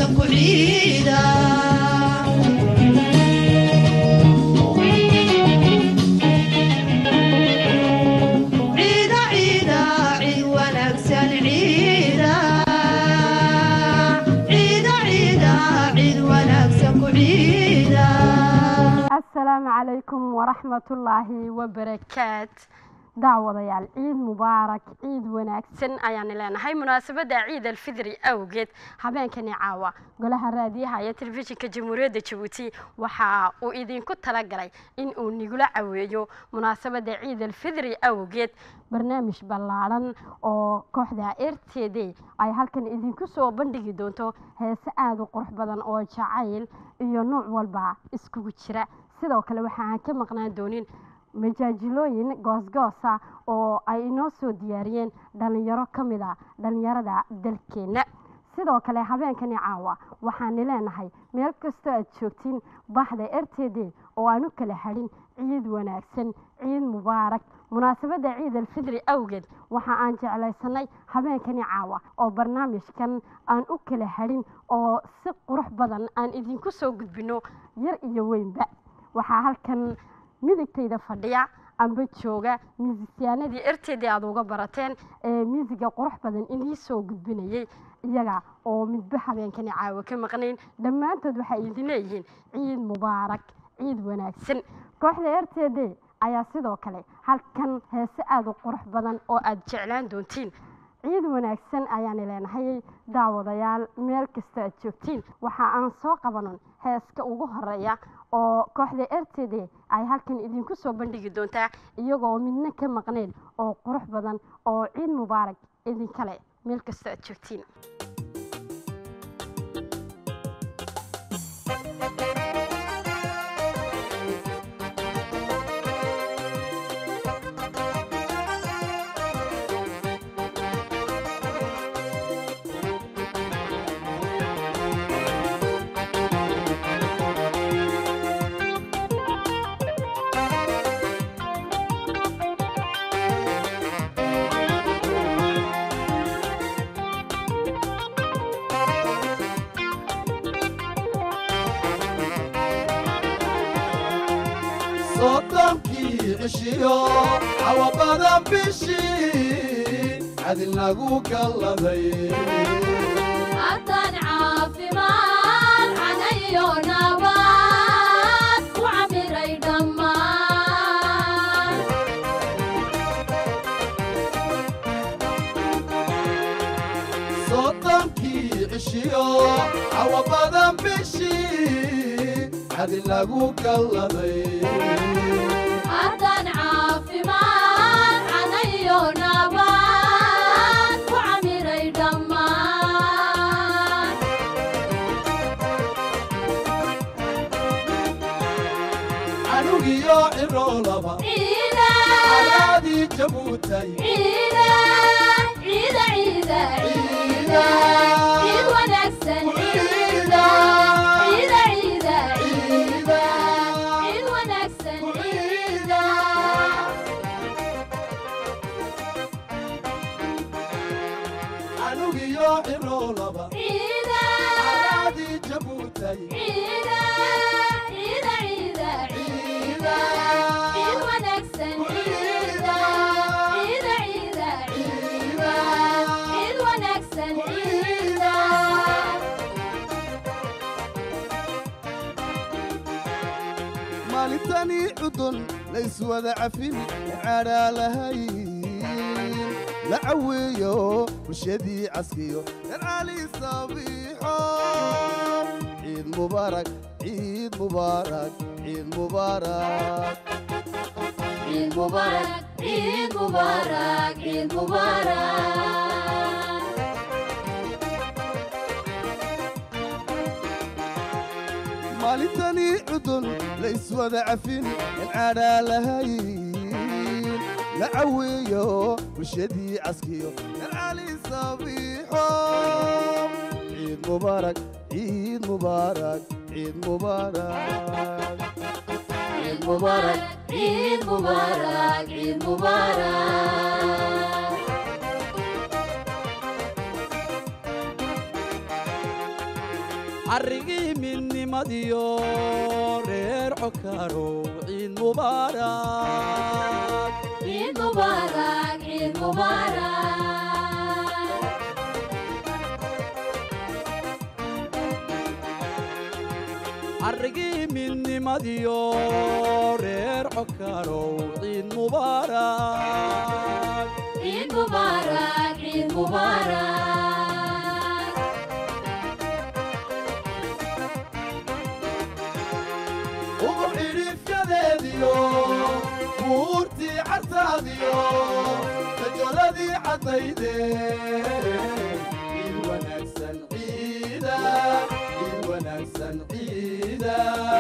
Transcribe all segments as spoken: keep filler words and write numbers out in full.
ku ciida السلام عليكم ورحمة الله وبركاته دعوة عيد مبارك عيد وناكسن أيان لنا هاي مناسبة عيد الفطر أوجد حبان كني عاوة قولها الرادية هاي تلفزيون كجمهورية جيبوتي وحا وإذن كنت لقري إن نقول عويو مناسبة عيد الفطر أوجد برنامج بلارن أو كوحدة إر تي دي أي هالكن إذن كسو بندقي دونتو هي سعاد وقرح بدن أو جعيل إيو نوع والبع إسكو جرا sidoo kale waxaan ka maqnaan doonin majaajilooyin goosgoosa oo ay inoo soo diyaariyeen dhalinyaro ka mid ah dhalinyarada dalkeena sidoo kale habeenkani caawa waxaan leenahay meel kasta aad joogtiin baxda R T D oo aanu kala hadhin ciid wanaagsan ciid mubaarak munaasabada ciid al-fidri awgeed waxa aan jeclaysanay habeenkani caawa oo barnaamijkan aan u kala hadhin oo si qurux badan aan idinku soo gudbino yar iyo weynba waxaa halkan midigtayda fadhiya amba jooga miisyaanadii R T D aad uga barateen ee miisiga qurux badan inii soo gudbinayay iyaga oo midba habeenkani caawa ka maqnayn dhammaantood waxay idin leeyihiin ciid mubaarak ciid wanaagsan kooxda R T D ayaa sidoo kale halkan heese aad u qurux badan oo aad jeclaan doontiin ciid wanaagsan ayaan leenahay daawadayaal meel kasta aad joogtiin waxa aan soo qabanon heeska ugu horeeya oo kooxda R T D ay halkan idinku soo bandhigi doontaa iyagoo midna ka maqneen oo qurux badan oo ciid mubaarak idin kale meel kasta aad joogtiin عوضنا بشي عدلنا قوك اللذي عطان عافي مال عنيو نبات وعمري دمان صوتنكي عشيو عوضنا بشي عدلنا قوك اللذي عطان عافي مال عنيو نبات وعمري دمان عنوغي يو عرولبا عيدا عرادي جبوتي عيدا عيدا عيدا عيدا عيد ونكسن عيدا عيدا عيدا عيدا عيد ونكسن عيدا عنوغي يو عرولبا عيدا عرادي جبوتي عيدا عيدا عيدا عيدا عيد ونكسن عيدا عيدا عيدا عيدا عيد ونكسن عيدا مالتاني عدن ليس وذا عفين عرى لهين لعويو وشدي عسكيو العالي صبيحو عيد مبارك عيد مبارك عيد مبارك عيد مبارك عيد مبارك عيد مبارك مالتاني عدن ليس وذا عفين عرى لهين لعويو وشدي عسكيو العالي صبيحو عيد مبارك عيد مبارك عيد مبارك عيد مبارك عيد مبارك عيد مبارك عرقي مني مديور غير عكارو عيد مبارك عيد مبارك عيد مبارك عرقي مني مديور غير عكارو عيد مبارك عيد مبارك عيد مبارك وعرف كذاديو مورتي عرتاديو تجولدي عطيدي الونكسن عيدا الونكسن عيدا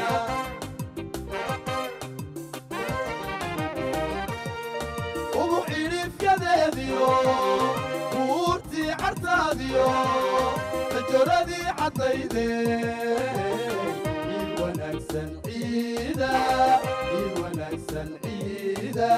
وعرف كذاديو مورتي عرتاديو تجولدي عطيدي الونكسن عيدا الونكسن عيدا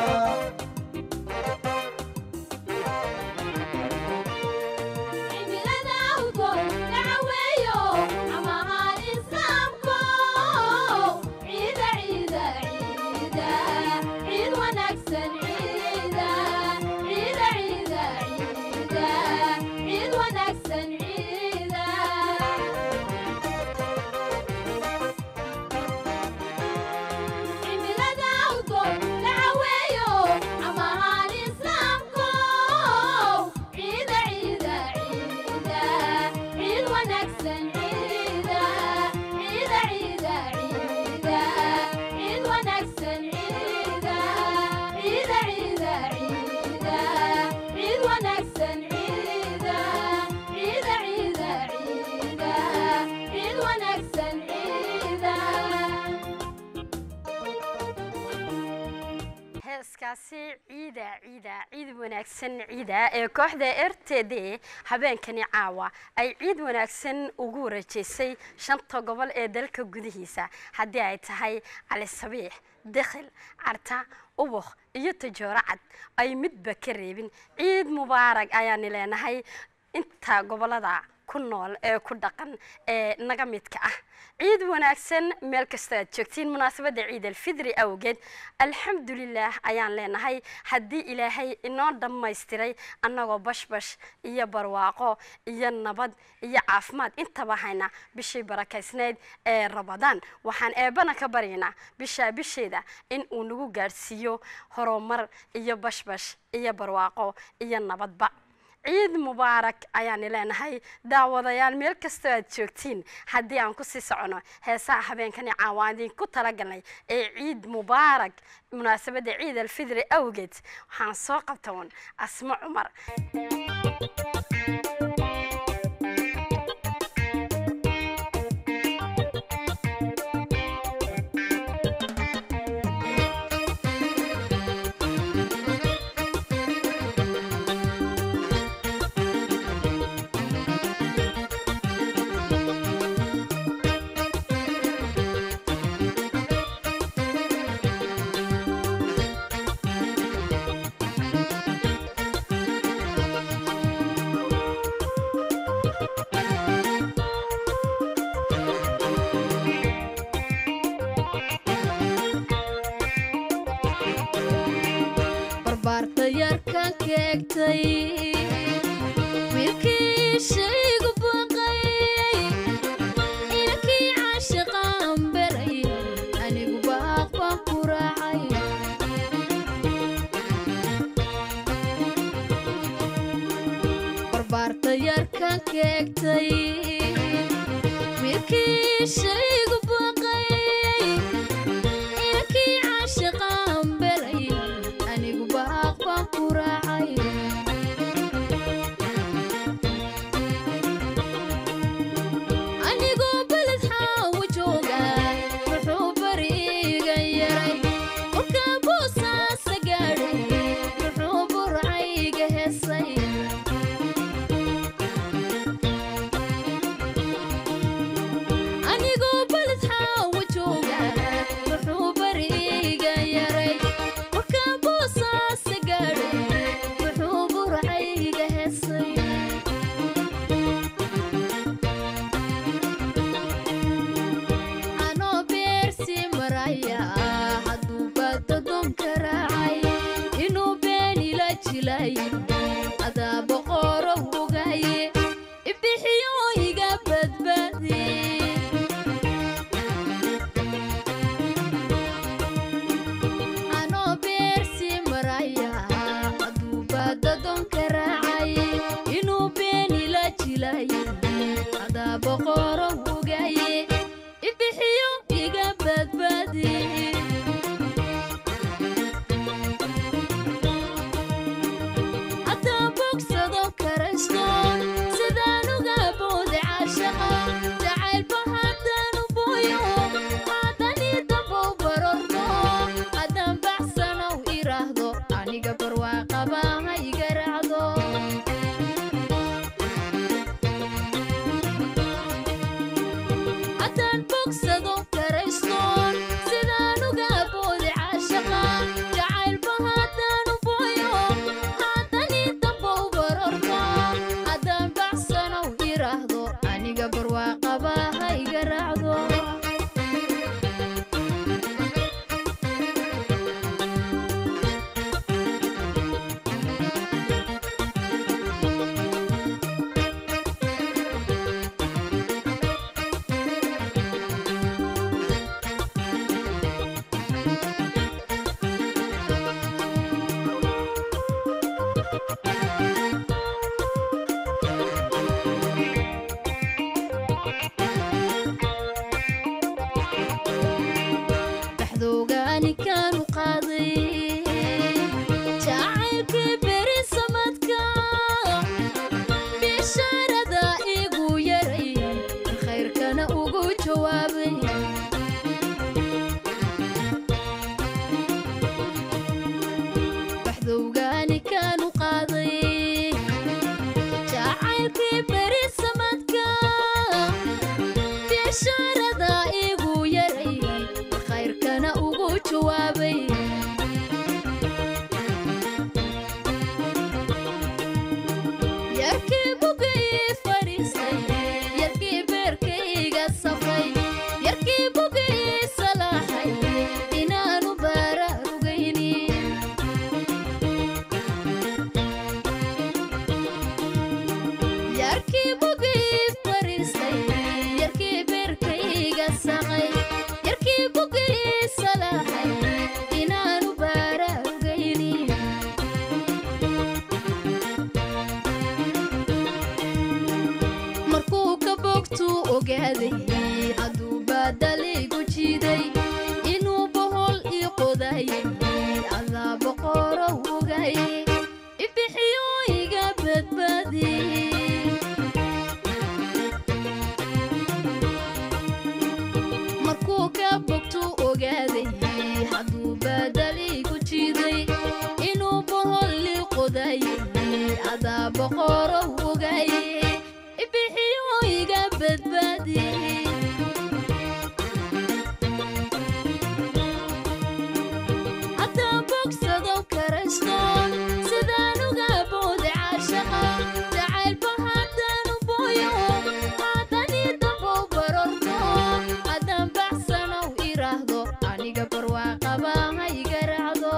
heeskaasi ciida ciida ciid wanaagsan ciida ee kooxda R T D habeenkani caawa ay ciid wanaagsan ugu rajaysay shanta gobol ee dalka gudihiisa haddii ay tahay Cali Sabiix Dakhil Carta Ubuq iyo Tajoora Cad ay midba ka reebin ciid mubaarak ayaan leenahay inta gobolada ku nool ee ku dhaqan ee naga midka ah عيد وناكسن ملك استاد شكتين مناسبة عيد الفطر أوجد الحمد لله أيان لنا هاي هدي إلهي إنه دم ما يستري أنه بش بش إيا برواقو إيا النبض إيا عفمات إنت بحينا بشي بركة سناد رمضان وحن إبنا كبرينا بشا بشي ده إن أنو جارسيو هرومر إيا بش بش إيا برواقو إيا النبض بق عيد مبارك أيان لنا هاي دعوة يال ملك استوى تشوكتين حدي عن كسي سعنا هي ساعة بين كني عوادين كترجلني عيد مبارك مناسبة عيد الفطر أوجد حنساق تون أسمع عمر أني قبل ibixiyo iga badbaadi anoo beersi maraya hadduu baada doonka raacay inuu beeni la jilay hadaa boqoro ogaye ibixiyo iga badbaadi hadaa bogsado karaystoon sidaan uga boode caashaqa jacaylba haddaan u booyo haddanii dambow barorto haddaan baxsanow iraahdo aniga barwaaqaba ha iga raacdo haddaan bogsado karaystoon sidaan uga boode caashaqa jacaylba haddaan u booyo haddanii dambow barorto haddaan baxsanow iraahdo aniga barwaaqaba ha iga raacdo baxdoogaani kaanu qaaday jacaylkii beri samadka bishaarada igu yaray khayrkana ugu jawaabay baxdoogaani kaanu qaaday jacaylkii beri samadka bishaarada igu yaray khayrkana ugu jawaabay yarkii bugii fadhiistay yarkii beerkayga safay yarkii bugii salaaxay inaanu baraarugayni yarkii bugii fadhiistay yarkii beerkayga saqay yarkii bugii salaaxay inaanu baraarugayni markuu ka bogtuu ogaaday hadduu baadaligu jiiday inuu bohol ii qodayay allaa boqoro ogaye ibixiyo iga badbaadi markuu ka bogtuu ogaaday hadduu baadaligu jiiday inuu bohol ii qodayay adaa boqoro ogaye ibixiyo iga badbaadi haddaan bogsado karaystoon sidaan uga boode caashaqa jacaylba haddaan u booyo haddanii dambow barorto haddaan baxsanow iraahdo aniga barwaaqaba ha iga raacdo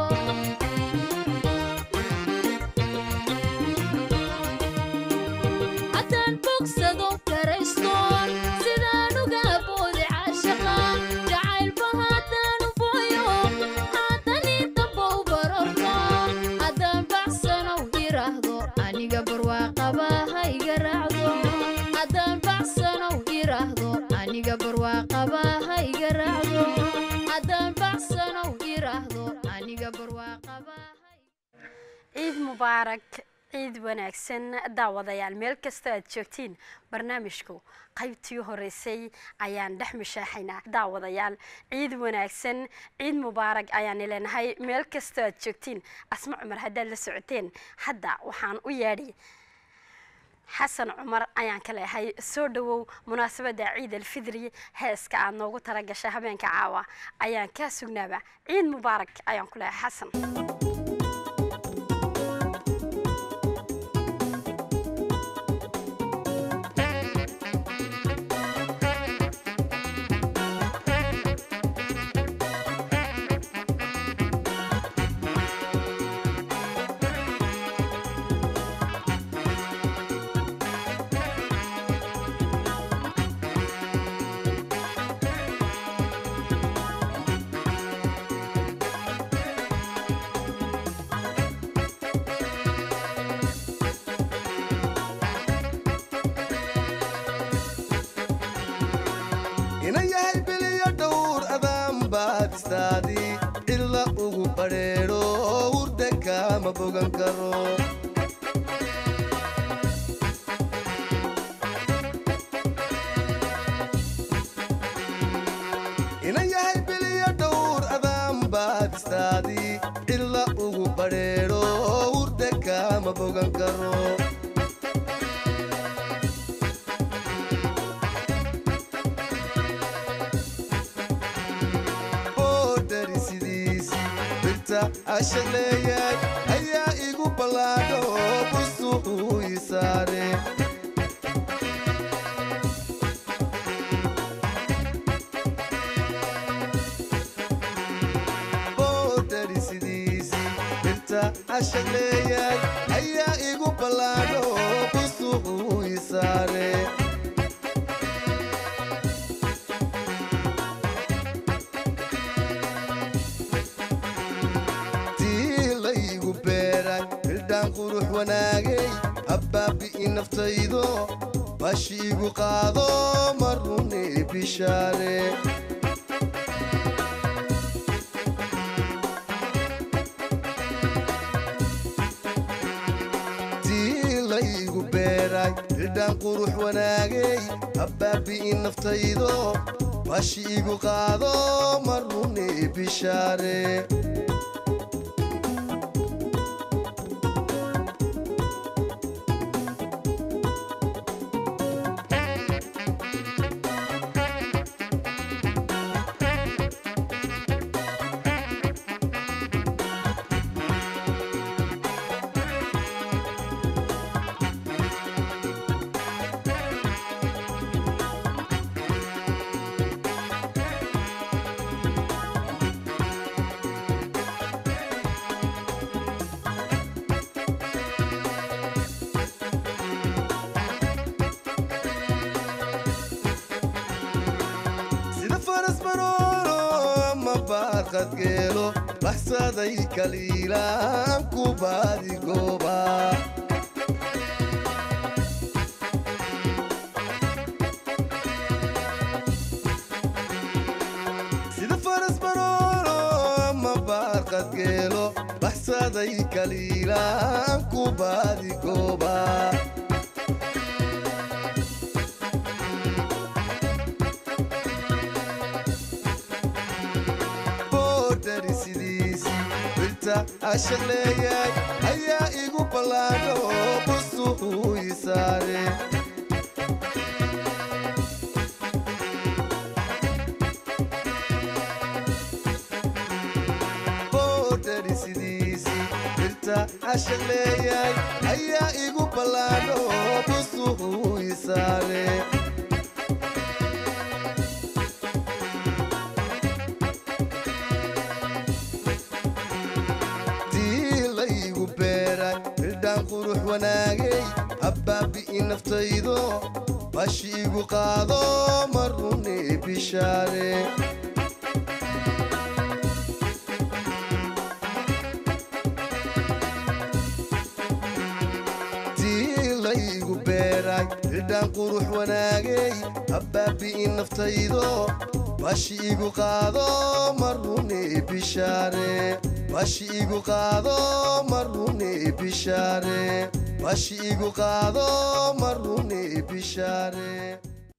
haddaan bogsado karaystoon sidaan uga boode caashaqa jacaylba haddaan u booyo haddanii dambow barorto haddaan baxsanow iraahdo aniga barwaaqaba ha iga raacdo haddaan baxsanow iraahdo aniga barwaaqaba ha iga raacdo haddaan baxsanow iraahdo aniga barwaaqaba ha ciid mubaarak ciid wanaagsan daawadayaal meel kasta aad joogtiin barnaamijku qaybtii horeysay ayaan dhex mashaaxaynaa daawadayaal ciid wanaagsan ciid mubaarak ayaan leenahay meel kasta aad joogtiin asma cumar haddaad la socoteen hadda waxaan u yeedhi xasan cumar ayaan ka leeyahay soo dhawow munaasabadda ciid alfidri heeska aad noogu talagashay habeenka caawa ayaan kaa sugnaaba ciid mubaarak ayaan ku leeyahay xasan ina yahay biliyo dhowr adaan baad istaadi ila ugu bareero hurda kama bogan karo ina yahay biliyo dhowr adaan baad istaadi ila ugu bareero hurda kama bogan karo ashaleeyay ayaa igu balaado busuhu isaare boodari sidiisi birta ashaleeyay ayaa igu balaado busuhu isaare قروح وناقي أبابي نفتيدو ماشي قاضو مروني بشاري تيلي قبيراي الدان قروح وناقي أبابي نفتيدو ماشي قاضو مروني بشاري قد قيلو بحسادي كليلا كوبادي قوبا سيد فرس برورو أما بار قد قيلو بحسادي كليلا كوبادي قوبا ashaleeyay ayaa igu balaado busuhu isaare boodari sidiisi birta ashaleeyay ayaa igu balaado busuhu isaare قروح وناقي أبابي نفتيدو ماشي قاضو مروني بشاري تيلي قبيراي الدان قروح وناقي أبابي نفتيدو ماشي قاضو مروني بشاري ماشي قاضو مروني بشاري ماشي قاضو مروني بشاري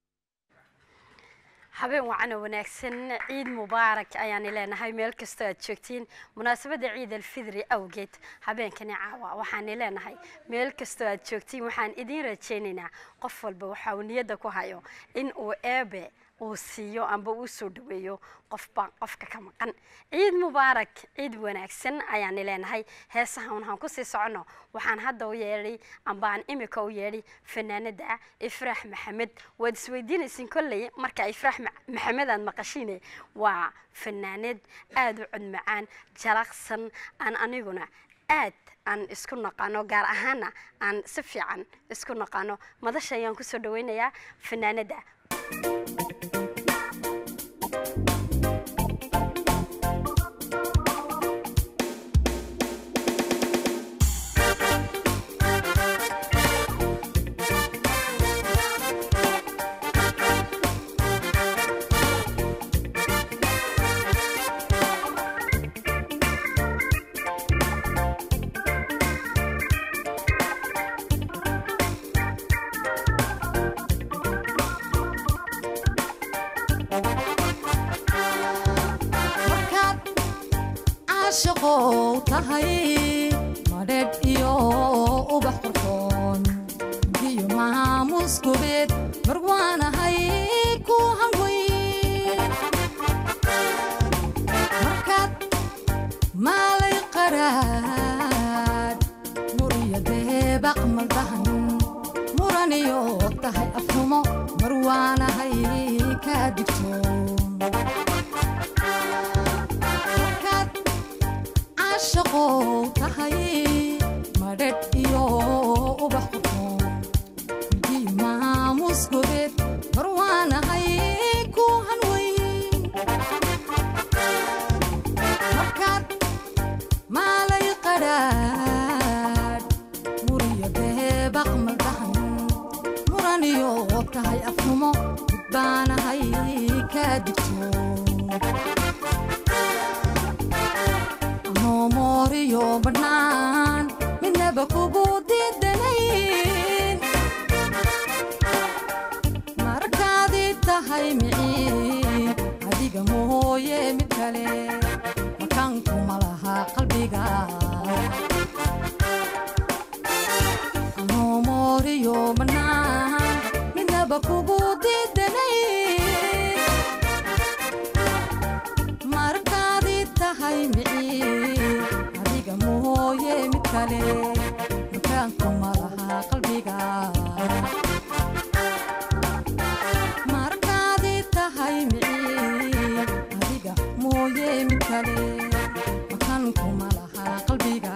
habeen wacan wanaagsan ciid mubaarak ayaan ileenahay meel kasta aad joogtiin munaasabada ciid al-fidri awgeed habeenkani caawa waxaan ileenahay meel kasta aad joogtiin waxaan idin rajaynaynaa qof walba waxa uu niyada ku hayo in uu eebe uu siiyo amba uu soo dhaweeyo qofba qofka ka maqan ciid mubaarak ciid wanaagsan ayaan ileenahay heesahan waxaan ku sii socono waxaan hadda u yeeray amba aan imika u yeeray fanaanada Ifraax Maxamed wad isweydiinaysin kullee marka Ifraax Maxamed aan maqashiinay waa fanaanad aad u cod macaan jalaqsan aan aniguna aad aan isku naqaano gaar ahaan aan si fiican isku naqaano madasha ayaan ku soo dhaweynayaa fanaanada tahay madheedh iyo ubax qurxoon biyo maamus gubeed marwaanahay ku hanweyn markaad maalay qaraad muriya deebaq maldahan muraniyo tahay afhumo marwaanahay ka digtoon shaqo tahay madheedh iyo ubax qurxoon biyo maamus gubeed marwaanahay ku hanweyn markaad maalay qaraadh muriya deebaq maldahan muraniyo tahay afhumo gudbaanahay ka digtoon moriyo banaan midnaba kugu diidanayn markaadii tahay miciin adiga mooye mid kale makaanku ma laha qalbiga moriyo banaan midnaba kugu diidanayn markaadii tahay miciin mooye mid kale makaanku ma laha qalbiga markaadii tahay miciin adiga mooye mid kale makaanku ma laha qalbiga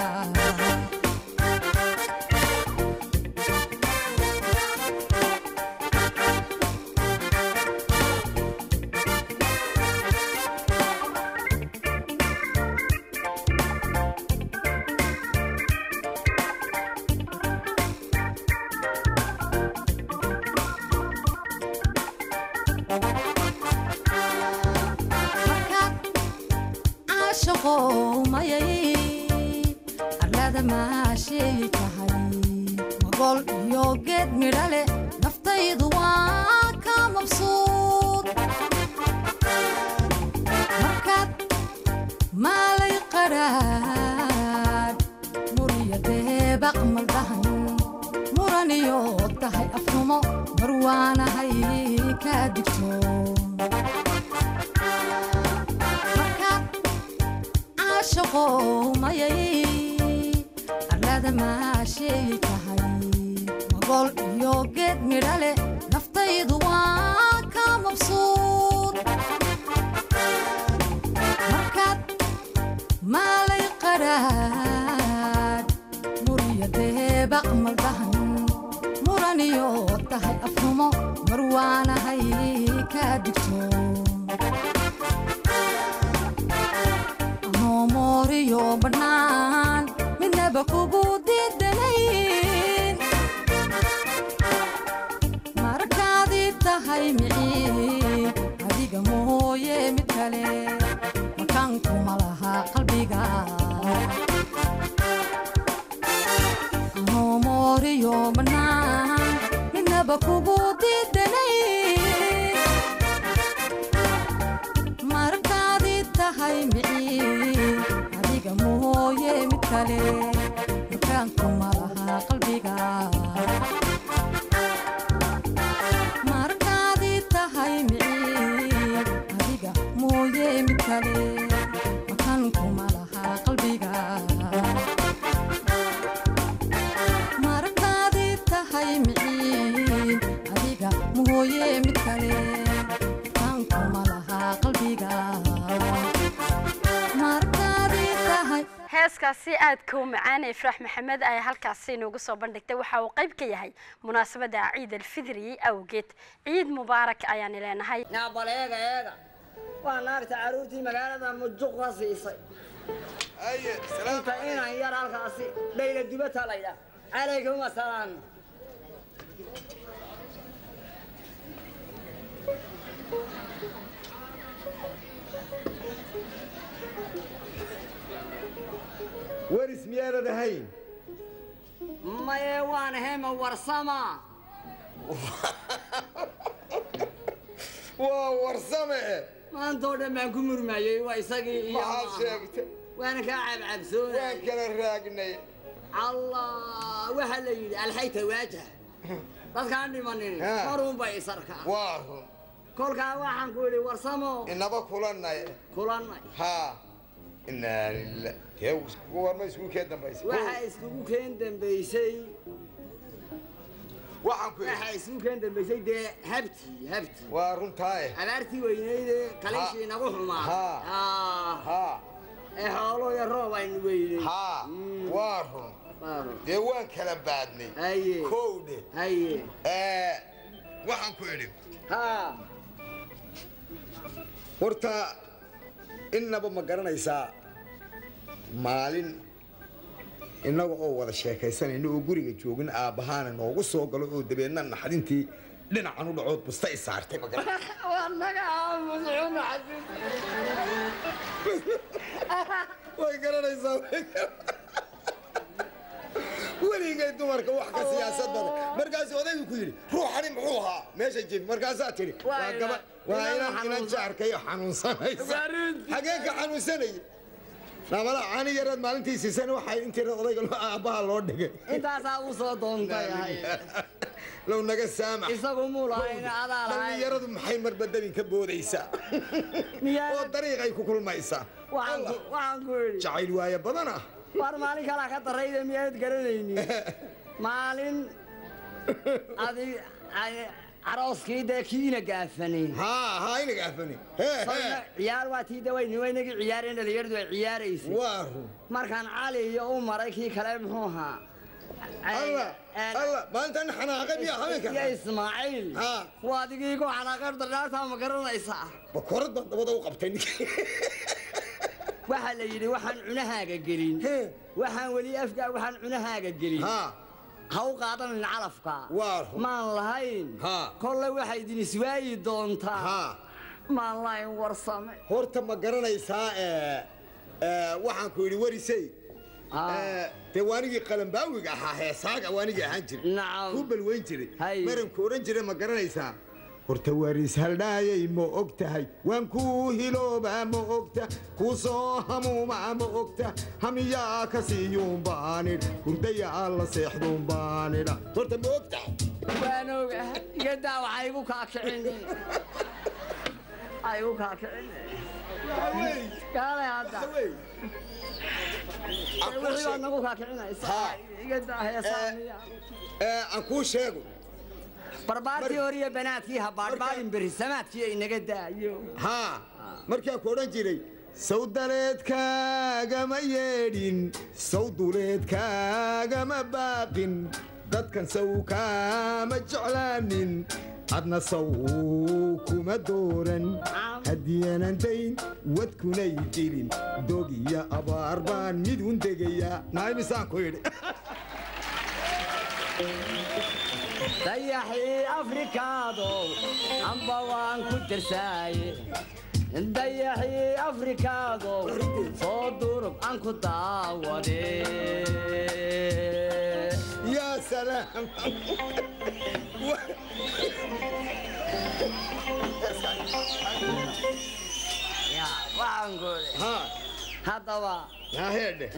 arlada maashay tahay magol iyo geed midhale naftaydu waa ka mabsuud markaad maalay qaraadh muriya deebaq maldahan muraniyo tahay afhumo marwaanahay ka digtoon shaqo mayay arlada maashay tahay magol iyo geed midhale naftaydu waa ka mabsuud markaad maalay qaraadh muriya deebaq maldahan muraniyo tahay afhumo marwaanahay ka digtoon moriyo banaan midnaba kugu diidanayn markaadii tahay miciin adiga mooye mid kale makaanku ma laha qalbiga moriyo banaan midnaba kugu diidanayn markaadii tahay miciin adiga mooye mid kale makaanku ma laha qalbiga markaadii tahay miciin adiga mooye mid kale makaanku ma laha qalbiga markaadii tahay miciin adiga mooye mid kale makaanku ma laha qalbiga heeskaasi aadka u macaan ee Ifraax Maxamed ay halkaasi inoogu soo bandhigtay waxa uu qayb ka yahay munaasabada Ciid al-Fidri awgeed ciid mubaarak ayaan ileenahay naabaleega eega waa naagta caruurtii magaalada mujuqa siisay aye salaam inaan yar halkaasi dhayla dibata layda calaykum asalaam ورث ميانا دهين ما يوان هم ورسما وورسما ما انتو دم كمر ما يوا يسقي ما شيكت وانا كعب عبسون وين كلا راقني الله وهلا الحيت واجه بس كان لي مني ها. مرون باي سركا وارهم كل كان waxaan ku yiri warsamo inaba kulanay kulanay ha inna lillahi yow isku war ma isku keen dambaysay waxa isku keen dambaysay waxaan ku waxa isku keen dambaysay de habti habti waa runtaay abaartii weyneeyde kaliishii nagu xumaa ha ha ee xoolo iyo roob ay weynay ha waa run dee waan kala baadnay haye kowde haye ee waxaan ku idhi ha horta innaba ma garanaysaa maalin innaga oo wada sheekaysanayno oo guriga joogin aabbahaana noogu soo galo oo dabeedna naxdintii dhinacan u dhacood busta i saartay ma garan wanaga aamusuna way garanaysaa weligay dumarka wax ka siyaasad badan markaas odaygu ku yidhi ruuxani muxuu ahaa meesha jiif markaasaa tidhi waa gaba waa inaan inan jaarkayo xanuunsanaysa xageen ka xanuunsanaya namala caani yaraad maalintii siisan waxay intii odayga aabbaha loo dhigay intaasaa u soo doontay low naga saamax isagu muulaayna adaa dhalinyaradu maxay marbadabin ka boodaysaa oo dariiqay ku kulmaysaa waxaan ku yidhi jacayl waaya badan ah war maalin kalaa ka darayda miyaad garanaynin maalin adi arooskii dee kiina gaafanay haa haa ina gaafanay ciyaar waa tii dawayni waynagii ciyaareen dhalinyaradu ay ciyaaraysay waa run markaan cali iyo u maray kii kale muxuu ahaa الله الله ما أنت حناقة يا حبيبي يا إسماعيل ها وادقيقو حناقة درناها ما قررنا إساء بكرة بدو قبتني waxaa la yidhi waxaan cunahaaga gelin waxaan weli afka waxaan cunahaaga gelin ha u qaadanin calafka maan lahayn kolley waxay idin iswaayi doontaa maan lahayn warsame horta ma garanaysaa waxaan ku yidhi warisay dee waanigii qalanbaawiga ahaa heesaaga waanigii ahaan jiray ku balweyn jiray maranku odhan jiray ma garanaysaa horta waris haldhaayay ma og tahay waan kuu hiloobaa ma ogta kuu soo hamuumaa ma ogta hamiyaa ka siiyuun baanidh hurdayaa la seexduun baanidha horta ma og tahay waan ogahay igadaa waxaa igu kaakicin ay igu kaakicin kaale hadda wixii nagu kaakicinaysaa igadaa heesaamiya aan kuu sheego barbaartii hore iyo banaadkii ha baarbaarin berri samaadkii ay naga daayo haa markaa ku odhan jiray sawdaleedkaagama yeedhin sawduleedkaagama baaqin dadkan saw kaama jeclaanin adna saw kuma dooran haddiyanan dayn wadkunay jirin dog iyo abaar baan mid un degayaa naaymisaan ku yidhi dayaxii afrikaado amba waan ku tirsaaye dayaxii afrikaado soo durub aan ku daawade yaa salaam waxaan goole haddaba heedhe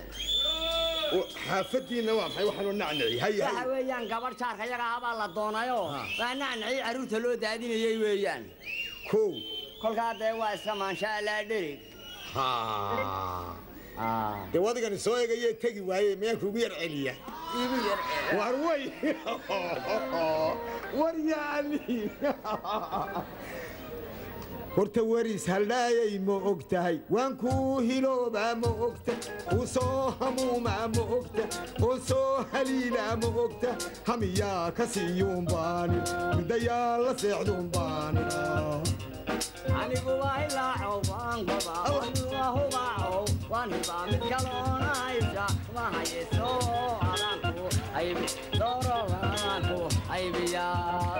xaafadiina waa maxay waxaanoo nacnaci waxa weeyaan gabadh jaarka yaga habaa la doonayo waa nacnaci carruurta loo daadinayay weeyaan kow kolkaa dee waa iska maanshaallaa dherig dee wadigani soo egayee tegi waaye miyaan kuugu yar celiya igu yar war way war yaani horta waris haldhaayay ma og tahay waan kuu hiloobaa ma ogta kuu soo hamuumaa ma ogta oo soo haliilaa ma ogta hamiyaa ka siiyuun baanid hurdayaa la seexduun baanid anigu waa hilaaco waan qabaa waa hubaaco waan hibaa mid kaloonaysa ma hayeso adaanku aybi doorolaanku aybiyaa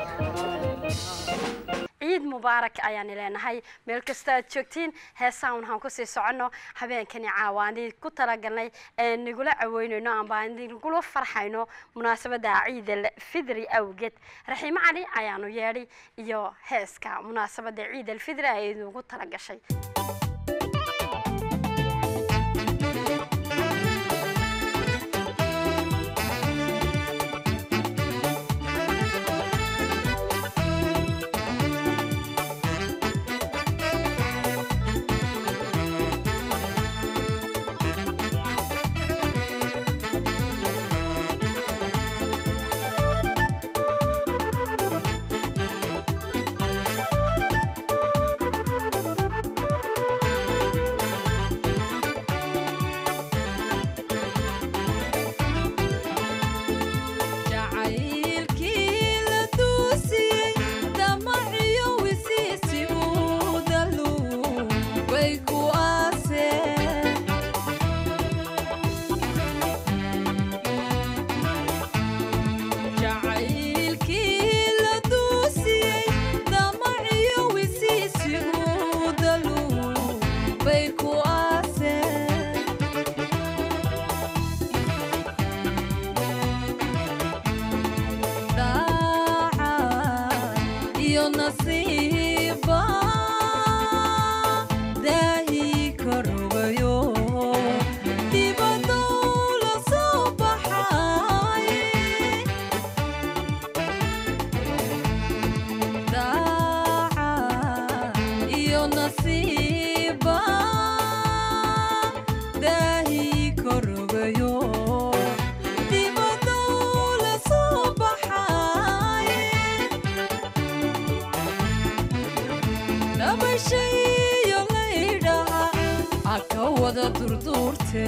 ciid mubaarak ayaan leenahay meel kasta aad joogtiin heesaan waxaan ku sii soconno habeenkani caawaani ku talagalnay ee nagula caweynayno amba nagula farxayno munaasabada ciid al-fidri awgeed raxiimo cali ayaanu yeedhay iyo heeska munaasabada ciid al-fidri ay ugu talagashay iyo nasiiba daahi ka rogayo dibadda la soo baxay daaca iyo nasiiba daahi ka rogayo dibadda la soo baxay nabashayo laydhaha aka wada durduurte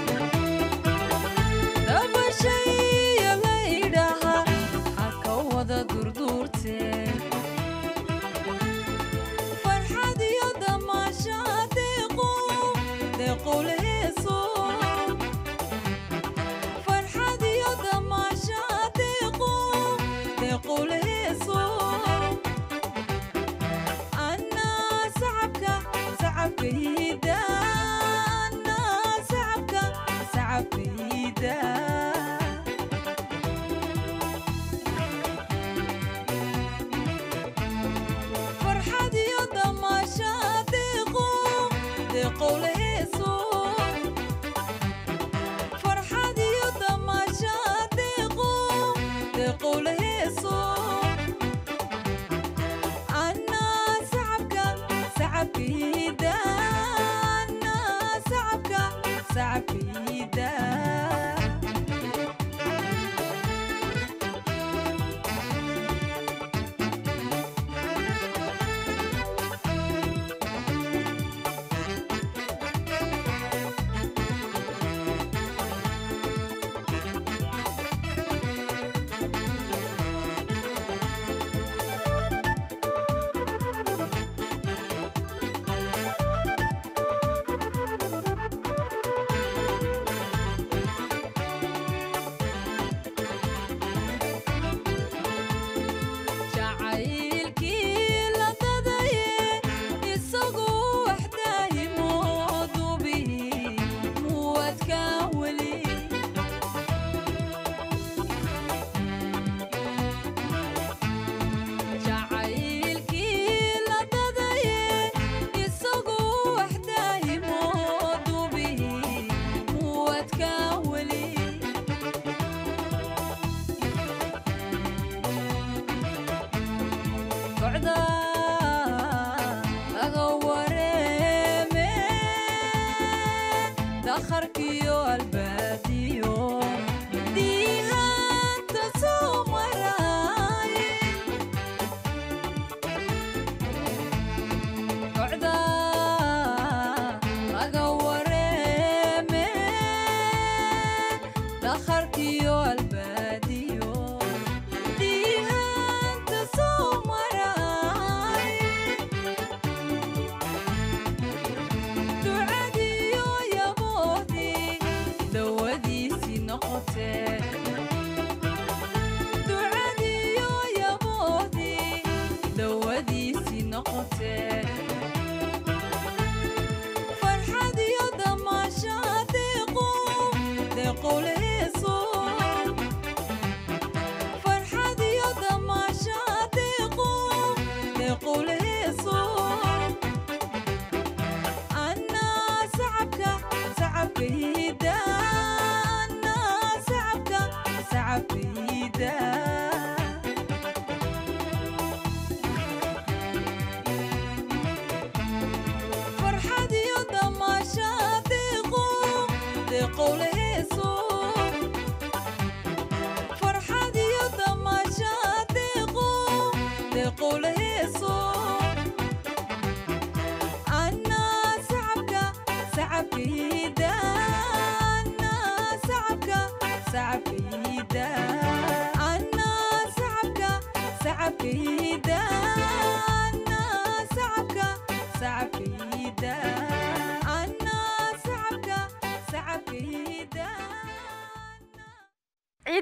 nabashayo laydhaha aka wada durduurte farxad iyo damaasha deeqo deeqo leheeso farxad iyo damaasha deeqo deeqo leheeso أنا سعبك سعبك يدا أنا سعبك سعبك يدا فرحة يدا ما شادقو دقو لهيسو فرحة يدا ما شادقو دقو لهيسو أنا سعبك سعبك يدا أنا سعبك سعبك يدا jacaylkii la dadaye isagoo waxdaahi moodubihi muwadkaa weli jacaylkii la dadaye isagoo waxdaahi moodubihi muwadkaa weli socda laga wareeme dakharkiyo albaadiyo diihanta soo maray socda laga wareeme dakharkiyo albaadiyo diihanta soo maray ducadiyo yaboodii dawadiisii noqote ducadiyo yaboodii dawadiisii noqote farxad iyo damaasha deeqo deeqo leheeso farxad iyo damaasha deeqo deeqo leheeso أنا سعبك سعبك يدا أنا سعبك سعبك يدا فرحة يدا ما شادقو دقو لهيسو فرحة يدا ما شادقو دقو لهيسو أنا سعبك سعبك يدا أنا سعبك سعبك يدا أنا سعبك سعبك يدا أنا سعبك سعبك يدا أنا سعبك سعبك يدا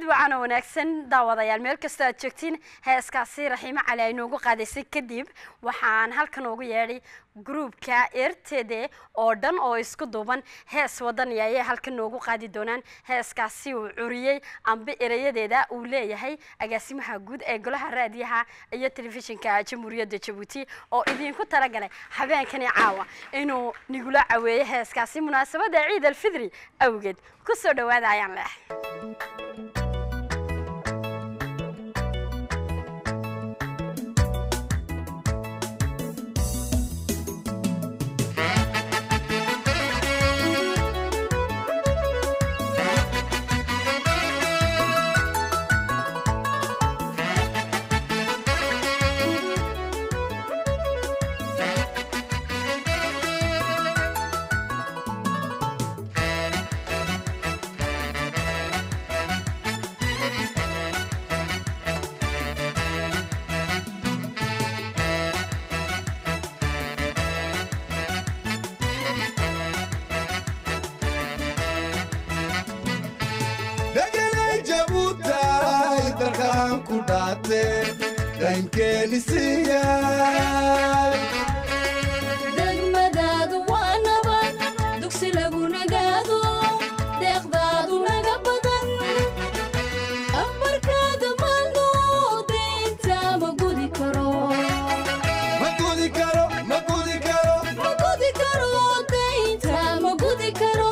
wacan oo wanaagsan daawadayaal meel kasta aad joogtiin heeskaasi Raxiimo Cali ay noogu qaadaysay kadib waxaan halkan ugu yeedhay groupka R T D oo dhan oo isku duuban hees wadan yahay halkan noogu qaadi doonaan heeskaasi uu curiyay amba erayadeeda uu leeyahay agaasimaha guud ee golaha raadiyaha iyo telefishinka Jamhuuriyadda Djibouti oo idinku talagalay habeenkan caawa inuu nigula caweeyo heeskaasi munaasabada Ciid al-Fidri awgeed ku soo dhawaada ayaan leeyahay degmadaadu waa nabad dugsi lagu nagaado deeqdaadu naga badan amarkaada maalno deynta ma gudi karo ma gudi karo ma gudi karo ma gudi karo deynta ma gudi karo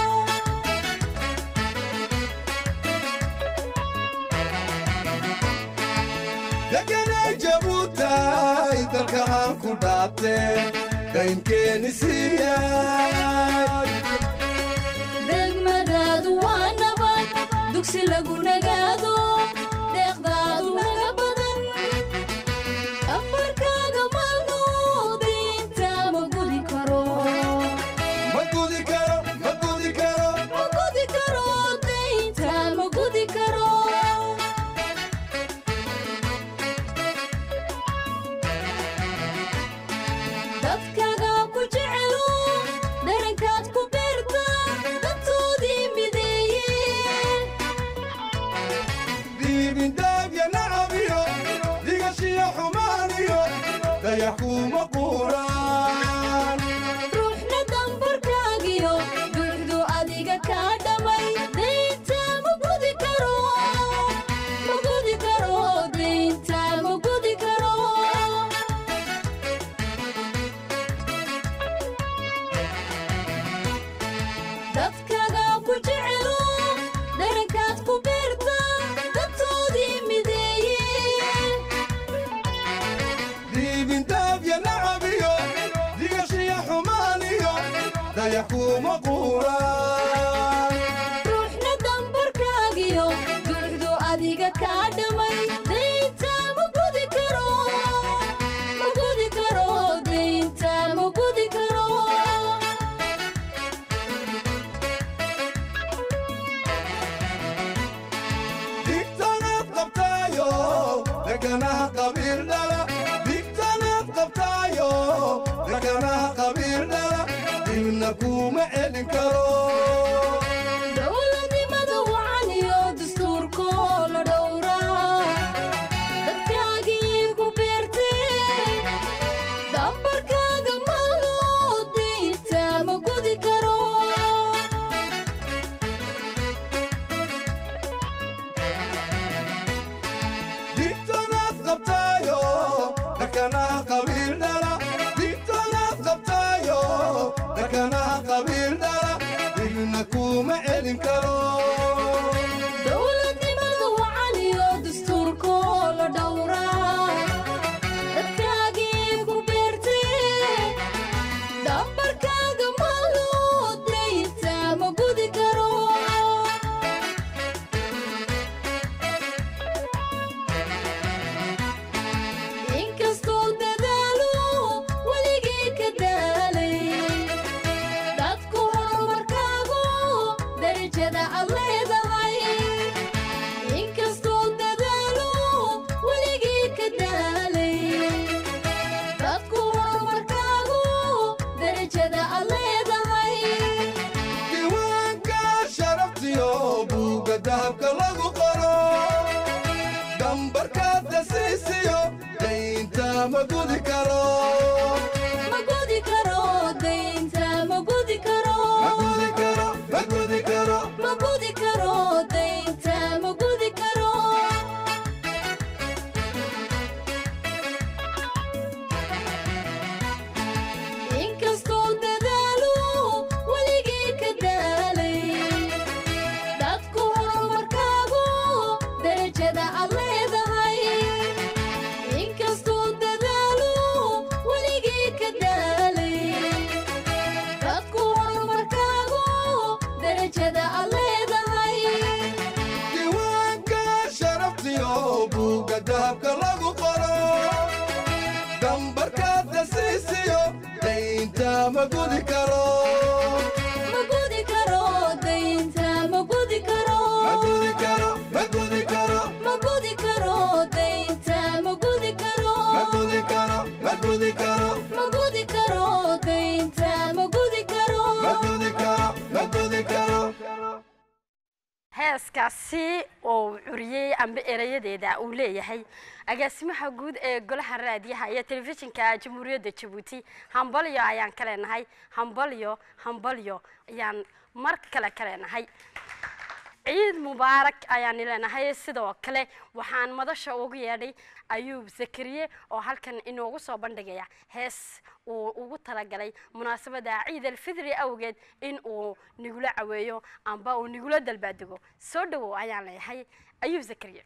deganay Jabuuti dalkaan ku dhaatay daynkeeni siiyay degmadaadu waa nabad dugsi lagu nagaado deeqdaadu naga badan amarkaaga maalno deynta ma gudi karo ma gudi karo ma gudi karo ma gudi karo deynta ma gudi karo dadkaga ku jecelo darankaad ku beerta dadtoodii mideeyeen diibin daabya nacabiyo digashiyo xumaaniyo dayax kuma quuraan ruuxna dambarkaagiyo duuxdu adiga kaa dhamay deynta ma gudi karo ma gudi karo deynta ma gudi karo dadkaga ku jecelo darankaad ku beerta dadtoodii mideeyeen diibin daabya nacabiyo digashiyo xumaaniyo dayax kuma quuraan ruuxna dambarkaagiyo duuxdu adiga kaa dhamay deynta ma gudi karo ma gudi karo deynta ma gudi karo digtanaad qabtaayo deganaha qabiil dhala digtanaad qabtaayo deganaha qabiil dhala dibna kuma celin karo dowladnimada wacan iyo dastuurkoo la dhowraa dadkaagii ku beertee dambarkaaga maalno deynta ma gudi karo digtanaad qabtaayo deganaha qabiil dhala digtanaad qabtaayo deganaha qabiil dhala ma gudi karo ma gudi karo daynta ma gudi karo ma gudi karo ma gudi karo ma gudi karo daynta ma gudi karo inkastoo dadaalo waligii ka daalay dadku horumarkaagu darajada aad leedahay inkastoo dadaalo waligii ka daalay dadku horumarkaagu darajada aad leedahay diiwaanka sharaftiyo buugga dahabka lagu qoro dambarkaadna siisiyo daynta ma gudi karo ma gudi karo daynta ma gudi karo ma gudi karo ma gudi karo ma gudi karo daynta ma gudi karo ma gudi karo ma gudi karo ma gudi karo daynta ma gudi karo ma gudi karo ma gudi karo heeskaasi oo curiyey amba erayadeeda uu leeyahay agaasimaha guud ee golaha raadiyaha iyo telefishinka jamhuuriyadda Jabuuti hambalyo ayaan ka leenahay hambalyo hambalyo ayaan mar kale ka leenahay ciid mubaarak ayaan leenahay sidoo kale waxaan madasha ugu yeedhay ayuub zakariye oo halkan inoogu soo bandhigaya hees uu ugu talagalay munaasabada ciid al-fidri awgeed in uu nigula caweeyo amba uu nigula dalbaadigo soo dhawow ayaan leeyahay ayuub zakariye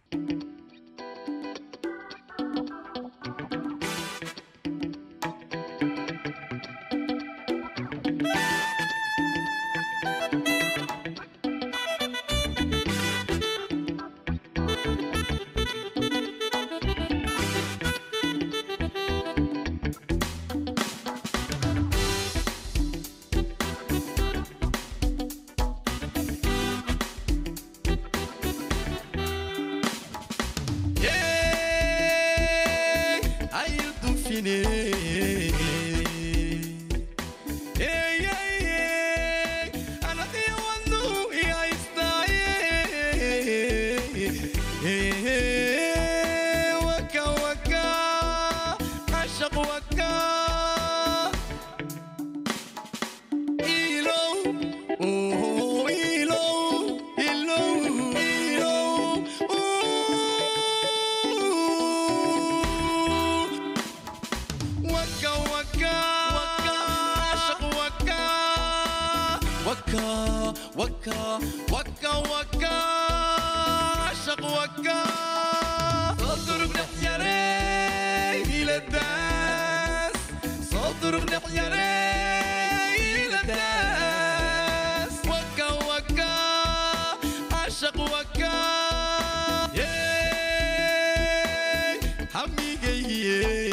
وكا وكا وكا عشق وكا صدرك نحيري إلى الداس صدرك نحيري إلى الداس وكا وكا عشق وكا ياي حميقي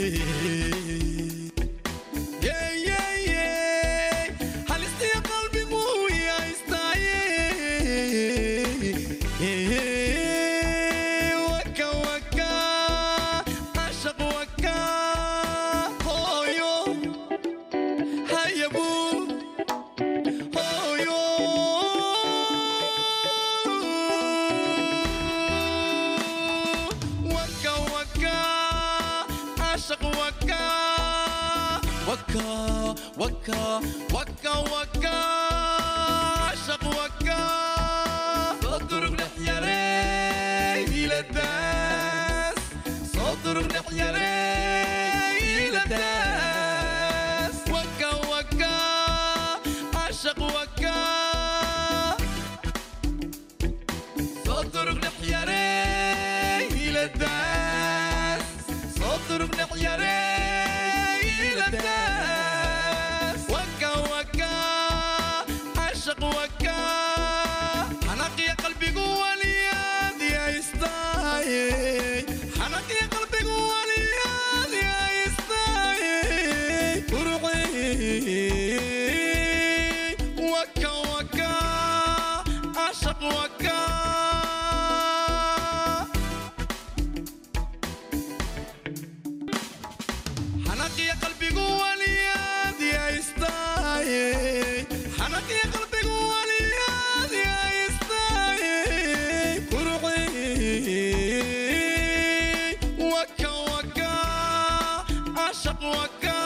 وكا وكا وكا عشق وكا صدرك نحيري إلى الداس صدرك نحيري إلى الداس وكا وكا عشق وكا صدرك نحيري إلى الداس صدرك نحيري إلى الداس وكا وكا عشق وكا حنقي قلبي قوة لياد يا يستاي حنقي قلبي قوة لياد يا يستاي روحي وكا وكا عشق وكا حنقي قلبي قوة لياد يا يستاي حنقي قلبي قوة لياد يا يستاي روحي وكا وكا عاشق وكان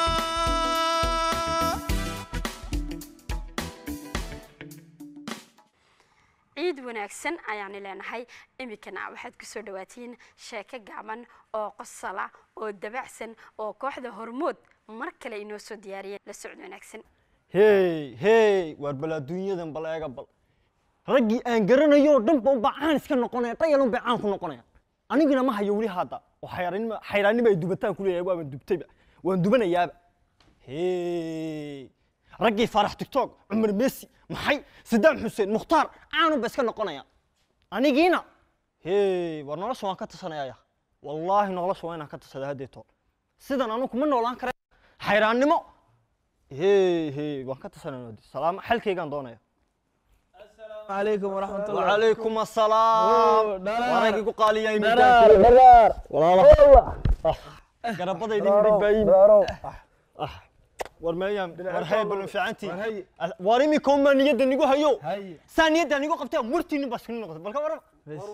ciid wanaagsan ayaan leenahay imikana waxaad ku soo dhawaatiin sheeko gaaban oo qosala oo dabacsan oo kooxda hormood mar kale inoo soo diyaariyeen la socod wanaagsan hey hey war bal adduunyadan bal eega bal raggii aan garanayo dhanba u bacaan iska noqonaya tayalun bacaan ku noqonaya aniguna ma hayo wali hadda oo xayraanimo xayraanimo ay dubataan ku leeyahay waa dubtayba waan dubanayaaba hey raggii farax tiktok umar messi maxay sadam xuseen mukhtaar aanu ba iska noqonaya anigiina hey war nolosha waan ka tasanaya wallahi nolosha waan ka tasada hadeeto sidan anu kuma noolaan kare xayraanimo hey hey waan ka tasanaa salaam xalkaygan doonaya السلام عليكم ورحمة الله وعليكم السلام ورقي قالي يا دار دار والله قربضي دي باين ورميام ورهيب الانفعانتي وريمي كومان يد نيغو هيو ثاني يد نيغو قبتها مرتي نباس كن نقد بلك ورا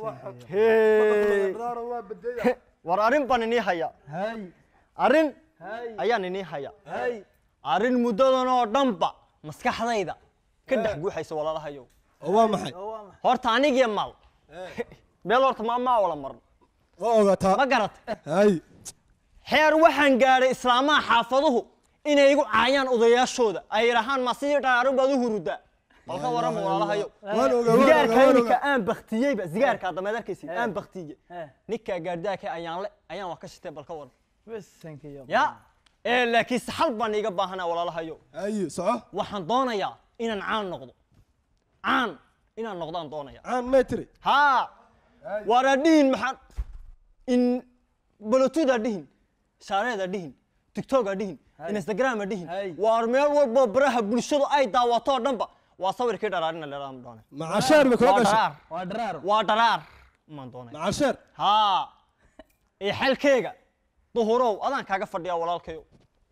ورارين بانني هيا هاي ارين ايان ني هيا هاي ارين مددن oo dhanba maskaxdayda ka dhax guuxaysa walaalahayo waa maxay horta aniga mal meel horta ma ma wala mar waa ogaataa ma garat hay xeer waxaan gaaray islaamaha xaafaduhu inay igu caayaan odayaashooda ay rahaan ma sidii dhaaran baad u huruda balka waran walaalahayo zigaarka aan baqtiyayba zigaarka damadarkiisi aan baqtiyay ninka gaardaaka ayaan le ayaan wax ka shitay balka waran bisankiyo ya ee laakiin saxal baan iga baahanaa walaalahayo ay soco waxaan doonayaa inaan caan noqdo caan inaan noqdaan doonaya caan metri ha waradin maxan in balotuda dhihin shaareeda dhihin tiktok dhihin instagram dhihin waar meel walba baraha bulshadu ay daawato dhanba waa sawirkii dharaarina leedahay doonay macashar ba koo gashay waa dharaar waa dharaar ma doonay macashar ha ee xalkeega duhurow adaan kaaga fadhiya walaalkayo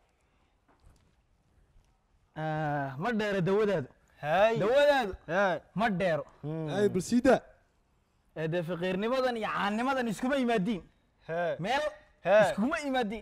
ah ma dheero dawadaadu hay dawadaadu hay ma dheero ay bulsida ee faqiirnimadan iyo caannimadan iskuma yimaadiin hay meel iskuma yimaadiin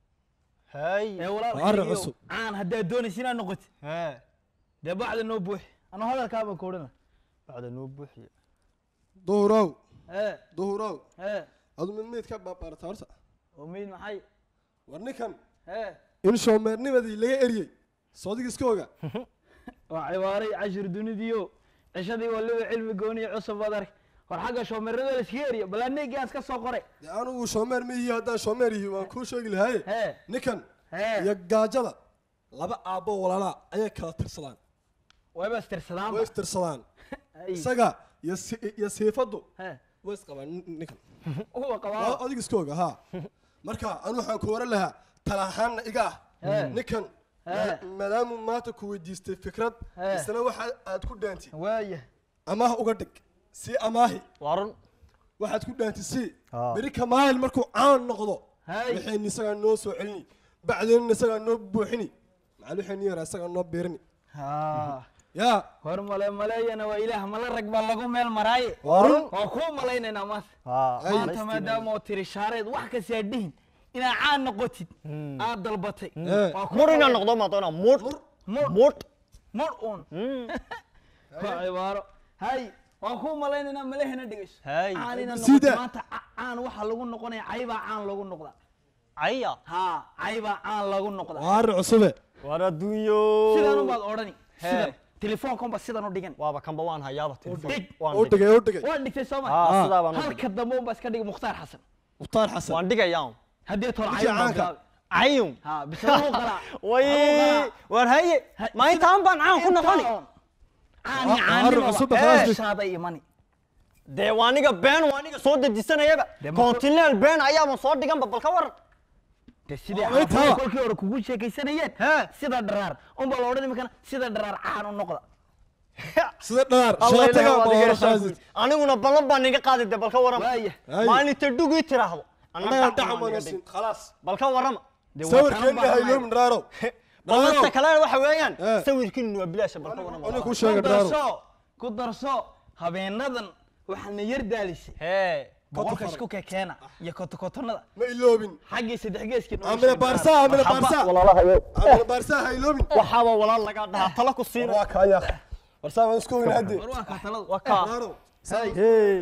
hay ee walaalkayo caan hadda doonaysid inaad noqotid hay de bacda noo buux ana hadalkaaba koodhana bacda noo buuxiya duhurow ee duhurow ee adu mid mid ka baabarta horta oo mid maxay war ninkan ee in shoomeernimadii laga eriyay soodiga iska oga waa cibaaray cashir dunidiyo cishadii waliba cilmi gooniyo cusub badark war xagga shoomeernada la iska eriyo balaaneegaan iska soo qoray anigu shoomeer ma yihi haddaan shoomeer yihi waan kuu sheegi lahaye ninkan iyo gaajada laba aabbo walaalaa ayay kala tirsadaan wayba istirsadaan way istirsadaan isaga iyo siifaddu way isqabaan ninkan uwa qabaa adiga iska oga ha marka anu waxaan ku waran lahaa talaxaanna iga ah ninkan maadaama maanta ku weydiistay fikrad isna waxa aad ku dhaantay waaya amaah uga dhig si amaahi waran waxaad ku dhaantay si beri kamaal markuu caan noqdo waxay isaga noo soo celini bacdeen isaga noo buuxini macal waxay yara isaga noo beerni ha ya hor male maleeyana waa ilaah mala rag baa lagu meel maraaye waran waa ku malaynayna maas maanta maadaama oo tiri shaareed wax ka saadhihin inaa caan noqotid aad dalbatay mur inaan noqdo ma doona mur mur mur un waa cibaaro hay waa ku malaynayna malehna dhigayso caan inaan noqoto maanta caan waxa lagu noqonaya caybaa caan lagu noqdaa caya ha caybaa caan lagu noqdaa waar cusube war adduunyo sidaan baad odhani sidan telefoonkan ba sidan u dhigan waaba kanba waan hayaaba telefoon oo dhigay oo dhigay waan dhigtay Soomaa ah sidaa baan halka dambe ba iska dhig Mukhtaar Xasan Mukhtaar Xasan waan dhigayaa hadii tool caanka ayum ha bisoo qala way war haye ma intaan baan caan ku noqoni caani caani cusub khalaas shaaday imani deewaaniga been waaniga soo dejisanayaba continental been ayaa soo dhigan balka war sidii kolkii hore kugu sheekaysanayeen sida dharaar un baa la odhan imikana sida dharaar caan u noqda sida dharaar shaatiga baa khaasid aniguna ballan baan niga qaaday balka waran maalinta dhugi tiraahdo annaga dacmanasin khalaas balka warama sawirkeena haylo min dharaaro balanta kale waxa weeyaan sawirkiinu waa bilaash balka warama aniga ku sheegay dharaaro ku darso habeenadan waxaan yar daalisay hee boqolka isku keena iyo kotokotonada ma iloobin xaggii saddex geeskii amina barsa amina barsa walaalaha yo amina barsa ha iloobin waxaaba walaal laga dhaha tala ku siin waa ka yaa barsa waan isku ognahay hadii war waa ka talada waa ka hey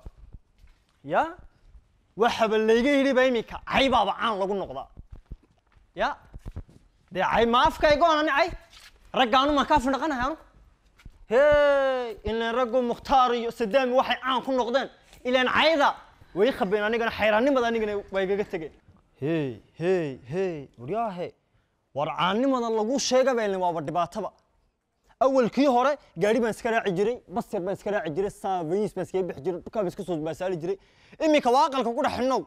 ya waxaba layga yiri ba imika caybaaba aan lagu noqdaa ya de cay ma afkayga aan cay raggaanu ma ka findhaqanahay hey in raggu mukhtaar iyo sadaami waxay aan ku noqdeen ilaan cayda way khabeen anigana xayraannimada anigana way gaga tageen hey hey hey wariyaahe war caannimada lagu sheegay baa ilaa waa dhibaataba awalkii hore gaari baan iska raaci jiray basir baan iska raaci jiray saaviis baan iska bixi jiray dukaan iska soo baasaali jiray imika waa aqalka ku dhaxinow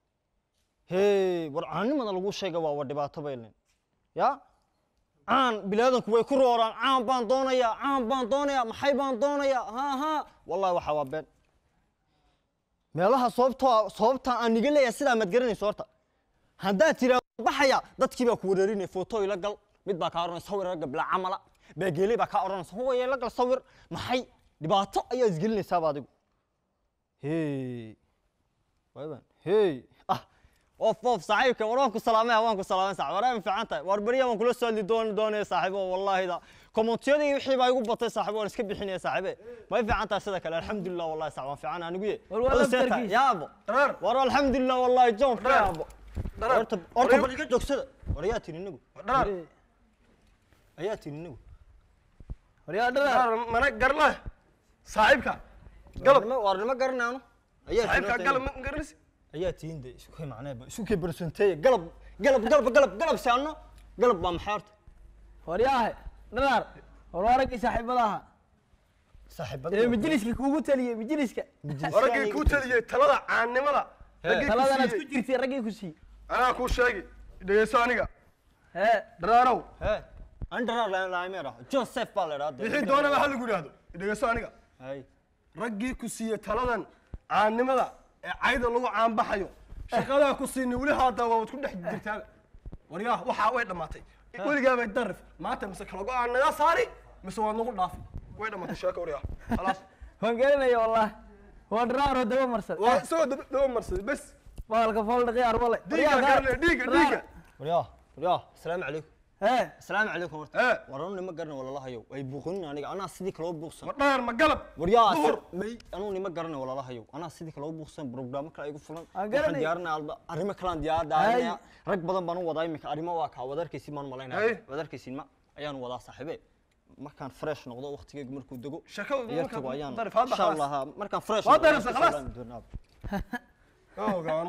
hey war caannimada lagu sheegay waa dhibaataba ilaa ya aan bilaadanku way ku rooraan aan baan doonayaa aan baan doonayaa maxay baan doonayaa ha ha wallahi waxa waa been meelaha sababta sababta aan niga leeyahay sida mad garanayso horta hadaa tira baxaya dadkii baa ku wareerinay photo ila gal mid baa ka oranay sawir rag bila amala baageelay baa ka oranay huwa ila gal sawir maxay dhibaato ayaa isgelinaysaa baadigu hey wayban hey ah of of saaxiibka waraan ku salaamay waan ku salaamay saaxiib waraan fiicantahay war bariya waan kula soo doon doonay saaxiibo wallahi da komentiyada wixii baa igu batay saaxiibo waan iska bixinay saaxiibe ma fiicantahay sida kale alxamdulillah wallahi saaxiib waan fiican anigu yaabo war alxamdulillah wallahi joon yaabo horta horta bal iga joogsada war yaa tiin inagu dharar ayaa tiin inagu war yaa dharar mana garna saaxiibka galab war ma garnaano ayaa saaxiibka galab ma garnaysi ayaa tiinde isku kay macnaheedo isku kay barsanteey galab galab galab galab galab saano galab baa maxaarta wariyaahe dharar wararkii saaxiibadaha saaxiibada ee majliska kuugu taliyay majliska wararkii ku taliyay talada caannimada taladana isku jirtay ragii ku sii ana ku sheegi dhageyso aniga he dhararow he an dharar la la meera Joseph baa la raad wixii doona waxa lagu yiraahdo dhageyso aniga hay ragii ku siiyay taladan caannimada ee cayda lagu caan baxayo shaqada ku siinay wali haada waa ku dhex jirtaa wariyaha waxa way dhamaatay waligaa bay darif maanta mise kala go'aan naga saari mise waa nagu dhaafi way dhamaatay shaqo wariyaha خلاص waan garanayaa wallahi waa dharaaro daba marsad waa soo daba marsad bas baalka fool dhaqaar wale diiga garne diiga diiga wariyaha wariyaha assalaamu calaykum he assalaamu calaykum warano ma garna walaalahayo ay buuqin aniga ana sidii kala buuqsan wadheer ma galab wariyaha may anu nima garna walaalahayo ana sidii kala buuqsan program kala igu fulan waxaan diyaarnaa arrimo kala diyaardaa rag badan baan u wadaa imika arrimo waa ka wadarkiisi maan malaynaa wadarkiisi ma ayaan wadaa saaxiibe markaan fresh noqdo waqtigeegu markuu dago shaqada ayaan insha Allah markaan fresh waa darasa خلاص oo gaan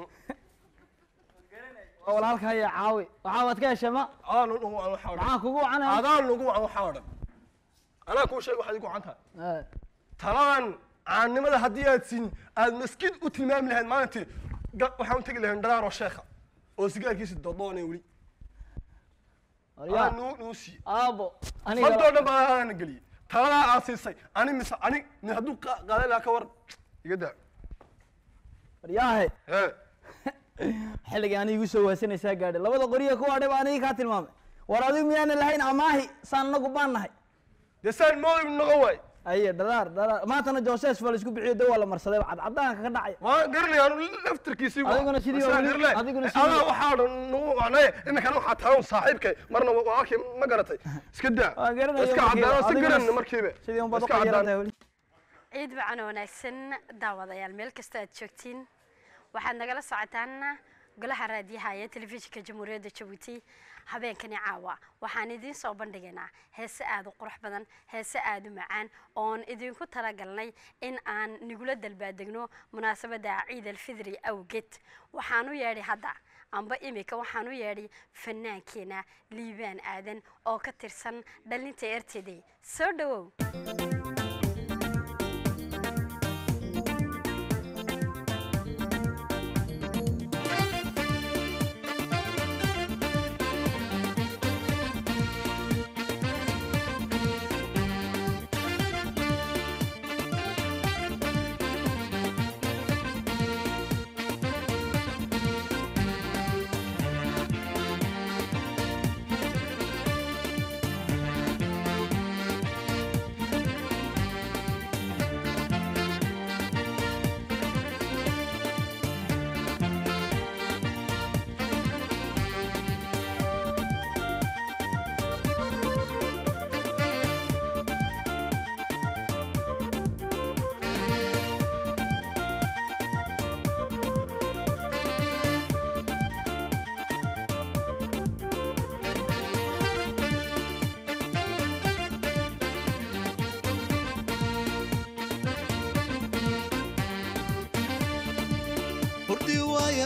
walaalka ya caawi waxa wad ka heshama aan ugu aan waxa maxaa kugu wacana adaan ugu aan waxa wadan ana ku sheeg waxa igu canta ee talaan caannimada hadii aad siin aad maskid u tilmaam lahayd maalintii waxa uu tagi lahayn dharaaro sheekha oo sigaarkiisa dodoonay wali ariya nuu nuu si aabo aniga fadoo dhan baan galiyay talada aasisay ani mis ani min haduu qaaday la ka war iga daa ariyahe ee xilliga aan igu soo waasanaysaa gaadhay labada qoriyo ku wadhay baan iga ka tilmaamay war adigu miyaan lahayn amaahi saan nagu baanahay desaan mooy naga way aye dharaar dharaar maantana Joseph wala isku bixiyo dawa la marsaday cad cadaanka ka dhacay waa garnay aan laftirkiisii waa adiguna sidii adiguna sidii ana waxa noo wacnay imika waxa taan saaxiibkay marna waa arkay ma garatay iska daa waa garanay iska cadaan si garan markiiba sidii un bad ka yartay wali ciid baan wanaagsan daawadayaal meel kasta aad joogtiin waxaad nagala socotaan golaha raadiyaha ee telefishinka Jamhuuriyadda Jabuuti habeenkani caawa waxaan idin soo bandhigaynaa heese aad u qurux badan heese aad u macaan oon idinku talagalnay in aan nigula dalbaadegno munaasabada Ciid al-Fidri awgeed waxaan u yeedhay hadda amba imika waxaan u yeedhay fannaankeena Liibaan Aadan oo ka tirsan dhalinta R T D soo dhawow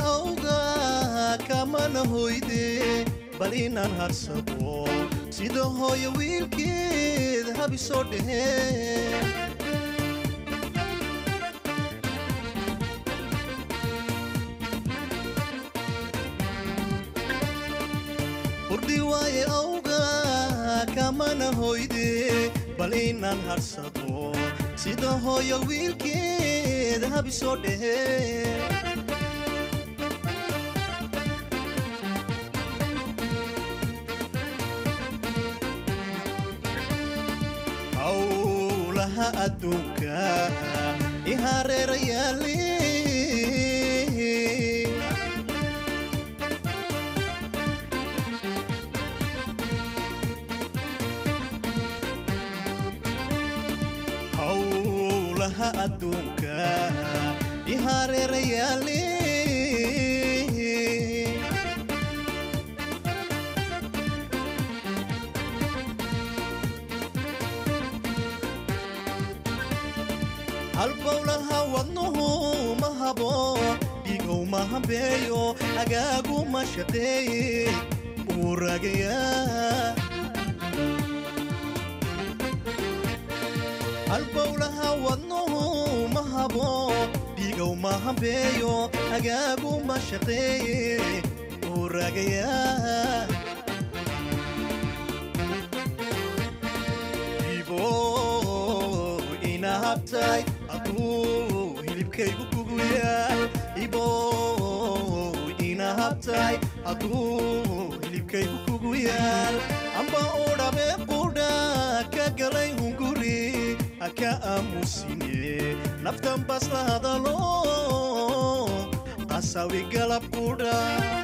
awga kamana hoyde bal inaan harsado sida hooyo wiilkeed habi soo dheheen urdi waaye awga kamana hoyde bal inaan harsado sida hooyo wiilkeed habi soo dheheen hawlaha adduunka ihareerayaali hawlaha adduunka ihareerayaali halbowlaha wadnuhu ma habo dhigow ma hambeeyo agaagu ma shaqeeye uu raagayaa halbowlaha wadnuhu ma habo dhigow ma hambeeyo agaagu ma shaqeeye uu raagayaa habtay aduu hilibkaygu kugu yaal ibo ina habtay aduu hilibkaygu kugu yaal amba udhabe qudha ka galay hunguri aka aamusine naftan bas la hadalo qasawi galab qudha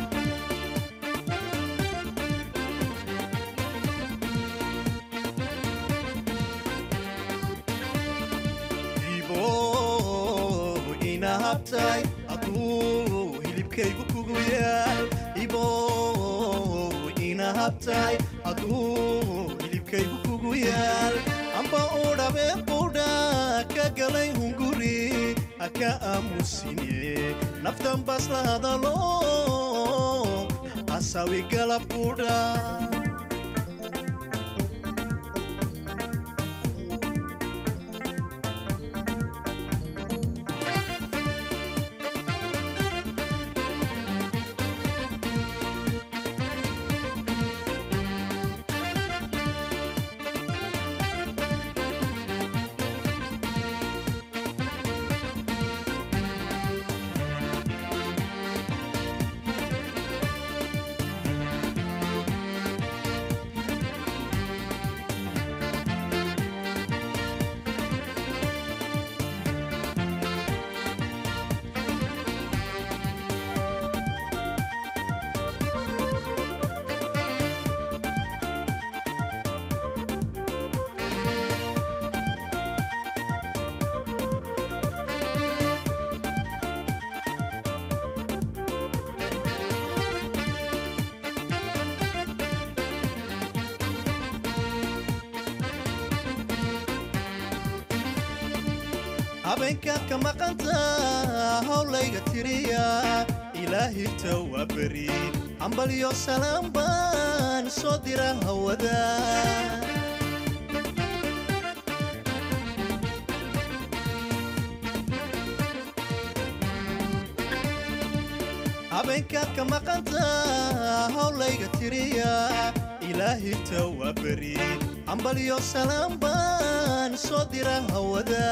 habtay aduu hilibkaygu kugu yaal ibo ina habtay aduu hilibkaygu kugu yaal amba udhabe qudha ka galay hunguri aka aamusine naftan bas la hadalo qasawi galab qudha habeenkaad ka maqanta hawlayga tiriya ilaahi tawabari ambalyo salaam baan soo dira hawada habeenkaad ka maqanta hawlayga tiriya ilaahi tawabari ambalyo salaam baan soo dira hawada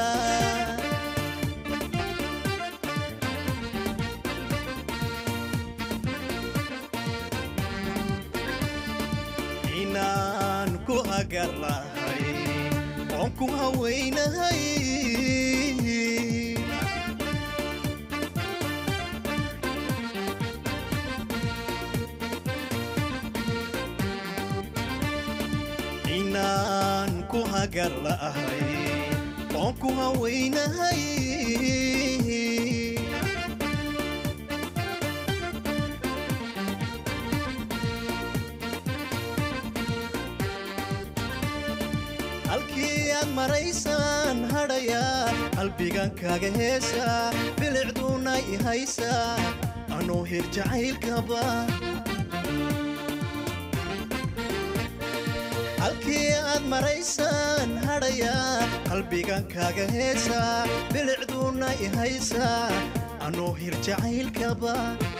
inaan ku hagar lahay oon ku haweynahay inaan ku hagar lahay oon ku haweynahay halkii aad maraysaan hadhaya qalbigan kaaga heesa bilicduna i haysa anoo hir jacaylkaba halkii aad maraysaan hadhayaa qalbigan kaaga heesaa bilicduuna i haysaa anoo hir jacaylkaba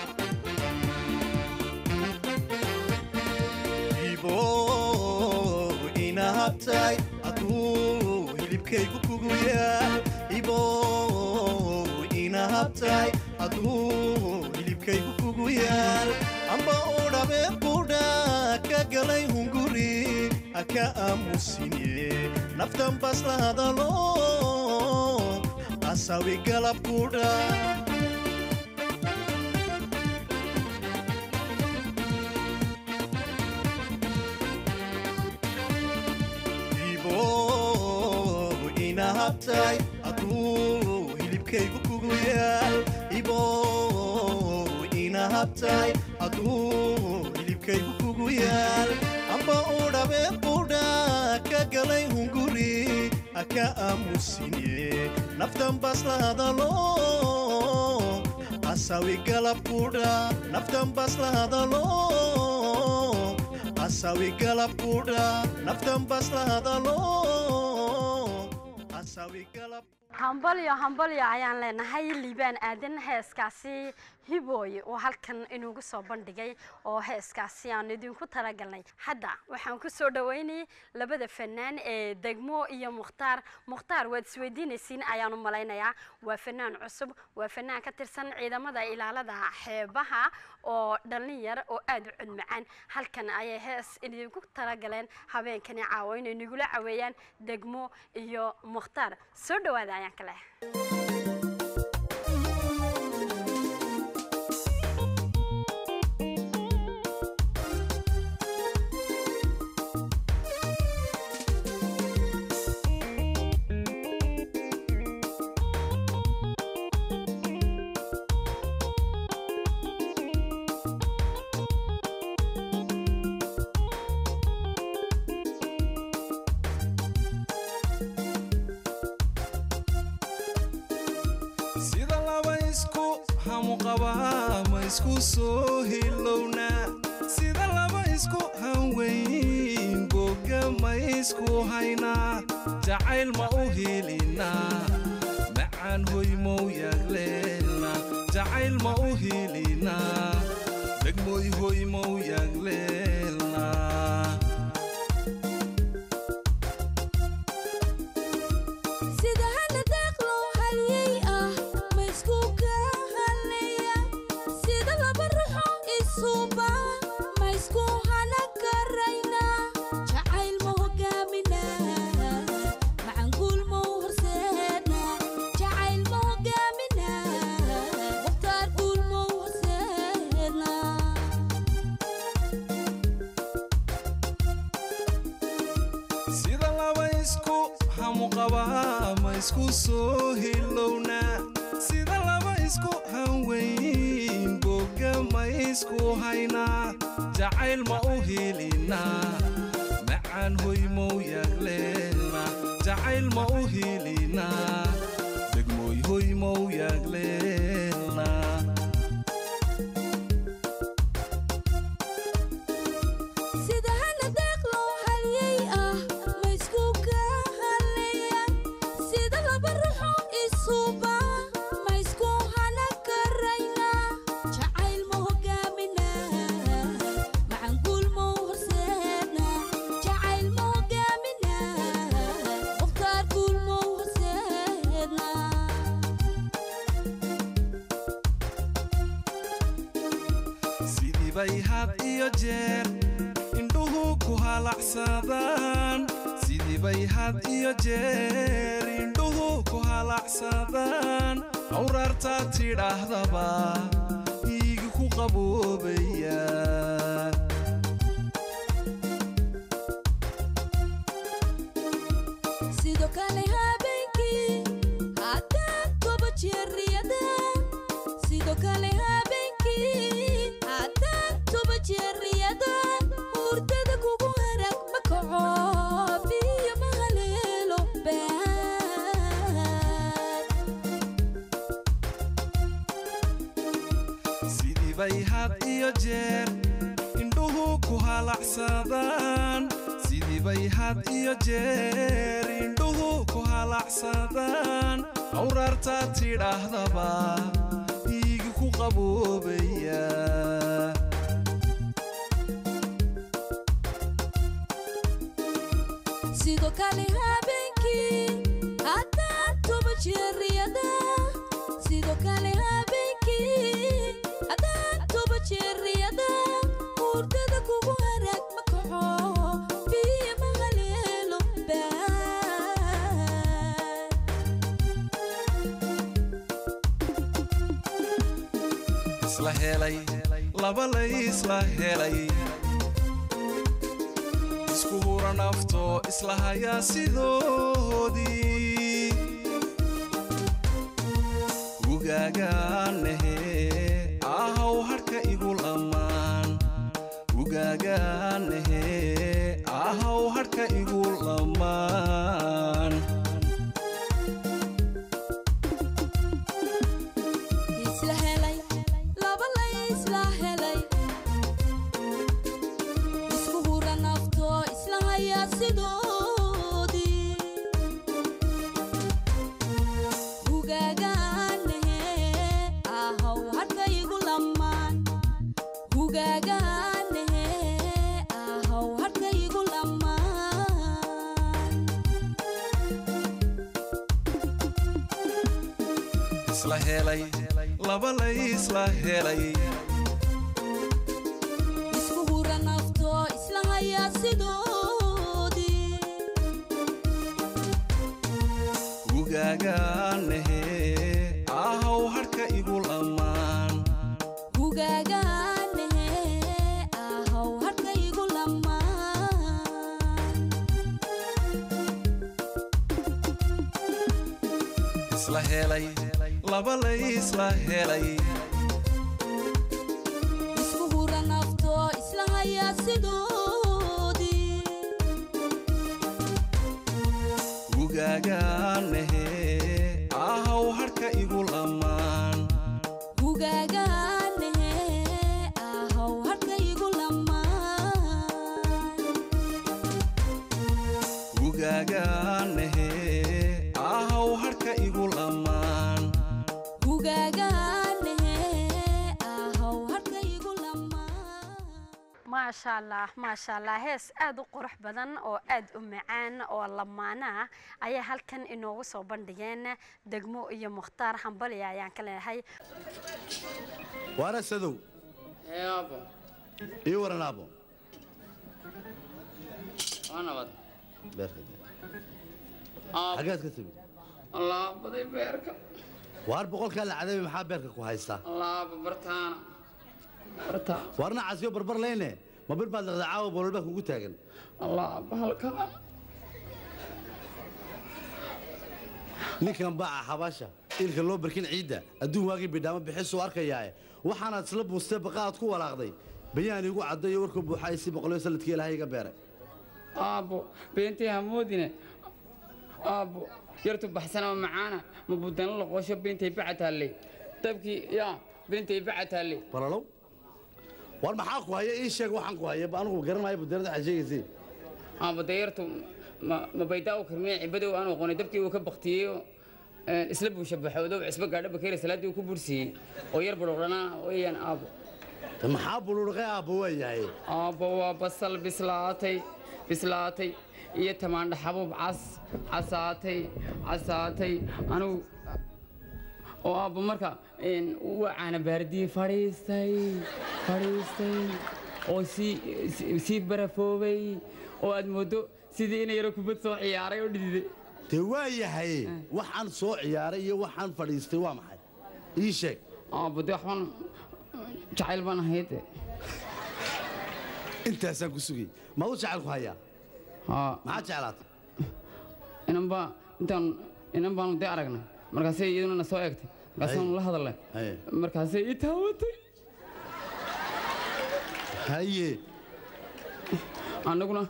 ibow ina habtay aduu hilibkaygu kugu yaal ibow ina habtay aduu hilibkaygu kugu yaal amba u dhabe qudha ka galay hunguri aka aamusine naftan bas la hadalo asawi galab qudha habtay aduu hilibkaygu kugu yaal ibow ina habtay aduu hilibkaygu kugu yaal amba u dhabe qudha ka galay hunguri aka aamusine naftan bas la hadalo asawi galab qudha naftan bas la hadalo asawi galab qudha naftan bas la hadalo hambalyo hambalyo ayaan leenahay liibaan aadan heeskaasi hibooy oo halkan inugu soo bandhigay oo heeskaasi aan idinku talagalnay hadda waxaan ku soo dhaweynay labada fanaan ee degmo iyo mukhtaar mukhtaar waad isweydiinaysiin ayaan u malaynayaa waa fanaan cusub waa fanaan ka tirsan ciidamada ilaalada xeebaha oo dhalinyar oo aad u cod macaan halkan ayay hees idinku talagaleen habeenkani caawa inay nagula caweeyaan degmo iyo mukhtaar soo dhawaada ayaan kale isku soo hilowna sida laba isku hanweyn boga ma isku hayna jacayl ma u helina macaan hoy mow yagleelna jacayl ma u helina degmoy hoy mow yagleelna isku soo hilowna sida laba isku hanweyn boga ma isku hayna jacayl ma u helina macaan hoy mow yagleelna jacayl ma u helina degmoy hoy mow yagleelna had iyo jeer indhuhu ku halacsadaan sidii bay had iyo jeer indhuhu ku halacsadaan awraarta tidhaahdaba iigu ku qaboobaya sidoo kale habeenkii haddaad gobo jeeriyada sidoo kale hurdada kugu harag ma kaco biyo ma haleelo baad halacsadaan sidii bay had iyo jeer indhuhu ku halacsadaan awraartaa tidhaahdaba dhiigi ku qaboobaya sidoo kale habeenkii haddaan tuba jeeriyada sidoo kale habeenkii haddaan tuba jeeriyada hurdada kugu haraag ma kaco biyo ma haleelo baan isla helay laba la isla helay isku hura nafto isla hayaa sidoodii ugaagaanahe ahow harka igu lamaan ugaagaanahe ahow harka igu lamaan isla helay laba la isla helay isku hura nafto isla hayaa sidoodii ugaagaanahe ahow harka igu lamaan ugaagaanahe ahow harka igu lamaan isla helay laba la isla helay isku hura nafto isla hayaa sidoodii ugaagaanahe ahow harka igu lamaan ugaagaanahe ahow harka igu lamaan isla helay laba la isla helay isku hura nafto isla hayaa sidoodii ugaagaanahe ahow harka igu lamaan ugaagaanahe ahow harka igu lamaan ugaagaanahe ahow harka igu lamaan ugaagaanahe ahow harka igu lamaan maasha allah maasha allah hees aad u qurux badan oo aad u macaan oo lamaana ayaa halkan inoogu soo bandhigeen degmo iyo mukhtaar hambali ayaan ka leeyahay waana sadow eebo ii waran aabo ana wad beerka aabo xagaad ka timid allah baday beerka waar boqolka la cadabi maxaa beerka ku haysta allah bartaana barta warna casyo barbar leene ma bir baad laqda caawa bololba kugu taagan allah bahalka ninkan baa xabasha ilka loo barkin ciida adduun waagi bidhaama bixisu arkayaa waxaanaad isla buustay baqaad ku walaaqday bayaan igu cadday warku buuxay si boqol sanadkii ilaahay iga beeray aabo beentii hamoodine aabo yartu baxsana macaana ma budan la qoosho beentay bacataale tabkii ya beentay bacataale balalow war maxaa ku haya ii sheeg waxaan ku haya anigu garanayo budarada xajeeyay aabo dayartu ma ma baydaa karmee cibadow aan aqoonay dabkii uu ka baqtiyay isla buu shabaxoodo isba gaadho bakeer salaadii uu ku bursiyay oo yar badhorana weeyaan aabo maxaa bulurqay aabo wayahay aabo waa basal bislaatay bislaatay iyo tamaandho xabuub cas casaatay casaatay anigu oo aabo marka waa caana baardii fadhiistay fadhiistay oo sii sii barafoobay oo aad moodo sidii inay yaro kubad soo ciyaaray oo dhididay dee waa yahay waxaan soo ciyaaray iyo waxaan fadhiistay waa maxay ii sheeg aabo dee waxbaan jacayl baan ahayd intaasaan ku sugay ma u jacayl ku hayaa haa maxaa jeclaatay inan baa intaan inan baanu dee aragnay markaasay iyaduna na soo eegtay markaasaan la hadalnay markaasay ii taawatay haye annaguna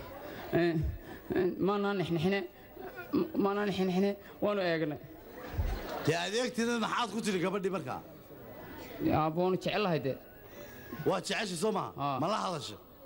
maanaa nixnixine maanaa nixnixine waanu eegnay dee adeegteeda maxaad ku tiri gabadhii markaa aabboonu jecel lahay dee waa jecesha soo maha ma la hadasha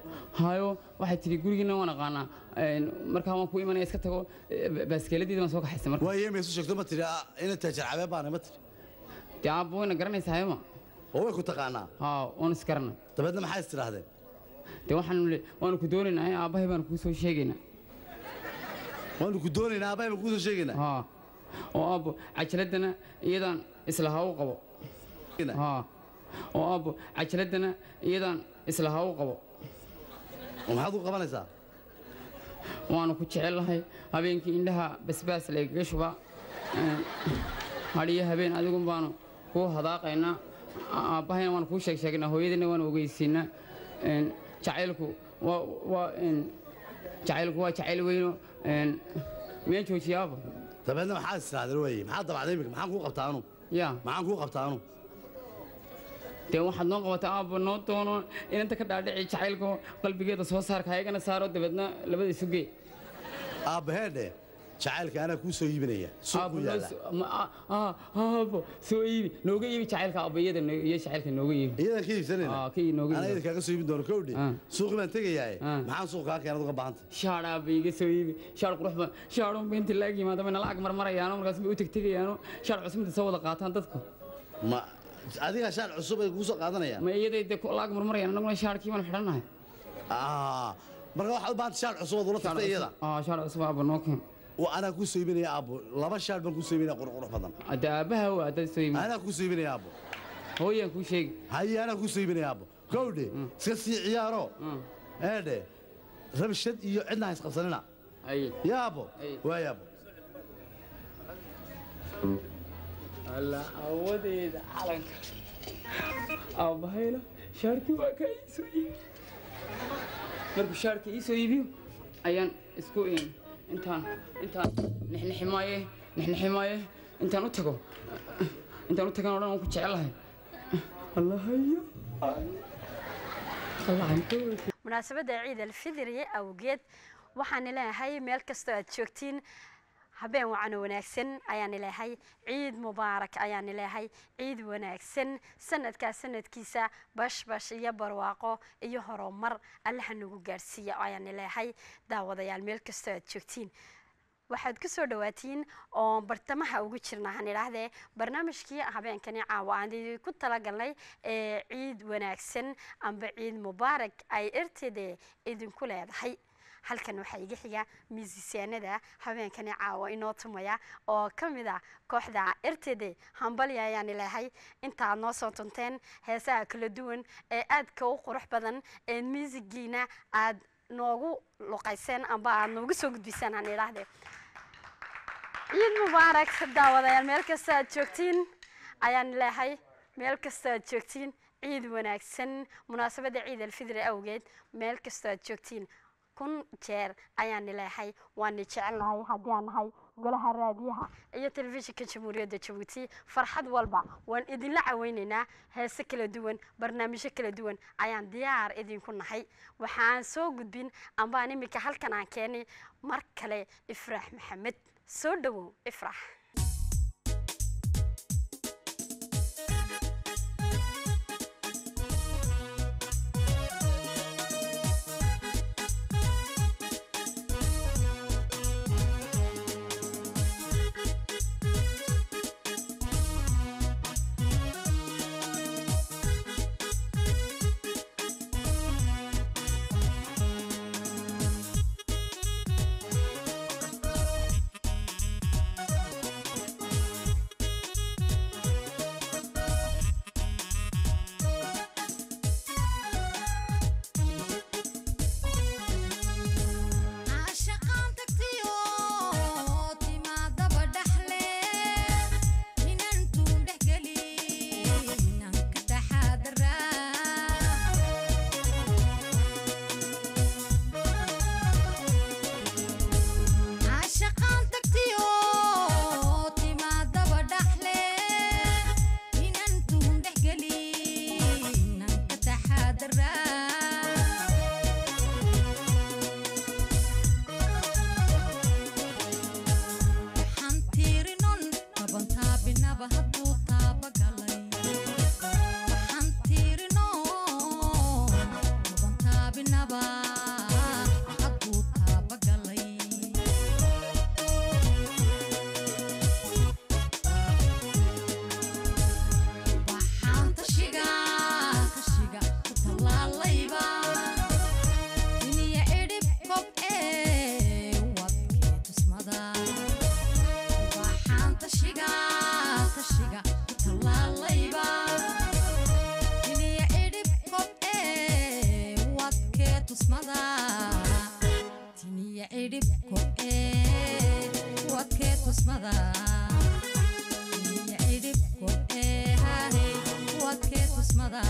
hayo waxay tiri gurigiina waan aqaanaa markaa waan ku imanaya iska tago baaskeeladiida waan soo kaxaysay marka waaye ma isu sheegto ma tiri ina taajar cabee baana ma tiri dee aabbo wayna garanaysaa hayma oo way ku taqaanaa haa waan isgarana dabeedna maxay is tidhaahdeen dee waxaan waanu ku doonaynaa aabbahay baanu kuu soo sheegaynaa waanu ku doonaynaa aabbahay baan kuu soo sheegaynaa haa oo aabbo cajaladana iyadaan isla ha u qabo haa oo aabbo cajaladana iyadaan isla ha u qabo maxaad u qabanaysaa waanu ku jecelahay habeenkii indhaha basbaas laygaga shubaa hadhiyo habeen adigun baanu kuu hadaaqaynaa aabbahayna waanu kuu sheeg sheegnaa hooyadina waanu ogeysiinaa jacaylku waa waa jacaylku waa jacayl weyno miyaan joojiyaaba dabeedna maxaad is tidhahdeen waaye maxaad dabacday imika maxaan kuu qabtaa anu ya maxaan kuu qabtaa anu dee waxaad noo qabataa aabba noo doono inanta ka dhaadhici jacaylka qalbigeeda soo saarka ayagana saaro dabeedna labada isu gee aabbaheedhe jacaylka anaa kuu soo iibinaya suuq ku yaala aabbo soo iibi nooga iibi jacaylka aabba iyada iyo jacaylka nooga iibi iyadan ka iibsanayna ka nooga anaa idin kaaga soo iibin doono kowdhe suuqi baan tegayaaye maxaan suuq kaa keenad uga baahantay shaar aabba iga soo iibi shaar qurux badan shaarun ba inta laag yimaada bayna lacag marmarayaano markaas bay u tegtegayaano shaar cusub inta soo wada qaataan dadku ma adiga shaar cusub ay kugu soo qaadanayaan ma iyaday dee laag marmarayaan annaguna shaarkii baan xidhannahay marka waxaad u baahantay shaar cusub ood ula tagtay iyada shaar cusub aabba noo keen أنا كوسو يبيني أبو لما شال بنكوسو يبيني قرق قرق بدن أدابها هو أدابها يبيني أنا كوسو يبيني أبو هو ينكو شيء هاي أنا كوسو يبيني أبو كودي سكسي عيارو هذا رمشت يو عندنا يسقسنا أي يا أبو ويا أبو الله أودي علنك أبو هيلا شاركي وكاي سوي مركو شاركي يسوي أيان اسكوين intaan intaan nixni ximaaye nixni ximaaye intaan u tago intaan u tagan oo dhan waan ku jecelahay allahayo munaasabadda ciid alfidri awgeed waxaan leeyahay meel kastoo aad joogtiin habeen wacan wanaagsan ayaan leeyahay ciid mubaarak ayaan leeyahay ciid wanaagsan sanadka sanadkiisa bash bash iyo barwaaqo iyo horumar allaha nagu gaarsiiyo ayaan leeyahay daawadayaal meel kastoo aad joogtiin waxaad ku soo dhawaatiin oo bartamaha ugu jirnaa han idhaahdee barnaamijkii habeenkani caawa aan ku talagalnay ee ciid wanaagsan amba ciid mubaarak ay irtide idinku leedahay halkan waxaa iga xiga miisisaanada habeenkani caawa inoo tumaya oo ka mid ah kooxda irtide hambalya ayaan leeyahay intaad noo soo tunteen heesaha kala duwan ee aadka u qurux badan ee miisigiina aad noogu luqayseen amba aad noogu soo gudbisaan aan idhaahdee ciid mubaarak daawadayaal meel kasta aad joogtiin ayaan leeyahay meel kasta aad joogtiin ciid wanaagsan munaasabadda ciid alfidri awgeed meel kasta aad joogtiin kun jeer ayaan leeyahay waan jecelnahay haddii aan nahay golaha raadiyaha iyo telefishinka jamhuuriyadda jabuuti farxad walba waan idinla caweynaynaa heese kala duwan barnaamijyo kala duwan ayaan diyaar idinku nahay waxaan soo gudbin ambaan iminka halkan aan keenay mar kale ifraax maxamed soo dhawow ifraax idhibko ee wadkee tusmada tiniya idhibko ee hahe wadkee tusmada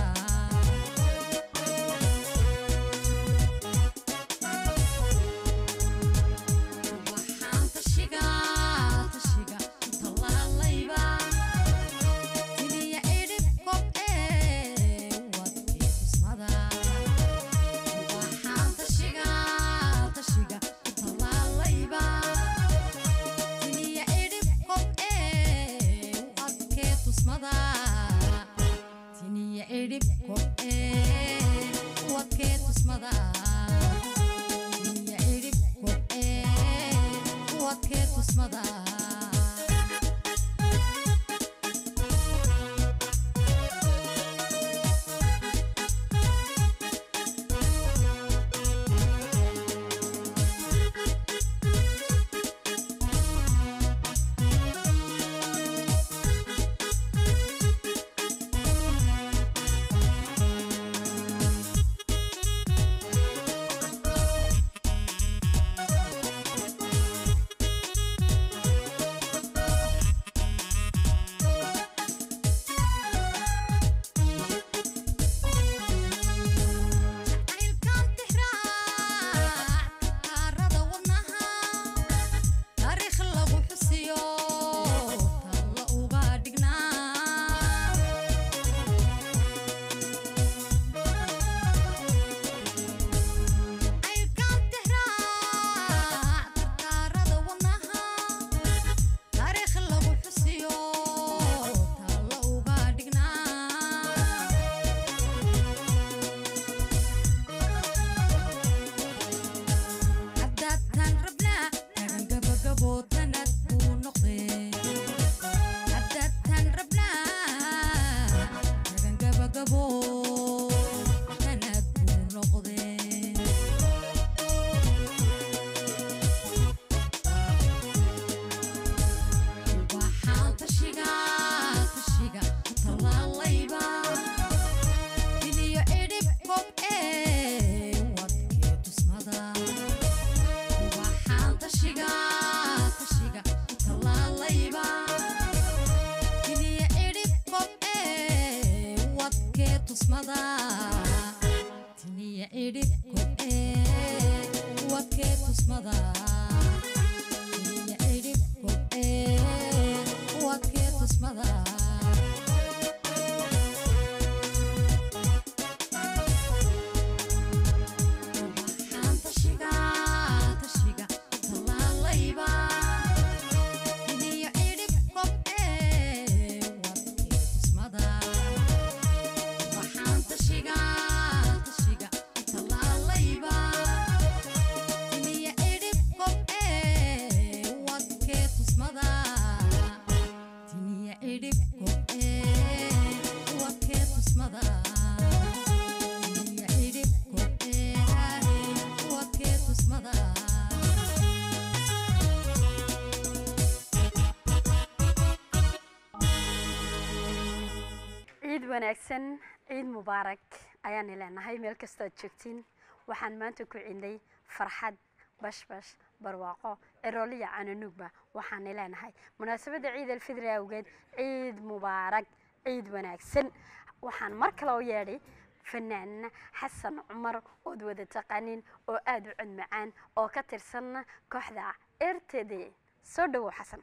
wanaagsan ciid mubaarak ayaan ilaahay meel kasta aad joogtiin waxaan maanta ku cinday farxad bashbash barwaaqo erooliya cananugba waxaan ilaahay munaasabada ciid al-fidri awgeed ciid mubaarak ciid wanaagsan waxaan mar kale u yeedhay fanaan xasan cumar oo wada taqaanin oo aad u cod macaan oo ka tirsan kooxda R T D soo dhawo xasan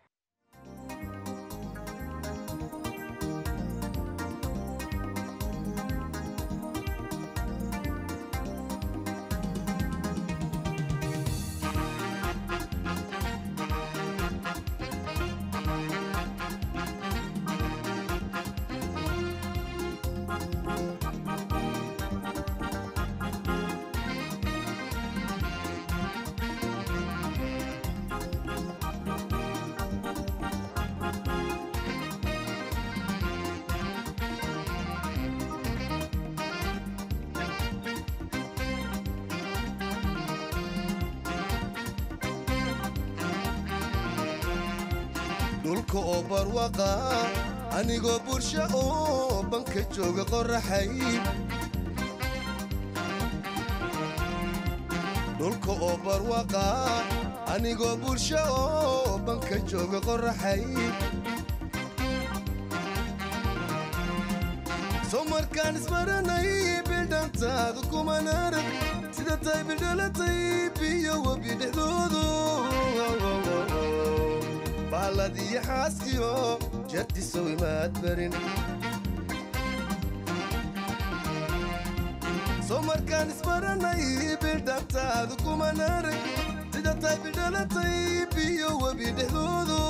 dhulka oo barwaqa anigoo bulsho oo banka jooga qoraxay dhulka oo barwaqa anigoo bulsho oo banka jooga qorraxay soo markaan isbaranay bildhantaadu kuman arag sida tay bildhalatay biyo webi dhexdoodu baaladiyo xaaskiyo jartisow imaad barin soo markaan isbaranay bildhantaadu kuman arag sida tay bildhalatay biyo webi dhexdoodu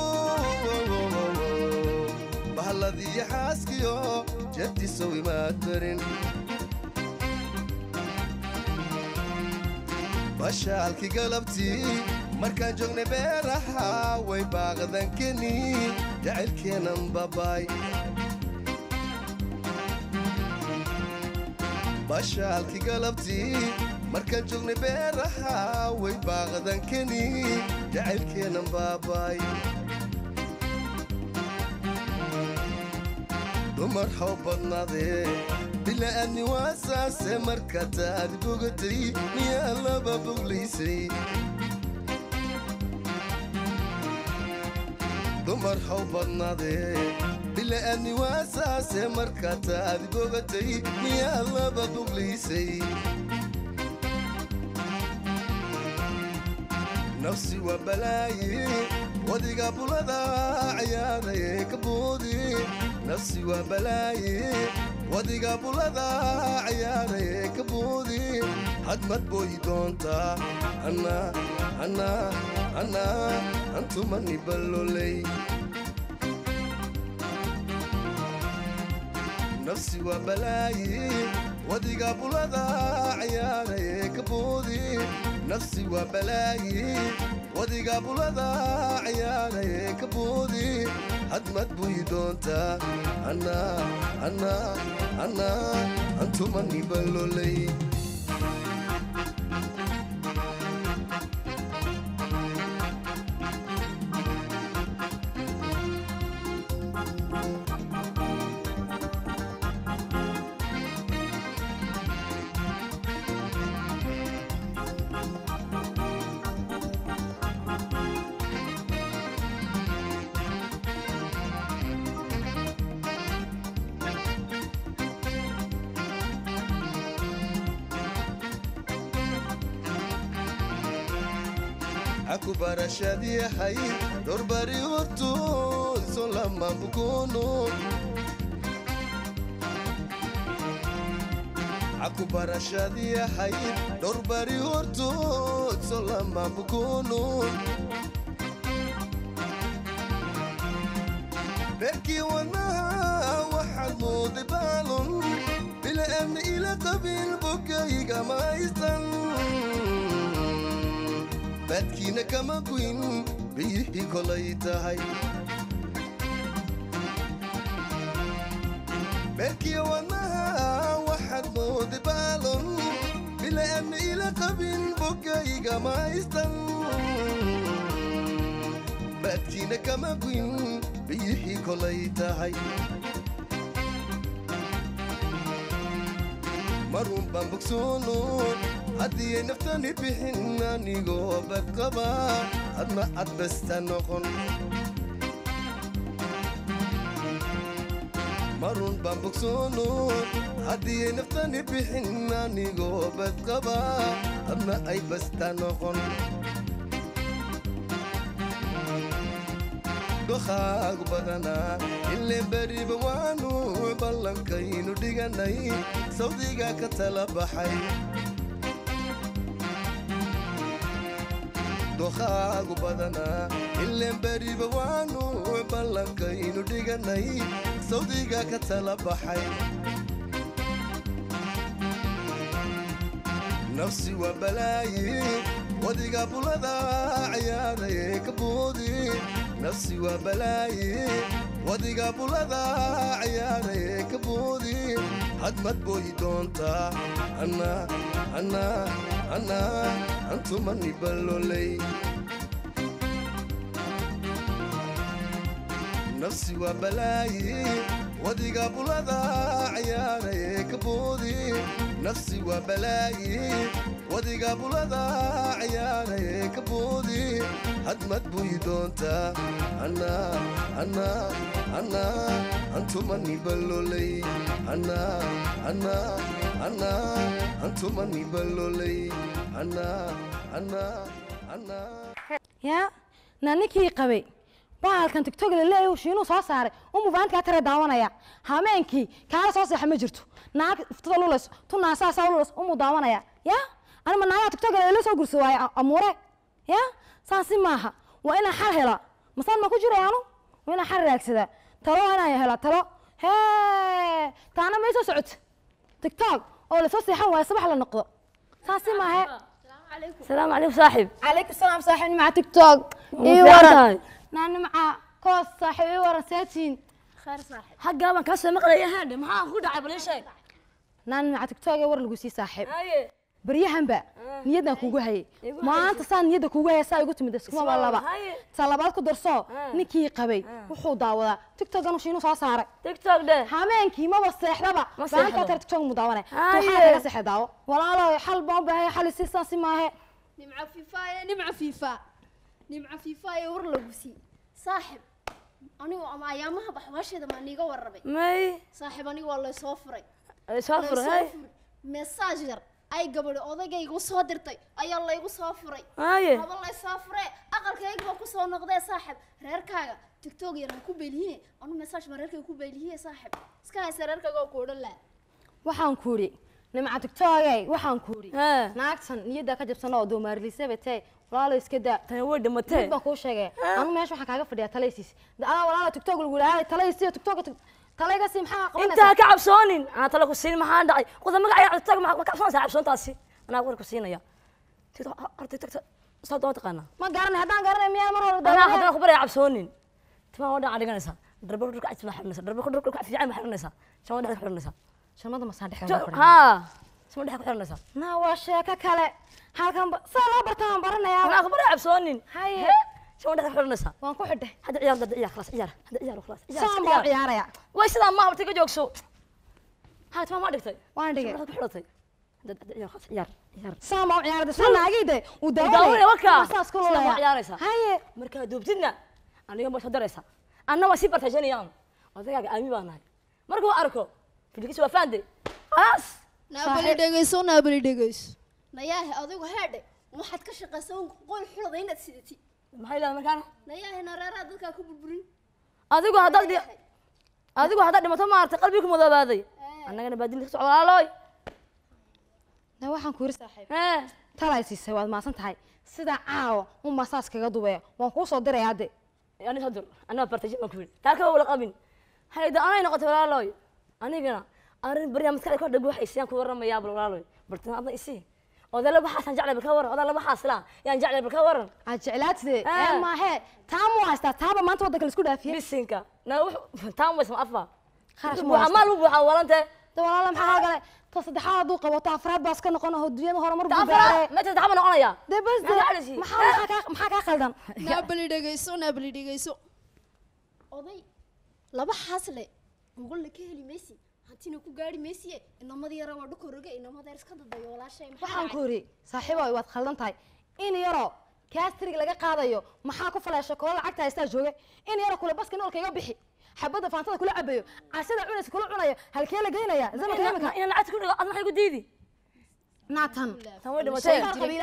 baaladiyo xaaskiyo jartisow imaad barin bashaalkii galabtii markaan joognay beeraha way baaqdankeni jacaylkeenan babaay bashaalkii galabtii markaan joognay beeraha way baaqdankeni jacaylkeenan babaay dumar haw badnaadee bila'aadni waasaase marka taad bogatay miyaa laba boglaysay dumar haw badnaadee bila'aadni waasaase marka taad bogatay miyaa laba boglaysay nafsi waa balaaye wadiga bulada ciyaaraye ka boodi nafsi waa balaaye wadiga bulada ciyaaraye ka boodi hadmad booyi doontaa anna anna anna antumani balloley nafsi waa balaaye wadiga bulada ciyaaraye ka boodi nafsi waa balaaye wadiga bulada ciyaaraye ka boodi hadmad buyi doontaa anna anna anna antumani balloley aku barashadii hay dorbari hortood soo lama bukono aku barashadii hay dorbari hortood soo lama bukono berkii wanaha waxaad mooday baalon bila amni ila qabiil bogayga maystan badkiina kama guyn biyihii kolay tahay berkii wanaha waxaad mooday baalon bila amni ila qabiil bogayga maystan badkiina kama guyn biyihii kolay tahay marun baan bogsoono haddii ay naftani bixin anigoo badqaba adna ad basta noqon marun baan bogsoono haddii ay naftani bixin anigoo badqaba adna ay basta noqon dokhaagu badanaa ileen beriba waanu ballankaynu dhiganay sawdiga ka tala baxay dokhaagu badanaa ileen beriba waanu ballankaynu dhiganay sawdiga ka tala baxay nafsi waa balaaye wadiga bulada ciyaaraye ka boodi nafsi waa balaaye wadiga bulada ciyaaraye ka boodi hadmad booyi doontaa anna anna anna antumani balloley nafsi waa balaaye wadiga bulada ciyaaraya kaboodi nafsi waa balaayi wadiga bulada ciyaaraya kaboodi hadmad buy doontaa ana ana ana antumani balolay ana ana ana antumani balolay ana ana ana ya nanikii qabay baalkan tiktok la leeyahay shiinu soo saaray oo mubaanka tare daawanaya hameenkii kaala soo saxay ma jirto naag iftada lulas tunaa saasa lulas oo mudaawanaya ya ana ma naag tiktok la soo gurso waay amuure ya saasi maaha waa ina xal hela masan ma ku jiraano waa ina xal raagsada talo ana hela talo hee taana ma soo socod tiktok oo la soo saxan waa sabax la noqdo saasi maaha السلام عليكم صاحب. عليك السلام صاحب مع تيك توك. اي ورا. نحن مع كوس صاحب اي ورا ساتين. خير صاحب. حق ما كاسه مقلي هذا ما خو دعي بلا شيء. نحن مع تيك توك اي ورا لغوسي صاحب. اي. بريهم با. نيدنا كوغو هي. ما انت سان نيدا كوغو هي ساي غوتمد اسكما والله. talabaad ku darso ninkii qabay wuxuu daawadaa TikTok anu shiinu soo saaray TikTok de hameenkii ma waseexdaba baanka tar TikTok mu daawanay waxa ka saxdaawo walaalo xal baan baahay xal sidaas maahe nimca fiifa nimca fiifa nimca fiifa war lagu si saaxib anigu ama ayaamaha baxwaasheeda ma niga warrabay may saaxib anigu waa la soo furay ay soo furay messenger ay gabadho odagaygu soo dirtay ayaa la igu soo furay haba la soo furay aqalkaygu ku soo noqday saaxib reerkaaga TikTok yar ku beeliye anu message ma reerkaygu ku beeliye saaxib iska haysa reerkaaga ku odhan waxaan ku ri nimca TikTok-ay waxaan ku ri naagtan niyada ka jabsan oo doomaarliisay batay walaalo iska daa tan way dhimatay ba ku sheegay anu meesha waxaan kaaga fadhiyaa talaysis ana walaalo TikTok lagu leeyahay talaysis TikTok talayga si maxaa qabanaysaa inta ka cabsoonin ana tala ku siin maxaa dhacay qoda magaca TikTok ma ka cabsoon saacabsoon taasi ana war ku siinaya TikTok soo doon taqana ma garanay hadaan garanay miyaa mar hore ana hadaan ku baray cabsoonin tuma wada adiganaysa darbo dhulka ay isma xirnaysa darbo dhulka ka fiican ma xirnaysa shamada dhexda xirnaysa shamada ma saadhex ha shamada dhexda xirnaysa na waa sheeka kale halkan saa loo bartaan baranaya ana ku baray cabsoonin haye shamada dhexda xirnaysa waan ku xidhay hada ciyaar hada ciyaar خلاص ciyaar hada ciyaar خلاص saan baa ciyaaraya way sida ma habtay ka joogso ha tuma ma dhigtay waan dhigay ku xidhatay hada ciyaar خلاص ciyaar ciyaar saan baa ciyaarada sanaagide u daaway waka saas ku loo ciyaaraysa haye marka duubtidna aniga ma soo daraysa anna waa si bartajanayaan odayga aami baan nahay markuu arko fidigiis waa faande خلاص naabali dhageyso naabali dhageyso nayaha adigu heedhe waxaad ka shaqaysan qool xulada inaad sidati maxay la markaan nayaha nareera dadka ku burburin adigu hadad adigu hadad dhimato ma artay qalbigu madabaaday annagana baadil ka socdaalooy na waxaan ku ri saaxiib ee talaysiisay waad maasan tahay sida caawo u masaas kaga duubay waan ku soo diray hadde yani hadur ana bartay ma ku ri taaka wala qabin hayda anay noqoto walaalooy anigana arin barnaamij kale ka dhagu waxay siyaan ku waramaya walaalooy bartan adna isi odala waxaan jeclay barka waran odala waxaas la yaan jeclay barka waran aan jeclaatay ee ma he taamu haysta taaba maanta wadanka la isku dhaafiyay bisinka na taamu isma afa kharash mu amal u buuxa walante walaalo maxaa galay ta saddexaad uu qabato afraad baas ka noqon hodiyada hore mar buu gaaray ma ta taxba noqonaya debas maxaa ka maxaa ka qaldan naabali dhageyso naabali dhageyso oday laba xasle gol ka heli meesi hantina ku gaari meesi inamada yara waa dhukoroga inamada iska dadayo walaashay maxaa waxaan ku ri saaxiibo waad khaldan tahay in yaro kaastrig laga qaadayo maxaa ku falaasho koola lacagta haysta jooga in yaro kula baska noolka iga bixi xabada faantada kula cabayo casada cunaysa kula cunayo halkee la geynaya zamanka zamanka ina lacagta ku dhigo adna waxay ku diidi naatan tan way dhimatay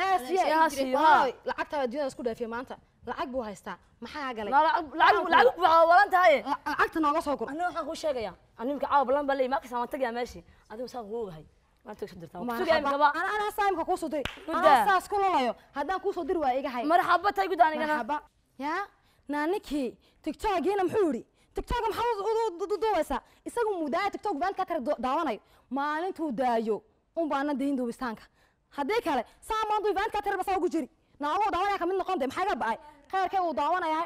lacagta adduunyada isku dhaafiyo maanta lacag buu haystaa maxaa galay lacag lacag buu walan tahay lacagta nooga soo gur anna waxaan ku sheegaya animka caaw balan baa leey ma ka samaan tagay meeshii adigu saan ku ogahay waan tag soo dirtaa suugay gaba ana ana saamka ku soo diray ana saas ku lolayo hadaan ku soo dir waa iga hay marxaba tay gudaan igana marxaba ya naaniki TikTok ina muxuu ri TikTok maxaa u duubaysa isagu mudaa TikTok baan ka tar daawanayo maalintuu daayo um baana deyn duubistaanka hadii kale saamaan duubaan ka tar bas ugu jiri naago daawanaya kamid noqon day maxay ga bacay khayrkay uu daawanaya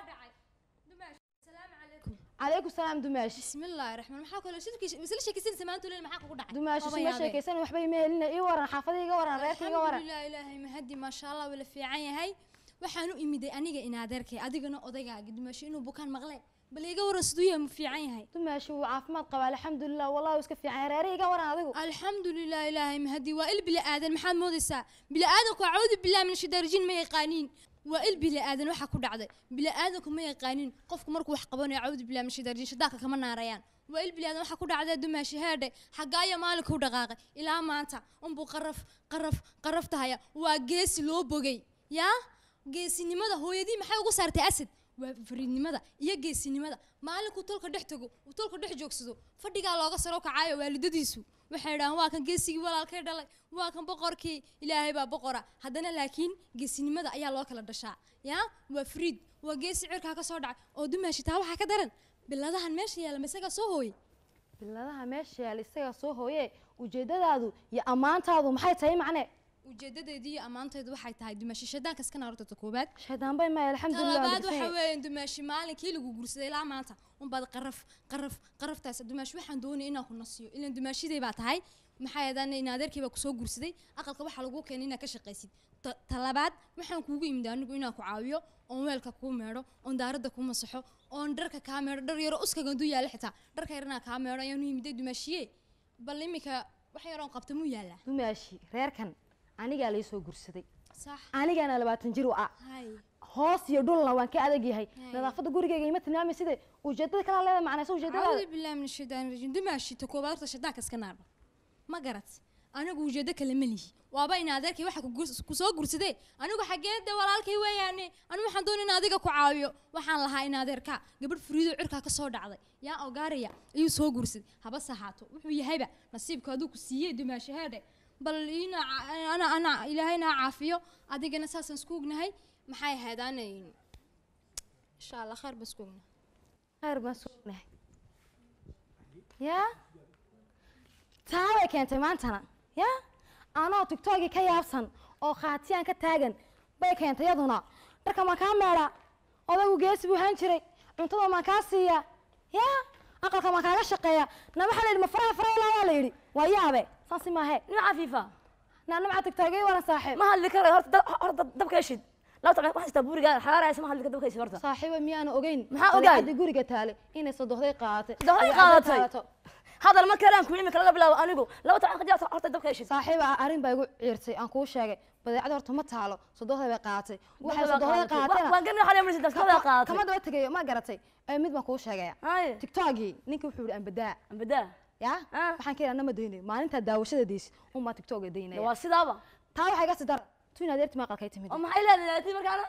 عليكم السلام دماش بسم الله الرحمن الرحيم maxaa kale shirkiis misal sheekaysan samaantu leeyahay maxaa ku dhacay دماش ma sheekaysan waxba iimayelina ii waran xaafadiga waran reerkiga waran alhamdulillah ilaahay ma hadi ma sha Allah wala fiican yahay waxaan u imiday aniga in adeerkay adigana odayga dumaash inuu bukaan maqlay bal iga waran siduu yahay ma fiican yahay dumaashi wuu caafimaad qabaa alxamdulilah wallahi iska fiican reere iga waran adigu alxamdulilah ilaahay mahadi waa il bila aadan maxaad moodaysaa bila aadanku acuudu billahi min shaytaanirjiim ma yaqaaniin waa il bila aadan waxa ku dhacday bila aadanku ma yaqaaniin qofku markuu wax qabanayo acuudu billahi min shaytaanirjiim shadaaka kama naarayaan waa il bila aadan waxa ku dhacday dumaashi heedhe xagaaya maalinka u dhaqaaqay ilaa maanta unbuu qaraf qaraf qaraf tahaya waa geesi loo bogay yaa geesinimada hooyadii maxay ugu saartay asad waa fariidnimada iyo geesinimada maalinku tolka dhex tago uu tolka dhex joogsado fadhigaa looga saro kacayo waalidadiisu waxay dhahaan waa kan geesigii walaalkay dhalay waa kan boqorkii ilaahay baa boqora haddana laakiin geesinimada ayaa loo kala dhashaa yaa waa fariid waa geesi cirkaa ka soo dhacay oo dumaashi taa waxaa ka daran biladahan meesha yaala isagaa soo hooye biladaha meesha yaala isagaa soo hooye ujeedadaadu iyo ammaantaadu maxay tahay macne ujeedadeedii iyo ammaanteedu waxay tahay dumaashi shaydaanka iska naarta koobaad shaydaan bay ma alxamdulilah talabaad waxa weeyaan dumaashi maalinkii lagu guursaday ilaa maanta unbaad qaraf qaraf qaraftaas dumaashi waxaan doonay inaan ku nasiyo ilaan dumaashiday baa tahay maxay ahaydaan in adeerkii baa ku soo guursaday aqalka waxa lagu keenay inaad ka shaqaysid talabaad waxaan kuugu imid anigu inaan ku caawiyo oon weelka kuu meedho oon daaradda kuu masaxo oon dharka kaa meedho dhar yaro uskaga duu yaala xitaa dharka yarna kaa meedho ayaan u yimiday dumaashiye bal imika wax yar oon qabta muu yaala dumaashi reerkan anigaa lay soo guursaday sax anigana labaatan jir u ah hoos iyo dhulna waan ka adag yahay nadaafada gurigeyga ima tilmaamay sida ujeedada kala leedahay macnaysa ujeedada a'uudu billahi min shaytaani rajiim dumaashi ta koobaad horta shaydaanka iska naarba ma garat anigu ujeedo kale ma lihi waaba in adeerkay waxa ku soo guursaday anigu xageeda walaalkay weeyaane anigu waxaan doonay in adiga ku caawiyo waxaan lahaa in adeerka gabadh furiido cirka ka soo dhacday yaa ogaaraya ayuu soo guursaday haba saxaato wuxuu yahayba nasiibka aduu ku siiyay dumaashi heede bal ina ana ana ilaahayna caafiyo adigana saasan isku ognahay maxay ahaydaan insha Allah khayr bas ku ognahay khayr bas ku ognahay yaa taaway keentay maantana yaa anoo tiktok ka yaabsan oo khaatiyaan ka taagan bay keentay yaduna dharka ma ka meera odagu geesi buu han jiray cuntada ma ka siiya yaa aqalka ma kaaga shaqeeya nama xalid ma faraha faraha la la yiri waa yaabe saasi ma he nin cafiifa naan ma tiktok wana saaxiib ma hadli karo horta horta dabka ishid law tahay wax istaa buriga xaraaraysa ma hadli dabka ishid horta saaxiiba miyaan ogeyn maxaa ogaay hadii guriga taale inay soo dohday qaadatay dohday qaadatay هذا ما كلام كل يوم كلا بلا أنيقو لو تعال قد جات حتى دبك إيش صاحب أرين بيقول عيرتي أنكو شاقي بدي أقدر تمت تعالو صدوها بقاتي واحد صدوها قاتي وقلنا حاليا من صدق صدوها قاتي كم دوت تجي ما قرتي مد ما كو شاقي تيك توكي نينك وحول أن بدأ أن بدأ يا waxaan ka ilaalna ma doonay maalinta daawashadadiis uma tiktok deynaya waa sidaaba taa waxay ka sidar tuina deerti ma qalkay timid oo maxay leedahay markaana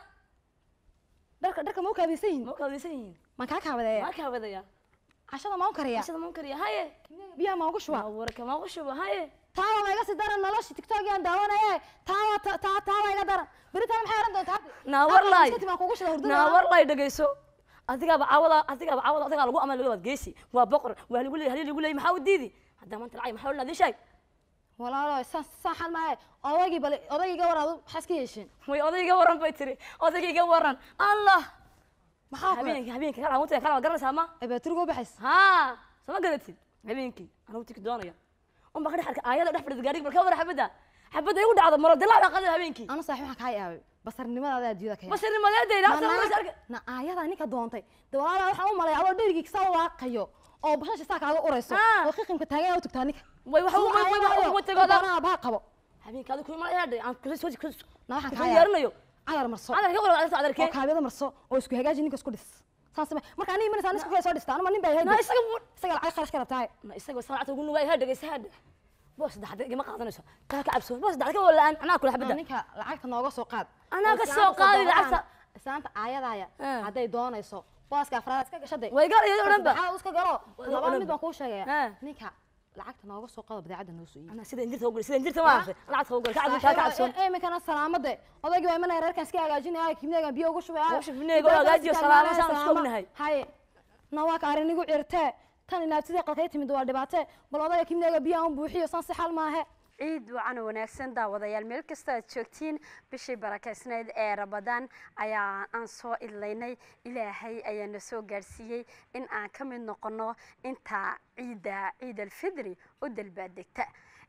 dharka dharka ma ka biisayn ma ka biisayn ma ka kaabadaya ma ka kaabadaya عشان ما أكره عشان ما أكره هاي بيا ما وقشوا ورك ما وقشوا هاي تاوا ما يقصد دار النلاش تيك توك يان داوانا يا تاوا تاوا تاوا يا دار بريت أنا محيران دون تعبي ناور لاي ناور لاي دقيسو أتيجا بعوضة أتيجا بعوضة أتيجا لقوا أمل لقوا جيسي وبقر وهل يقول لي هل يقول لي محاول ديدي هذا ما أنت العين محاول هذا شيء ولا لا صح صح معي أضاجي بل أضاجي جورا حسكيشين وي أضاجي جورا بيتري أضاجي جورا الله habeenki habeenki kala wada kala garanaysaa ma ay baatirigo baxays ha sama garatid habeenki anu tig doonaya um baa xarka aayada dhex fadhida gaariga markaa wada xabada xabada igu dhacdo maro dilaa qada habeenki ana saaxiib waxa ka yaabay basarnimadaada adiyada ka basarnimadeeda ila na aayada ninka doontay dawlada waxa uu malay adoo dhirigi ka waaqayo oo basasha saa kaaga urayso oo qiiqimka taagan oo tugtaa ninka way waxa uu way waxa uu tagada ana baa qabo habeenki adu ku imanaya aan kala soo na waxa ka yaarnayo عذر مرصو عذر كقول عذر عذر كي كابيدا مرصو oo isku hagaajin ninka isku dhis saasma marka ani imanaysan isku soo dhistaan ama nin bay hayday isaga isaga lacag kharash kala tahay ma isaga sanacta ugu nuugay hadda geysaad boos daxda ma qaadanayso ka ka cabso boos daxda ka wala aan ana kula xabada ninka lacagta nooga soo qaad ana ka soo qaadi lacagta saanta aayadaya haday doonayso booska afraad iska gashaday way gaarayay oran ba waxa iska garo laba mid baan ku sheegaya ninka lacagta nooga soo qaado badeecada noo soo iib ana sida injirta ugu sida injirta ma ahay lacagta ugu ka cabin ka cabson ee meekana salaamade odaygi waa imanay reerkan iska hagaajinaya kimneega biyo ugu shubay ugu shubneega hagaajiyo salaamo saan isku ognahay hay nawa ka arinigu cirtee tan inaabtida qalkay timid waa dhibaato bal odayga kimneega biyo aan buuxiyo san si xal maahe ciid wacan wanaagsan daawadayaal meel kasta aad joogtiin bishii barakaysnayd ee Ramadaan ayaa aan soo idlaynay ilaahay ayaa na soo gaarsiiyay in aan ka mid noqono inta ciida ciid al-fidri oo dalbaadegta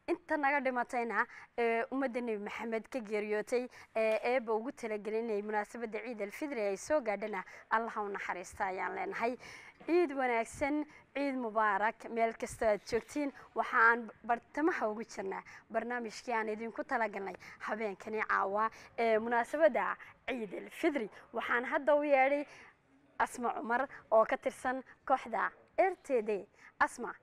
inta naga dhimatayna ummadda nebi maxamed ka geeriyootay eeba ugu talagelinayay munaasabadda ciid alfidri ay soo gaadhana allah u naxariista ayaan leenahay ciid wanaagsan ciid mubaarak meel kasta aad joogtiin waxa aan bartamaha ugu jirnaa barnaamijkii aan idinku talagalnay habeenkani caawa ee munaasabadda ciid alfidri waxaan hadda u yeedhay asma cumar oo ka tirsan kooxda R T D asma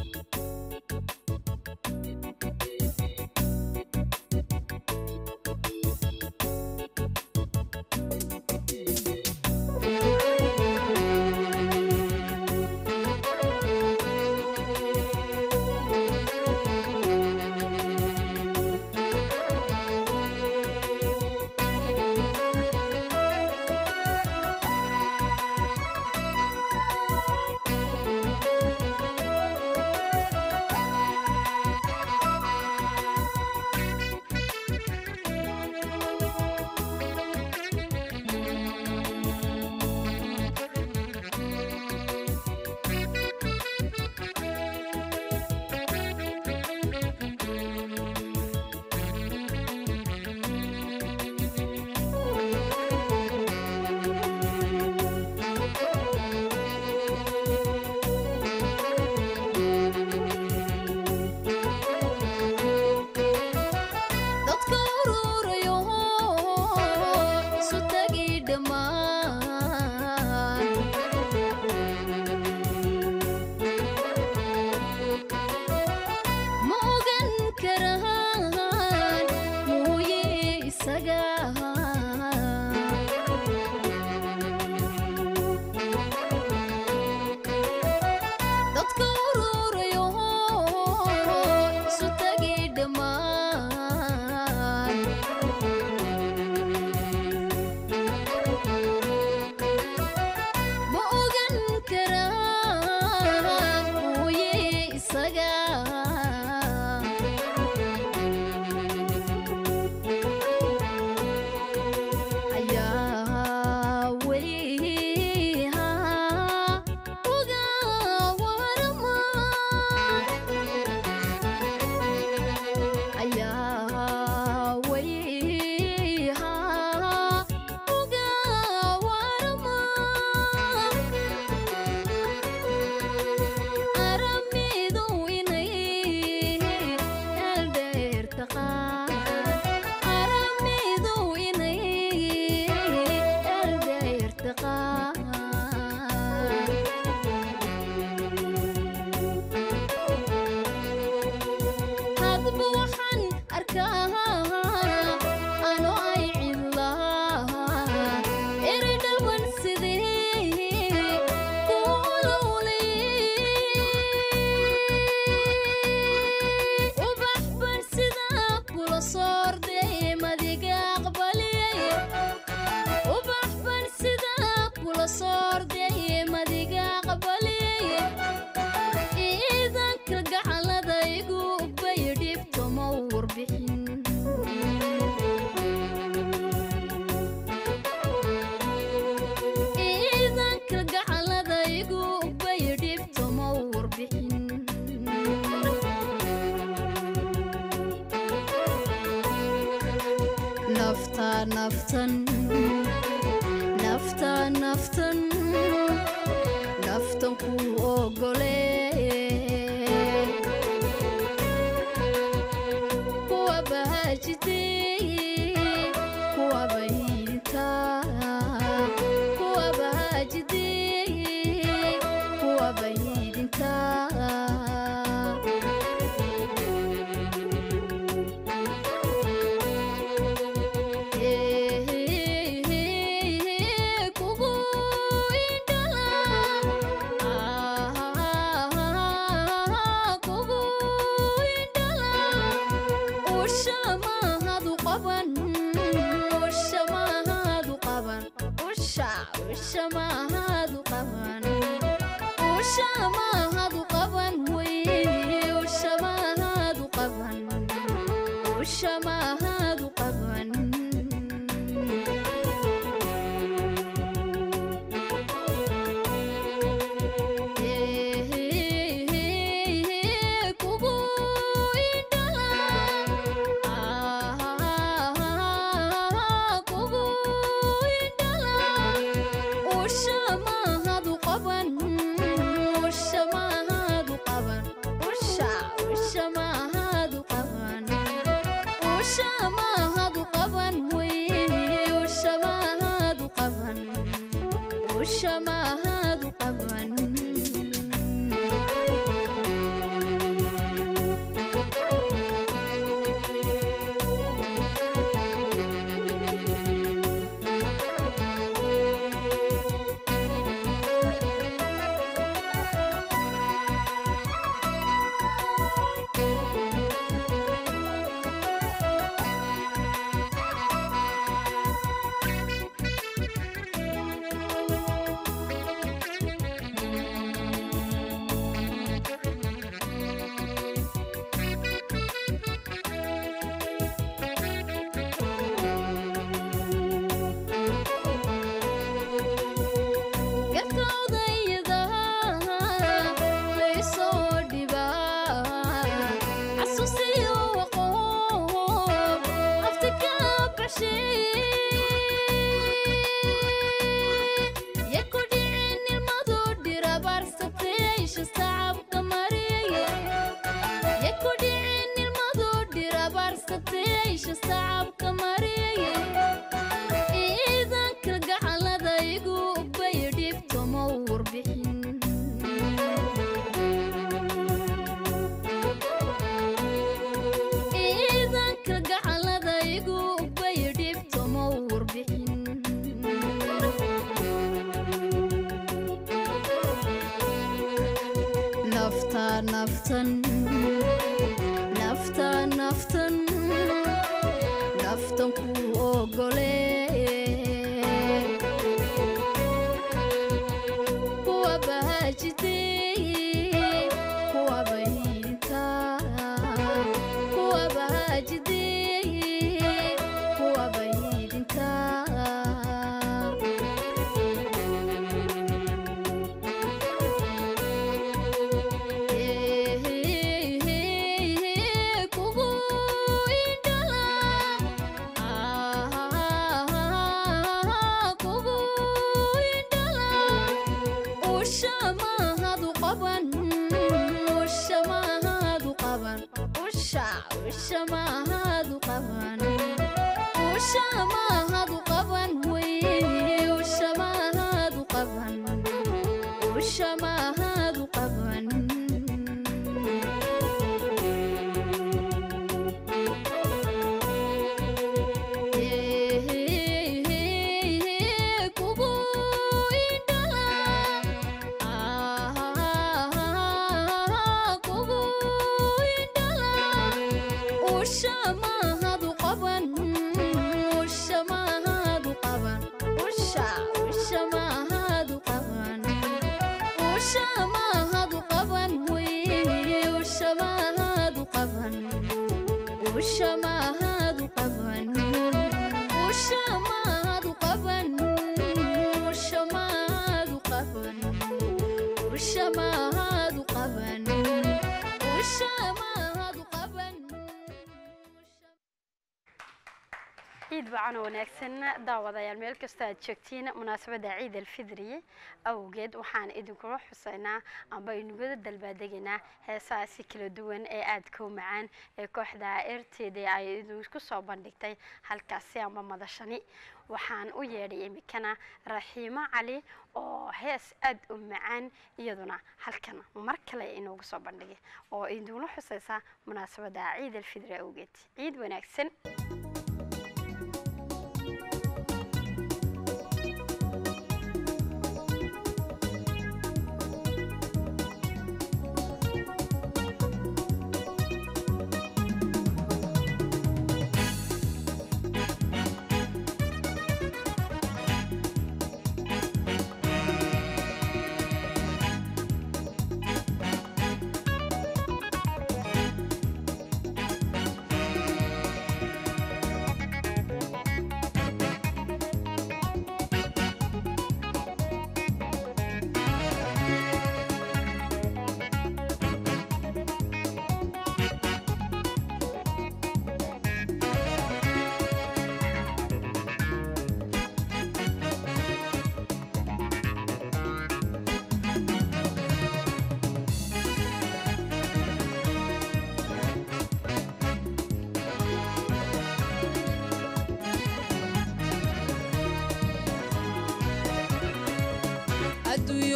naftan naftan naftan naftan ku ogole kuwa bahajite kuwa bahita kuwa bahajite kuwa bahidinta وشماهد قبن وشماهد قبن وي وشماهد قبن وشماهد قبن كوكو وشماهد قبن وي وشماهد قبن وشماهد قبن نفتن نفتن نفتن نفتن كو أقولي هو بهجتي هو بهيتا هو بهجتي هو بهيتا وشماهد قبن وشماهد قبن وي وشماهد قبن وشماهد قبن وشماهد قبن وشماهد قبن وشا وشماهد قبن وشماهد قبن وي وشماهد قبن وشماهد قبن وشماهد قبن وشماهد قبن وشماهد قبن وشماهد قبن ciid wacan oo wanaagsan daawadayaal meel kasta aad joogtiin munaasabada ciid al-fidri awgeed waxaan idinkula xusaynaa amba inuga dalbaadegnaa heesaasi kala duwan ee aadka u macaan ee kooxda R T D ay idinku soo bandhigtay halkaasi amba madashani waxaan u yeedhay imikana Raxiima Cali oo hees aad u macaan iyaduna halkan mar kale inoogu soo bandhigay oo idinkula xusaysa munaasabada ciid al-fidri awgeed ciid wanaagsan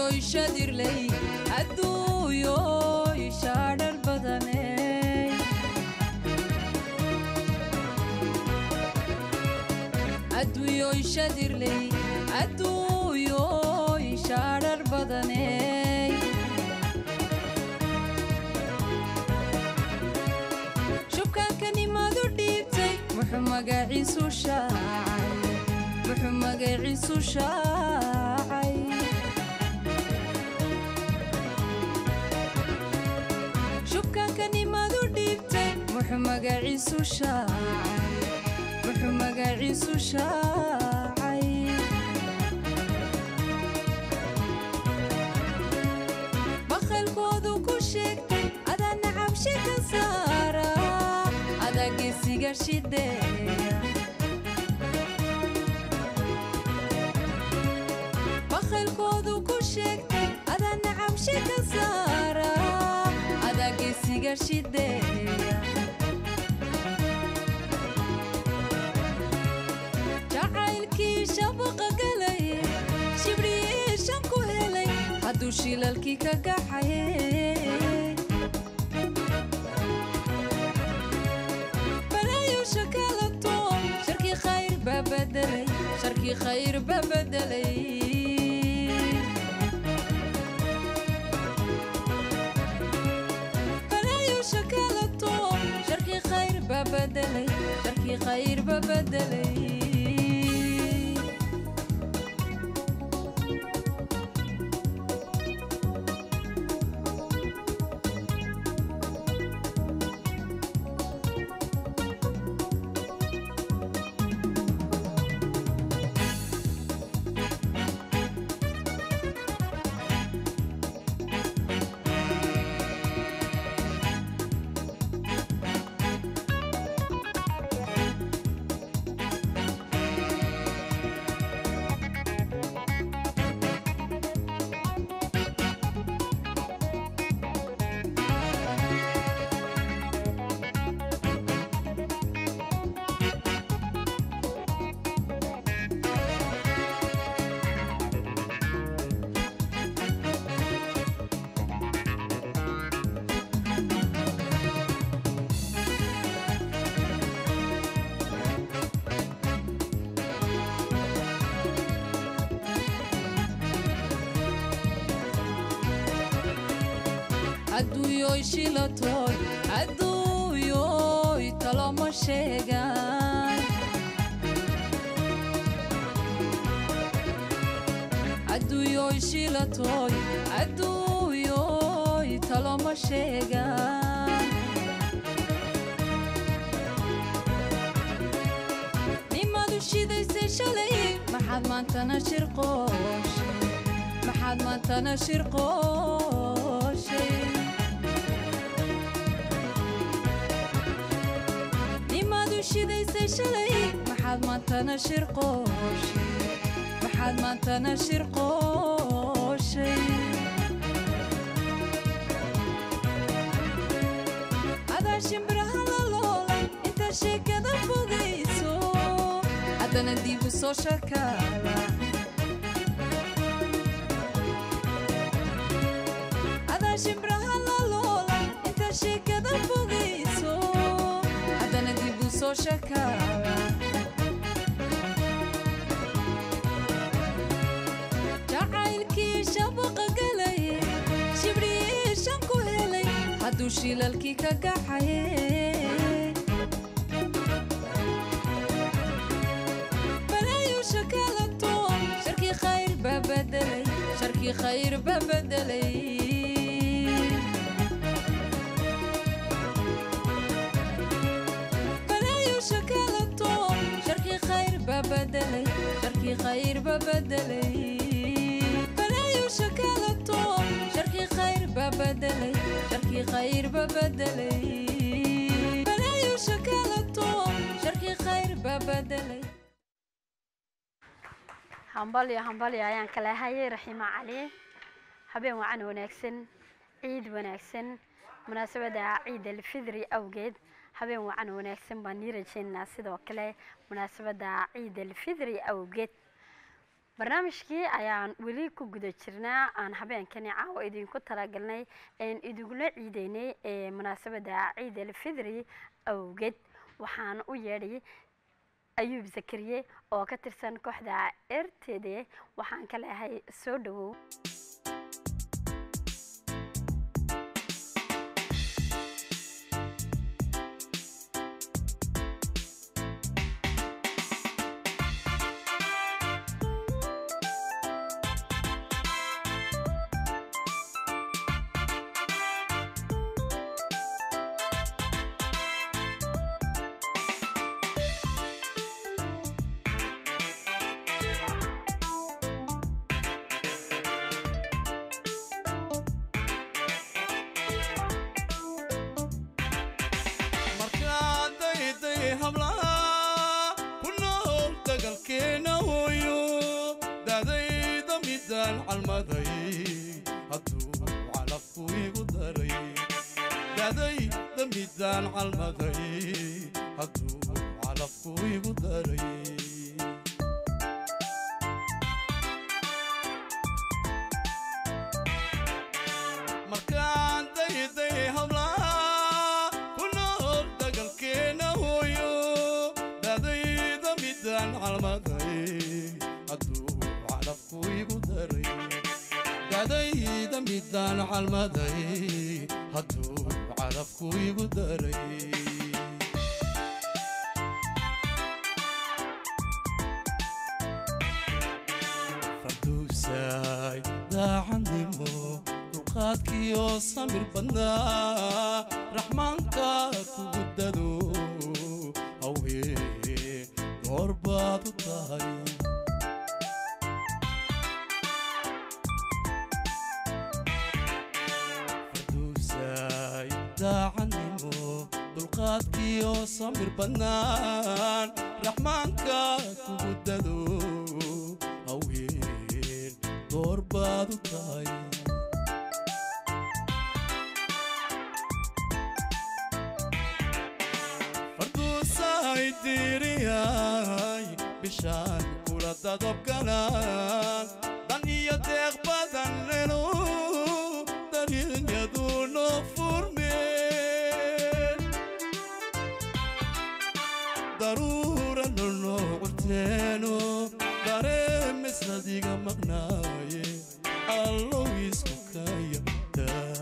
adduunyoy shadirley adduunyoy shaadhar badaney adduunyoy shadirley adduunyoy shaadhar badaney shubkaankanimadu dhiibtay muxuu magaciisu shaacay muxuu magaciisu shaacay shubkaankanimadu dhiibtay muxuu magaciisu shaacay muxuu magaciisu shaacay bakhaylkoodu ku sheegtay adaa nacabshi ka saara adaa geesiga shideeya bakhaylkoodu ku sheegtay adaa nacabshi ka saara adaa geesiga shideeya jacaylkii shabaqa galay shibriishan ku helay hadduu shilalkii ka gaxaye balaayo shakalato sharkii khayr baa bedelay sharkii khayr baa bedelay balaayo shakalato sharkii khayr baa bedelay sharkii khayr baa bedelay adduunyoy shilatoy adduunyoy taloma sheegan adduunyoy shilatoy adduunyoy taloma sheegan nimadu shidaysay shalay maxaad maantana shirqooshay maxaad maantana shirqooshay shidaysay shalay maxaad maantana shirqooshay maxaad maantana shirqooshay adaa shimbiraha la loolay inta sheekada fogayso haddana dib u soo shakaala adaa shimbiraha la loolay inta sheekada fogayso haddana dib u soo shakaala jacaylkii shabaqa galay shibriishan ku helay hadduu shilalkii ka gaxaye balaayo shakalato sharkii khayr baa bedelay sharkii khayr baa bedelay بدلي شركي خير ببدلي بلايو شكالتو شركي خير ببدلي شركي خير ببدلي بلايو شكالتو شركي خير ببدلي همبالي همبالي ayaan kala hayay raxima cali habeen wacan wanaagsan ciid wanaagsan munaasabada ciid al-fidri awgeed habeen wacan wanaagsan baan nii rajaynaa sidoo kale munaasabada ciid al-fidri awgeed barnaamijkii ayaan weli ku guda jirnaa aan habeenkani caawa idinku talagalnay een idugula ciideynay ee munaasabada ciid al-fidri awgeed waxaan u yeedhay ayuub zakariye oo ka tirsan kooxda R T D waxaan ka leeyahay soo dhawow ميدان عالمضي هدو على فوي وداري مكان دي دي هبلا كنور دقل كينا هويو دادي دا ميدان عالمضي هدو على فوي وداري دادي دا ميدان عالمضي هدو عرفكو يقدري فردوساي دا عندي مو رقاتكي يو سمير بنا رحمانكا تقددو أوهي غربات الطاي عنيمو دلقاتكي يو صمير بنان رحمانكا كوددو أوين دور بادو تاي فردوساي ديرياي بشان كولا دادوب كنان دانيا تيغ بدن لنو دارين يدو نفورمي ضرورة نلو قلتينو داري مسنديقا مقناي الله يسكو كايا دا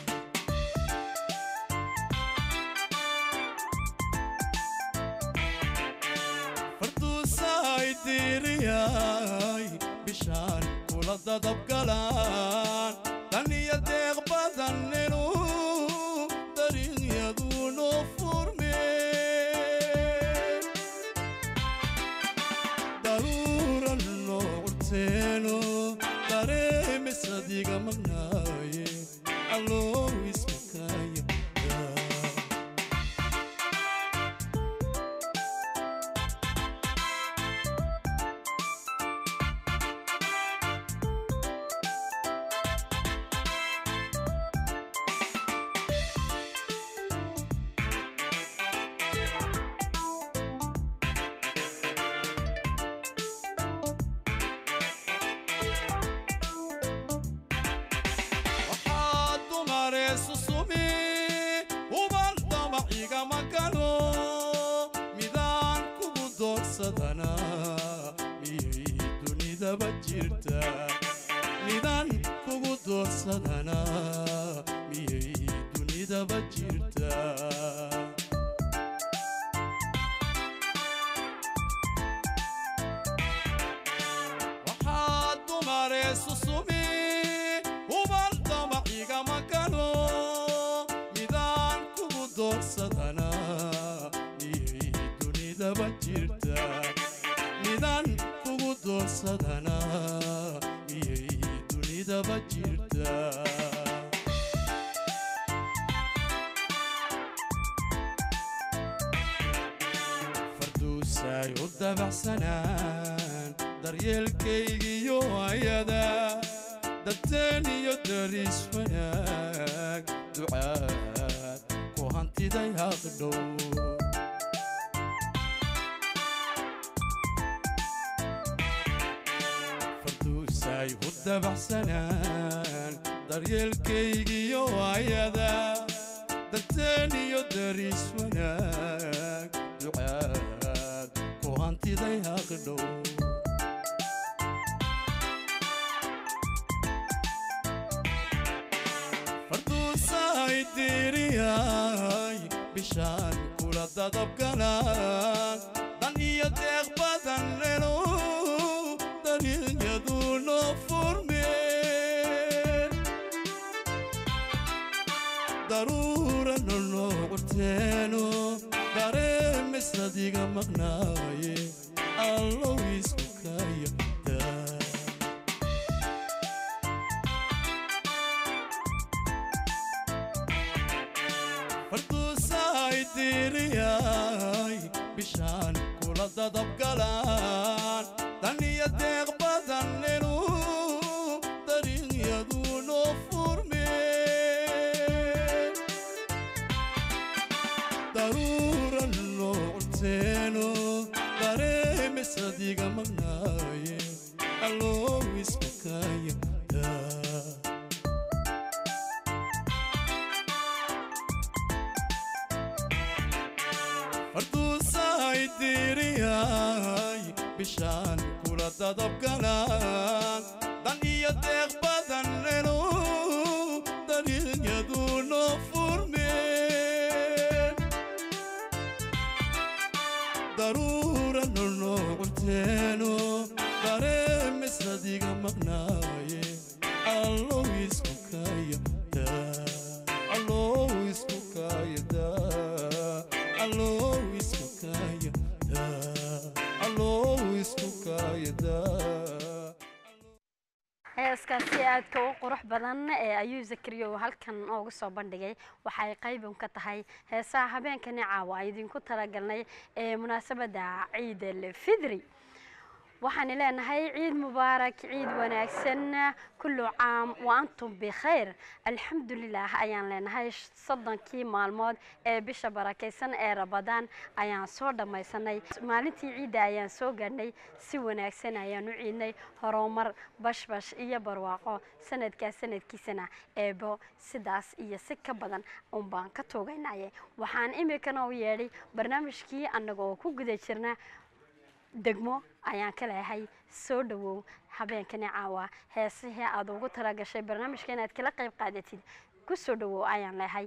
فردوساي ديرياي بشان كولا دادب قلان دانيا ديغ بدن لنو دارين يدو نفورمي صديقة مغناية الله اسمك يا midaan kugu doorsadana miyay dunidaba jirtaa waxaad dumare susumi ubal damaciigama galo midaan kugu doorsadana miyay dunidaba jirtaa midaan kugu doorsadana daba jirta farduusay u dabacsanaan daryeelkaygiyo ayada dadteen iyo dariis wanaag ducaad ku hantiday haqdhow igu dabacsanaan daryeelkaygiyo ayada darteen iyo dariis wanaag ducaad ku hantiday haqdhow farduusay diiriyay bishaan kula dadabgalaan dan iyo deeq badan lelo dariiqyadu noo furmeen daruura noloo curteeno dareemisadiga maqnaaye allow isku kayada farduusay diiriyay bishaan kula dadabgalaan dan iyo deeq badan lelu dariiqyadu noo furmeen daruura noo curteeno dareemisadiga maqnaaye allow isku kayada farduusay diiriyay bishaan kula dadabgalaan dan iyo deeq badan lelo dariiqyadu noo furmeen daruura noloo curteeno dareemisadiga maqnaaye allow isku kayada allow isku kayada allow isku kayada allow isku kayada heeskaasi aadka u qurux badan ee ayuu zakariyo halkan ugu soo bandhigay waxay qayb ka tahay heesaha habeenkani caawa idinku talagalnay ee munaasabada ciid al-fidri waxaan leenahay ciid mubaarak ciid wanaagsan kullu caam wa antum bi khayr alxamdulilah ayaan leenahay soddonkii maalmood ee bisha barakeysan ee Ramadaan ayaan soo dhamaysanay maalintii ciida ayaan soo gaarnay si wanaagsan ayaan u ciidnay horumar bashbash iyo barwaaqo sanadka sanadkiisana eebo sidaas iyo si ka badan un baan ka toogaynay waxaan imikana u yeedhay barnaamijkii anagoo ku guda jirna degmo ayaan ka leeyahay soo dhawow habeenkani caawa heesihii aad ugu talagashay barnaamijka inaad kala qayb qaadatid ku soo dhawow ayaan leeyahay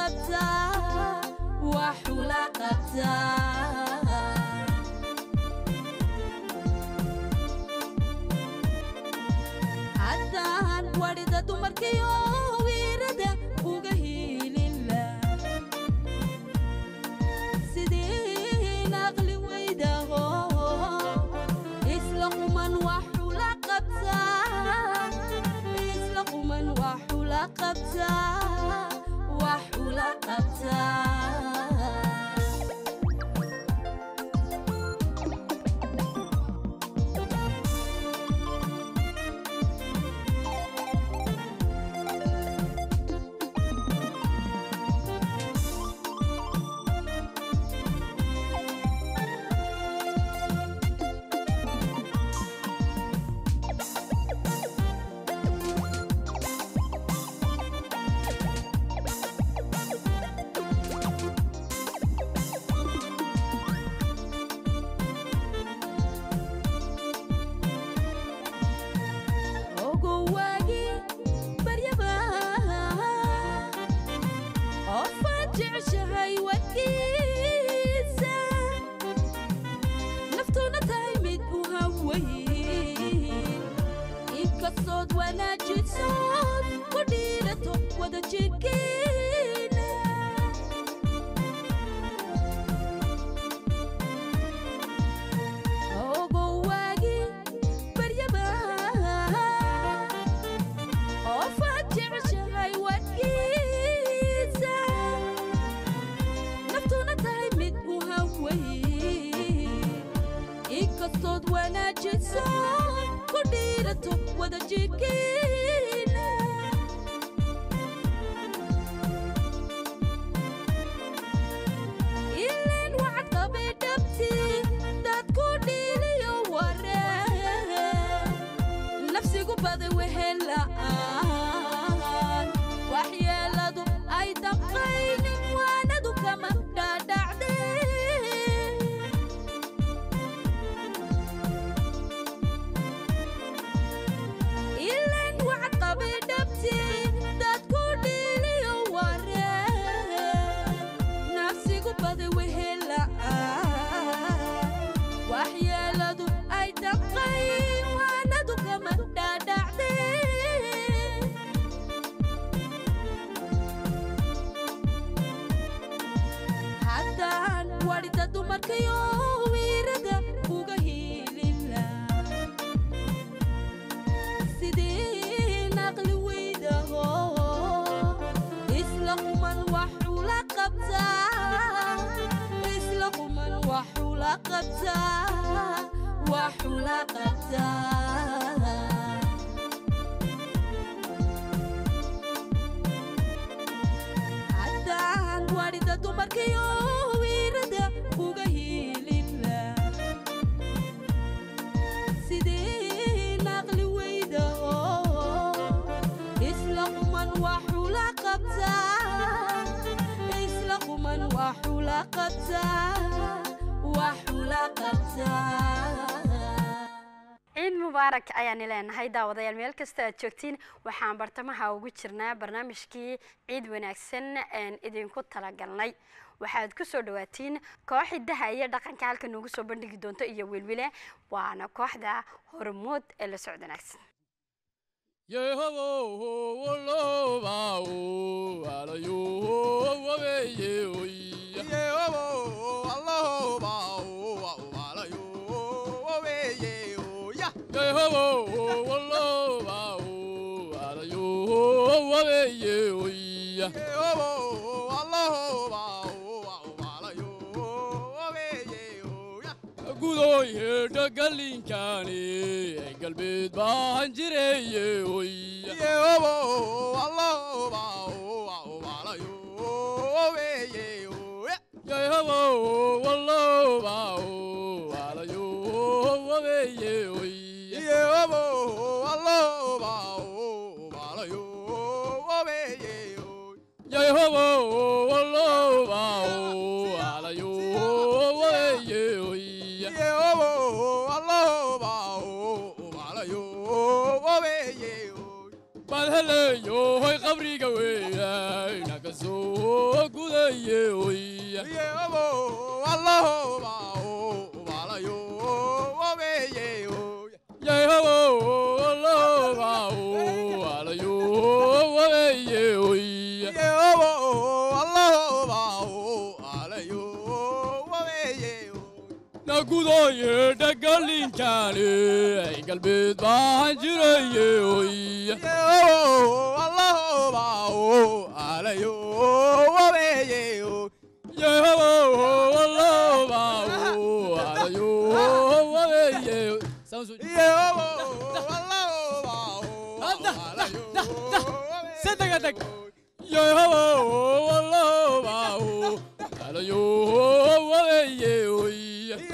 qabtaa waxuu la qabtaa haddaan wadhida dumarkiyo wiirada uga hiilila sidiin aqli weydaho isla quman waxuu la qabtaa isla quman waxuu la qabtaa waxuu la qabtaa ciid mubaarak ayaan ileenahay daawadayaal meel kasta aad joogtiin waxaan bartamaha ugu jirnaa barnaamijkii ciid wanaagsan aan idinku talagalnay waxaad ku soo dhawaatiin koox hidaha iyo dhaqanka halka noogu soo bandhigi doonto iyo wilwile waana kooxda hormood ee la socod wanaagsan gudoy dhagalinkani galbeed baan jireeyay oy yeebo allah ba walayo weye yeebo wallah ba walayo weye oy yeebo allah ba walayo weye yeebo wallah ba walayo weye oy هلا يوهي قبري قوية نكسو قدي ويا يا أبو الله باو بالا يو وبي يا أبو الله باو بالا يو وبي يا أبو الله باو بالا يو وبي نقودي دقلين كاني قلبي بانجري يا الله باو على يو وبي يا الله باو على يو وبي سامسون يا الله باو على يو صدقتك يا الله باو على يو وبي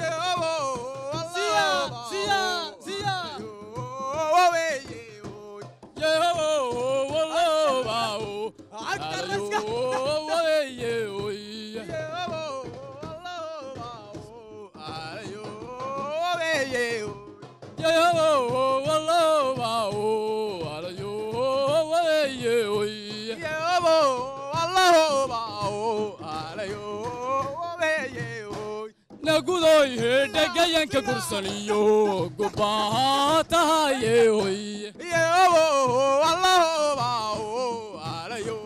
نقولي دقيقة كقرصنيو قباطها يوي يا أبو الله باو على يو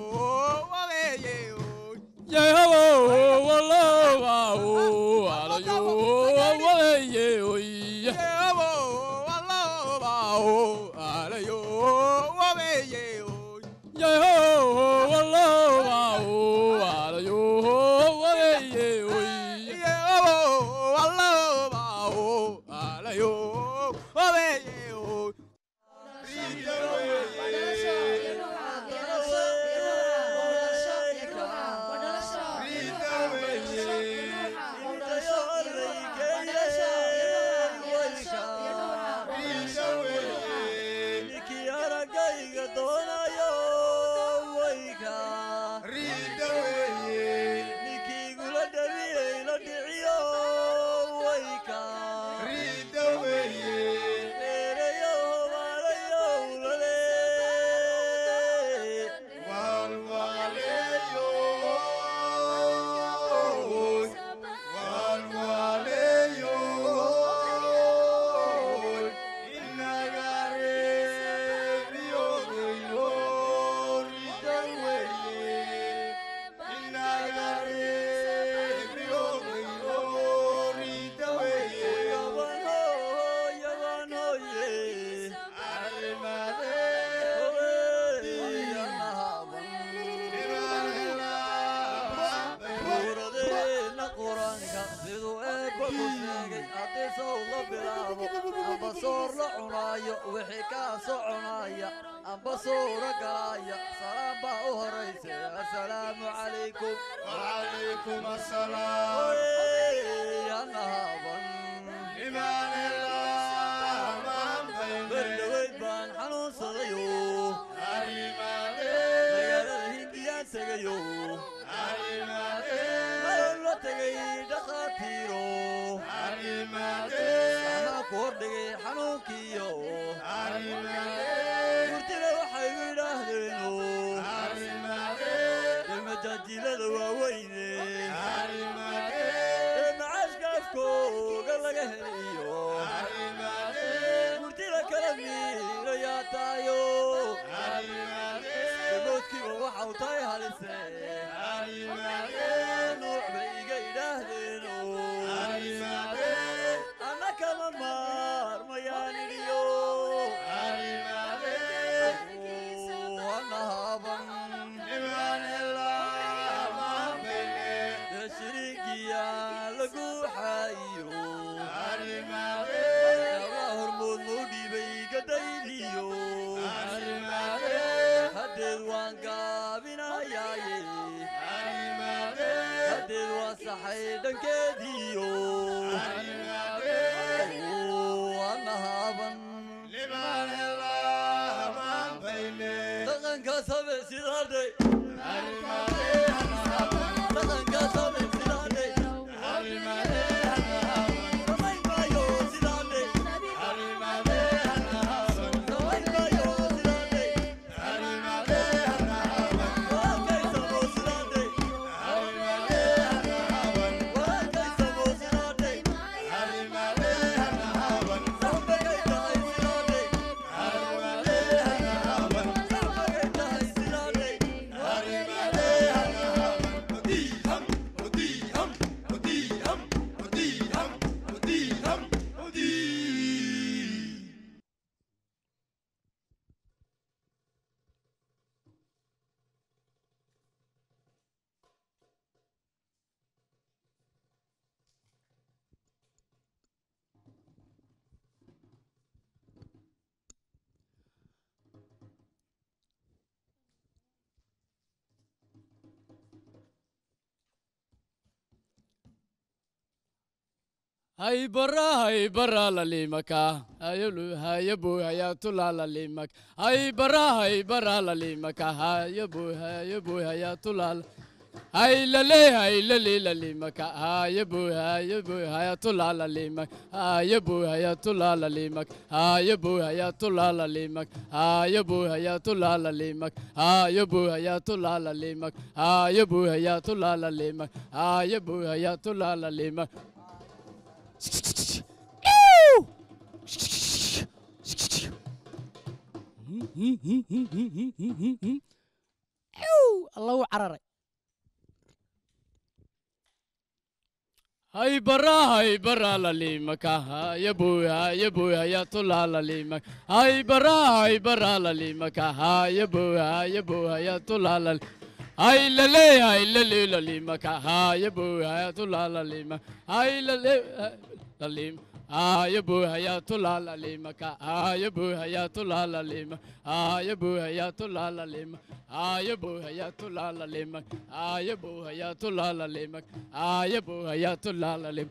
يا أبو الله باو على يو يا أبو الله باو على يو يا أبو الله باو على يو السلام عليكم وعليكم السلام يا نهابا إيمان الله ما بين بردويد بان حنون صديو أريماني مجال الهنديان سجيو أريماني ملو تجي دخاتيرو أريماني أنا كوردي حنون كيو أريماني قلتلي وحي دهدينو جيلة وويني معاش كافكو قال لك هنيو قلت لك كلامي يا تايو قلت كيف وحو طايها لسه نوع بيقى يدهدنو أنا كمان مار مياني ليو وانا هابن إيمان الله لقو حايو أرماغي الله هرمود مودي بيقى دايليو أرماغي هدد وان قابنا ياي أرماغي هدد وان صحيدن كديو أرماغي وانا هابن لمن الله من بيني تغن كسب سيداردي أرماغي تغن كسب Hari هاي برا هاي برا لليمكا هاي هاي بو هيا تلا لليمك هاي برا هاي برا لليمكا هاي بو هاي بو هيا تلا هاي للي هاي للي لليمكا هاي بو هاي بو هيا تلا لليمك هاي بو هيا تلا لليمك هاي بو هيا تلا لليمك هاي بو هيا تلا لليمك هاي بو هيا تلا لليمك هاي بو هيا تلا لليمك هاي بو هيا تلا لليمك الله عرري هاي برا هاي برا لليمك هاي بوها يا بوها يا طلع لليمك هاي برا هاي برا لليمك هاي بوها يا بوها يا طلع لل هاي للي هاي للي لليمك هاي بوها يا طلع لليمك هاي للي لليم هاي بوها يا طلع لليمك هاي بوها يا طلع لليمك هاي بوها يا طلع لليمك هاي بوها يا طلع لليمك هاي بوها يا طلع لليمك هاي بوها يا طلع لليمك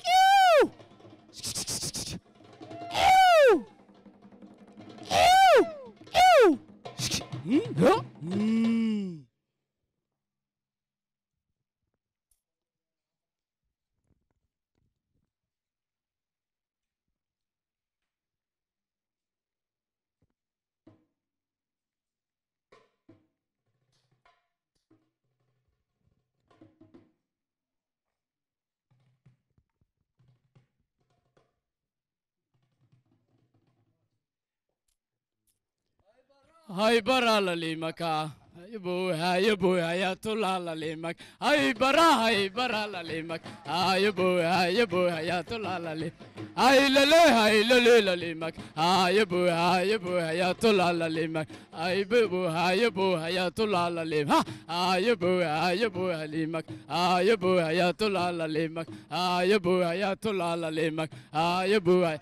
هاي برا لليمك يبوها يبوها يا طلع لليمك هاي برا هاي برا لليمك هاي يبوها يبوها يا طلع لليمك هاي للي هاي للي لليمك هاي يبوها يبوها يا طلع لليمك هاي بوها يبوها يا طلع لليمك هاي يبوها يبوها ليمك هاي يبوها يا طلع لليمك هاي يبوها يا طلع لليمك هاي يبوها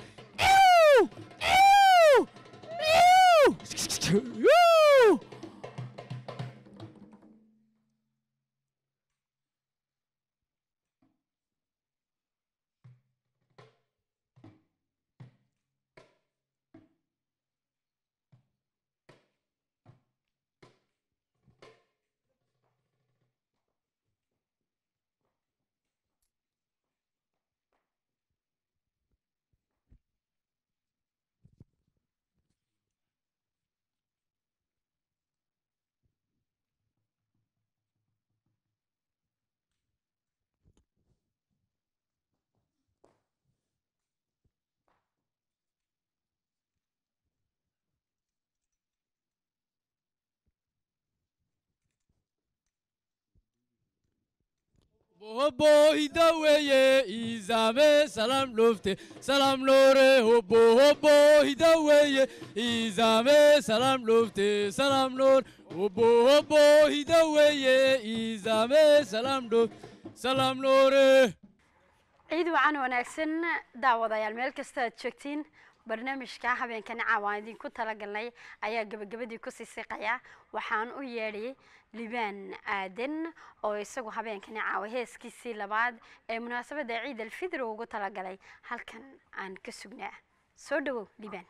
هوبو هدوية إزامة سلام لفتة سلام نورة هوبو هوبو هدوية إزامة سلام لفتة سلام نور هوبو هوبو هدوية إزامة سلام لفتة سلام نورة عيد وعن وناكسن دعوة يا الملك استشكتين barnaamijka habeenkan caawa idinku talagalnay ayaa gabagabadii ku sii siqaya waxaan u yeedhay Libaan Aadan oo isagu habeenkan caawa heeskiisii labaad ee munaasabada Ciid al-Fidr ugu talagalay halkan aan ka sugnaa soo dhawow Libaan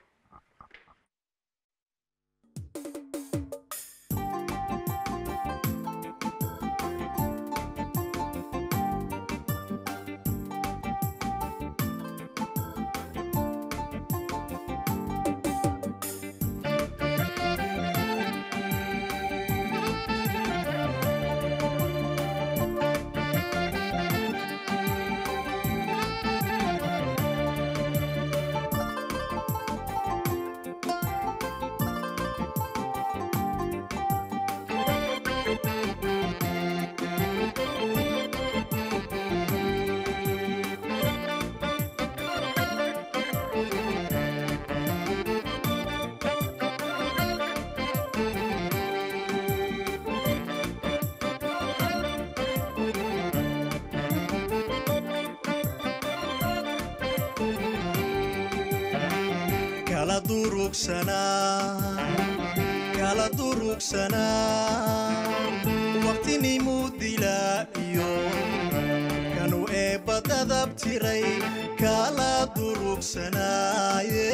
kala durugsanaa kala durugsanaa waqtini mudila iyo kanu eebad dadab tiray kala durugsanaaye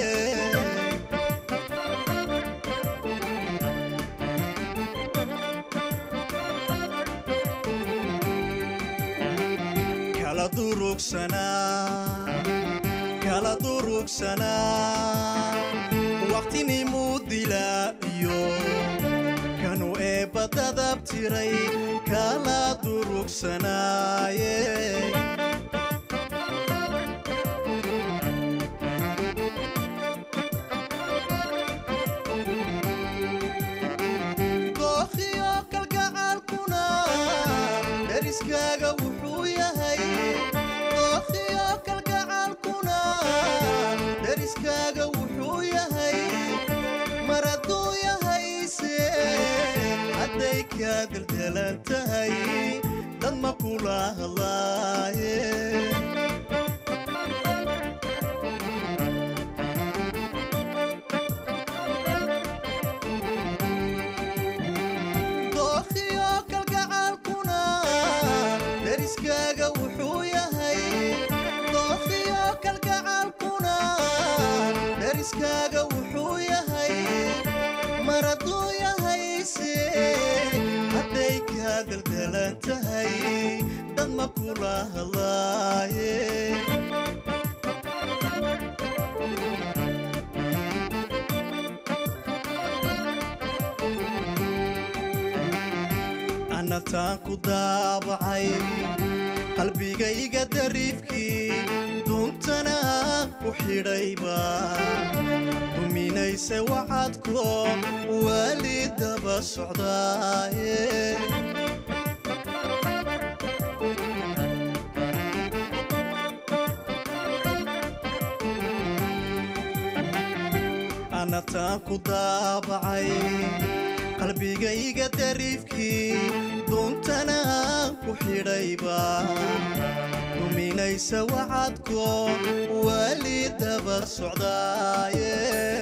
kala durugsanaa kala durugsanaa waqtini mudila iyo kanu eebba dadab tiray kala durugsanaaye dookhiyo kalgacaalkuna deriskaaga wuxuu yahay dookhiyo kalgacaalkuna deriskaaga wuxuu yahay mar hadduu yahayse hadday kaa deldelan tahay dad ma kula hadlaaye dookhiyo kalgacaalkuna deriskaaga wuxuu yahay dookhiyo kalgacaalkuna deriskaaga wuxuu yahay mar hadduu yahayse hadday kaa deldelan tahay dad ma kula hadlaaye anataan ku daabacay qalbigayga dariifkii duuntana ku xidhayba duminayse wacadko wali daba socdaaye anataan ku daabacay qalbigayga dariifkii duuntana ku xidhayba duminaysa wacadko wali daba socdaaye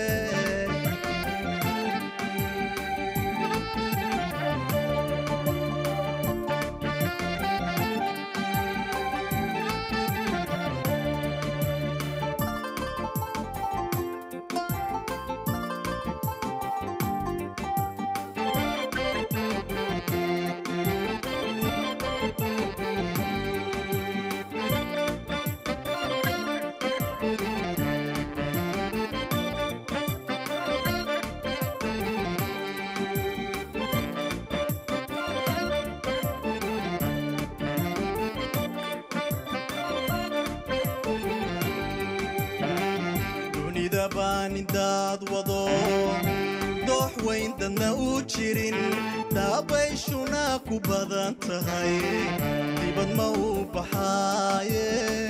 dunida baan indaad wado doox weyn dadna u jirin daabayshuna ku badan tahay dibad ma u baxaaye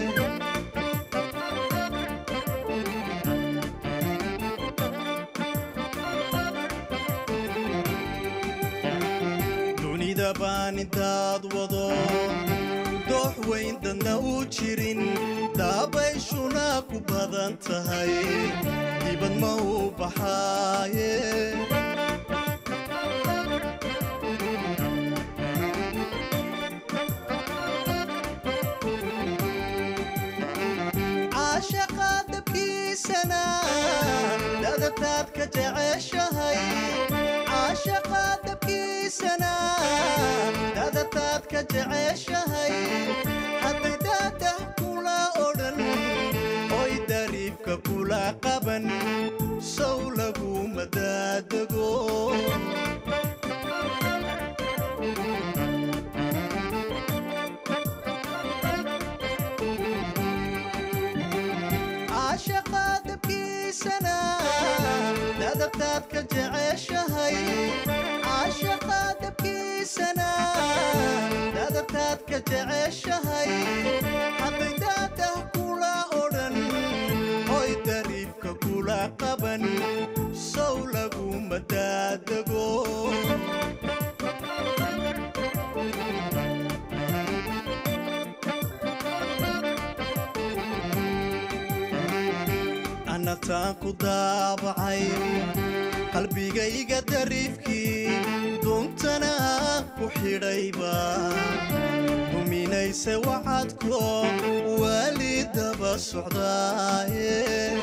dunida baan indaad wado doox weyn dadna u jirin daabayshuna ku badan tahay dibad ma u baxaaye caashaqa dabkiisana dadataad ka jeceshahay caashaqa dabkiisana dadataad ka jeceshahay hadday daadah kula odhan oy dariifka kula qaban sow laguma daadego caashaqa dabkiisana dadataad ka jeceshahay caashaqa dabkiisana dadataad ka jeceshahay hadday daadah kula odhan oy dariifka kula qaban sow laguma daadego anataan ku daabacay qalbigayga dariifkii duuntana ku xidhayba duminayse wacadko wali daba socdaaye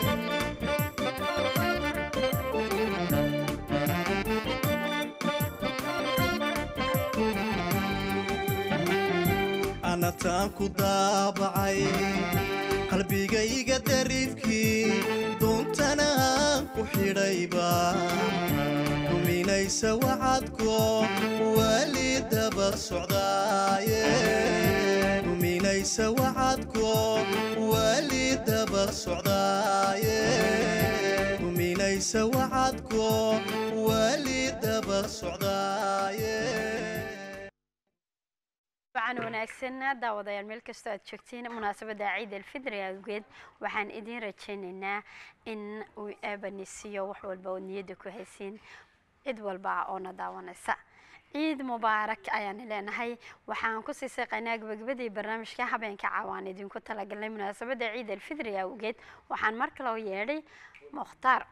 anataan ku daabacay qalbigayga dariifkii doontana aan ku xidhayba duminaysa wacadko wali daba socdaaye duminaysa wacadko wali daba socdaaye duminaysa wacadko wali daba socdaaye waxaan wanaagsanaa daawadayaal meel kastoo aad joogtiin munaasabadda ciid alfidri awgeed waxaan idiin rajaynaynaa in uu aabanisiiyo wax walba oo niyadda ku haysiin cid walba oo na daawanaysa ciid mubaarak ayaan leenahay waxaan ku sii seeqaynaa gabagabadii barnaamijka habeenka caawaan idinku talagalnay munaasabadda ciid alfidri awgeed waxaan mar kale u yeedhay mukhtaar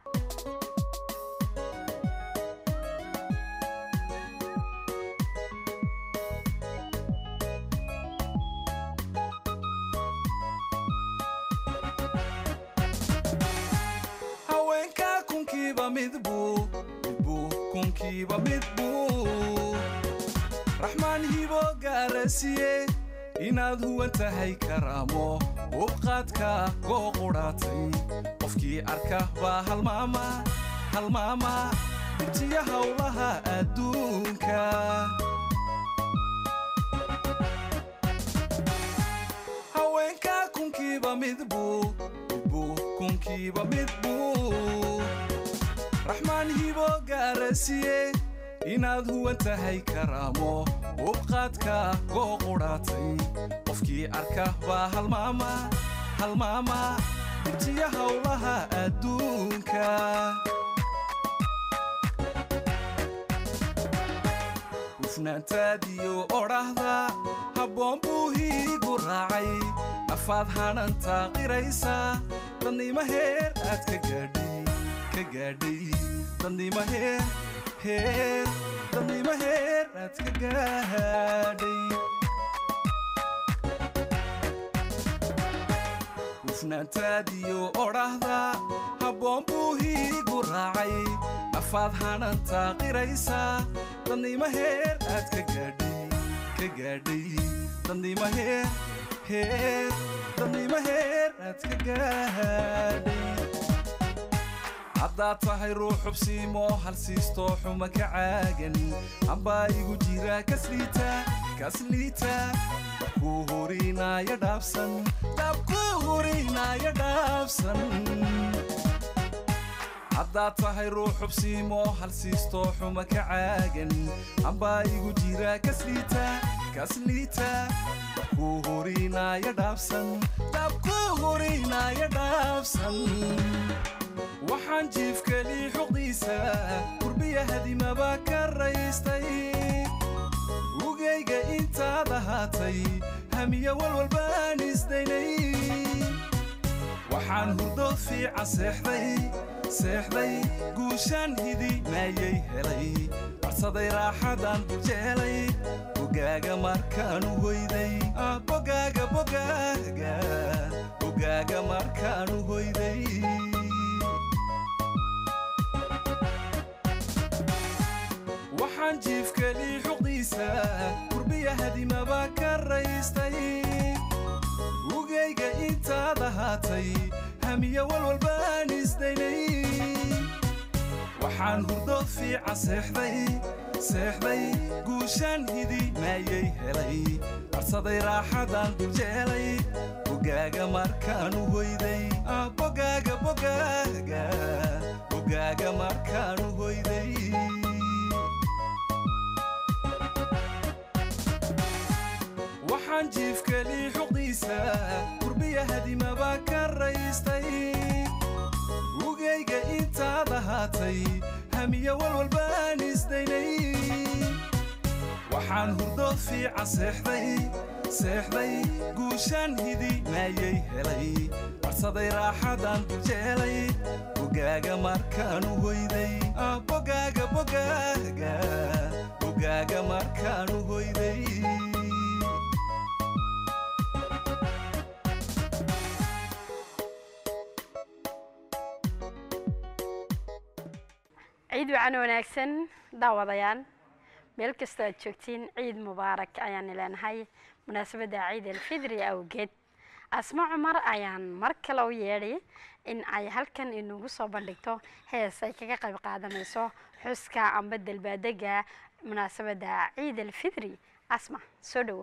midbu midbu kunkiiba midbu raxmaan hibo gaarasiye inaad huwan tahay karaamo ubqaadka koo qudhaatay qofkii arka baa halmaama halmaama dibtiya howlaha adduunka haweenka kunkiiba midbu midbu kunkiiba midbu raxmaan hibo gaarasiye inaad huwan tahay karaamo ubqaadka koo qudhaatay qofkii arka baa halmaama halmaama dibtiya howlaha adduunka hufnaantaadiyo odhahda habboon buu hiigu raacay nafaad hanantaa qiraysa dadnimo heer aad ka gaadhay gaadhay dadnimo heer heer dadnimo heer aad ka gaadhay hufnaantaadiyo odhahda habboon buu hiigu raacay nafaad hanantaa qiraysa dadnimo heer aad ka gaadhay ka gaadhay dadnimo heer heer dadnimo heer aad ka gaadhay haddaad tahay ruux xubsiimo halsiisto xuma ka caagan ambaa igu jira kasliita kasliita dabkuu hurinaya dhaabsan dabkuu hurinaya dhaabsan haddaad tahay ruux xubsiimo halsiisto xuma ka caagan ambaa igu jira kasliita kasliita dabkuu hurinaya dhaabsan dabkuu hurinaya dhaabsan waxaan jiifkalii xuqdiisa gurbiya hadimaba ka raystay ugayga intaad ahaatay hamiya walwalbaan isdaynay waxaan hurdo fiican seexday seexday guushaan hidinayay helay barsaday raaxadaan burjeelay bogaaga markaan u hoyday bogaaga bogaaga bogaaga markaan u hoyday waxaan jiifkalii xuqdiisa gurbiya hadimaba ka raystay ugayga intaad ahaatay hamiya walwalbaan isdaynay waxaan hurdo fiican seexday seexday guushaan hidinayay helay barsaday raaxadaan burjeelay bogaaga markaan u hoyday bogaaga bogaaga bogaaga markaan u hoyday waxaan jiifkalii xuqdiisa gurbiya hadimaba ka raystay ugayga intaad ahaatay hamiya walwalbaan isdaynay waxaan hurdo fiican seexday seexday guushaan hidinayay helay barsaday raaxadaan burjeelay bogaaga markaan u hoyday bogaaga bogaaga bogaaga markaan u hoyday ciid wacan wanaagsan daawadayaal meel kasta aad joogtiin ciid mubaarak ayaan leenahay munaasabada ciid alfidri awgeed asma cumar ayaan mar kale u yeedhay in ay halkan inagu soo bandhigto hees ay kaga qayb qaadanayso xuska amba dalbaadega munaasabada ciid alfidri asma soo dhawow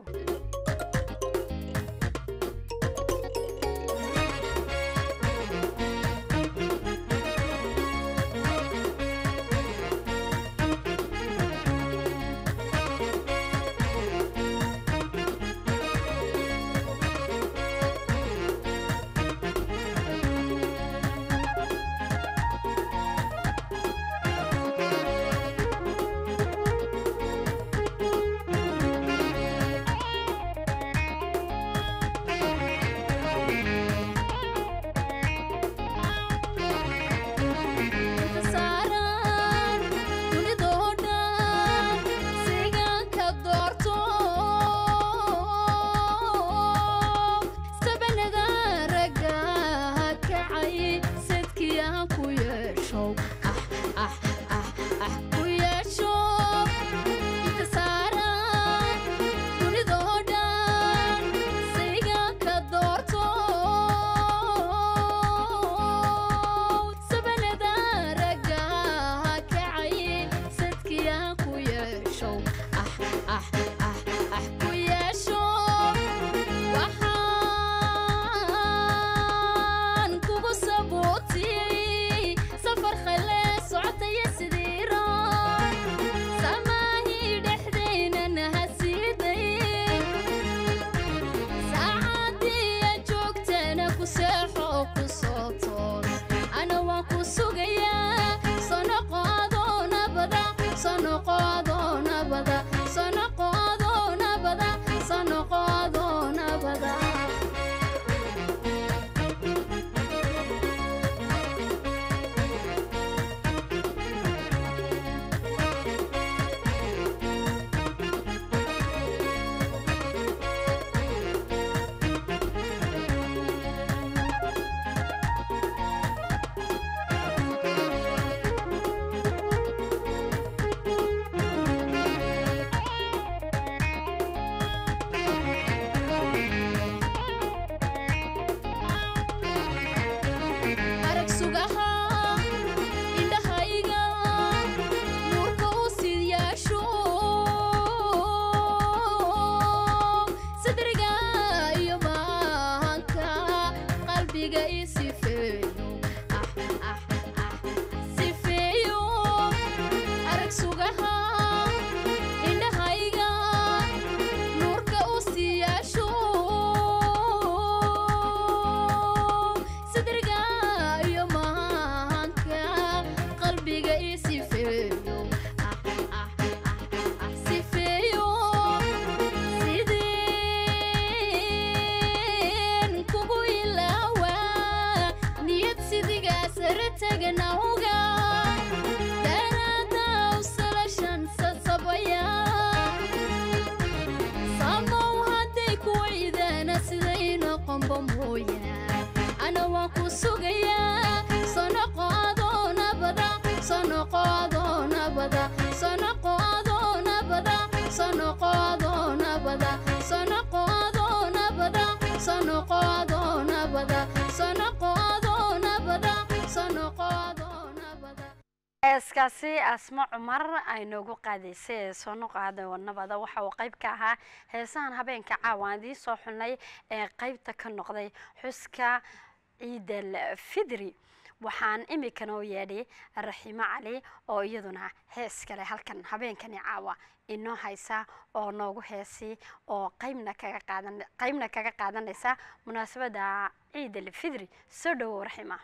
heeskaasi asma cumar ay noogu qaadaysay soo noqaada nabada waxa uu qayb ka ahaa heesahan habeenka caawaandii soo xulnay ee qaybta ka noqday xuska ciid alfidri waxaan imikana u yeedhay raxiimo cali oo iyaduna hees kale halkan habeenkani caawa inoo haysa oo noogu heesi oo qaybna kaga qaadan qaybna kaga qaadanaysa munaasabada ciid alfidri soo dhawow raxiimo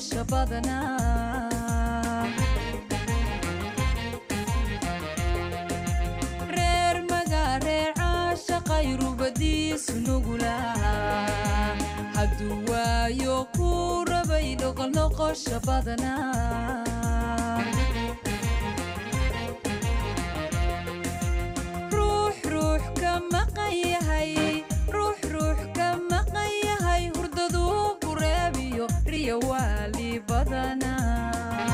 noqosha badanaa reer magaa reer caashaqay rubadiisu nugulaa hadduu waayo ku rabay noqol noqosha badanaa ruux ruux ka maqan yahay ruux ruux ka maqan yahay hurdaduu ku reebiyo riya waali badanaa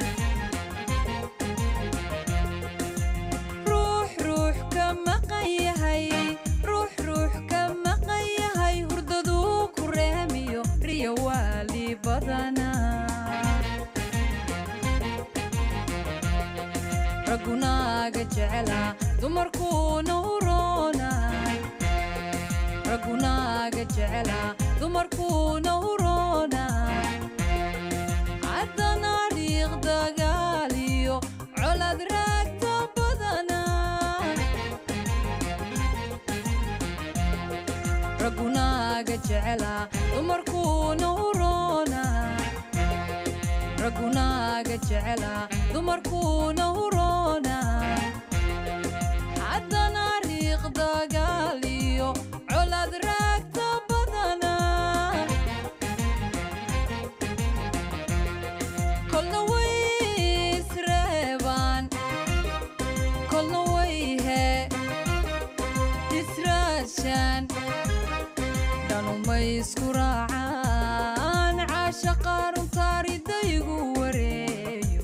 ruux ruux ka maqan yahay ruux ruux ka maqan yahay hurdaduu ku reemiyo riya waali badanaa raggunaaga jecelaa dumarkuuna u roonay raggunaaga jecelaa dumarkuuna u roonay haddana dhiiq dagaaliyo colad raagta badanaa raggunaaga jecelaa dumarkuuna u roonay raggunaaga jecelaa dumarkuuna u roonay haddana riiq dagaaliyo colad raagta badanaa kolna way isreebaan kolna way hee israashaan dhanumay isku raacaan caashaqa runtaaridaygu wareeyo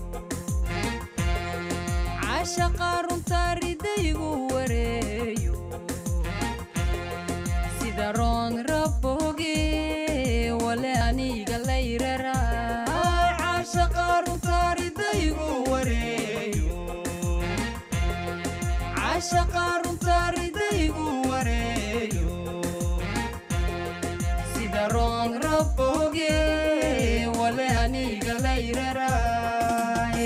caashaqa runtaaridaygu wareeyo sida roon rabboge wale aniga layraraa caashaqa runtaaridaygu wareeyo caashaqa runtaaridaygu wareeyo sida roon rabboge wale aniga layraraa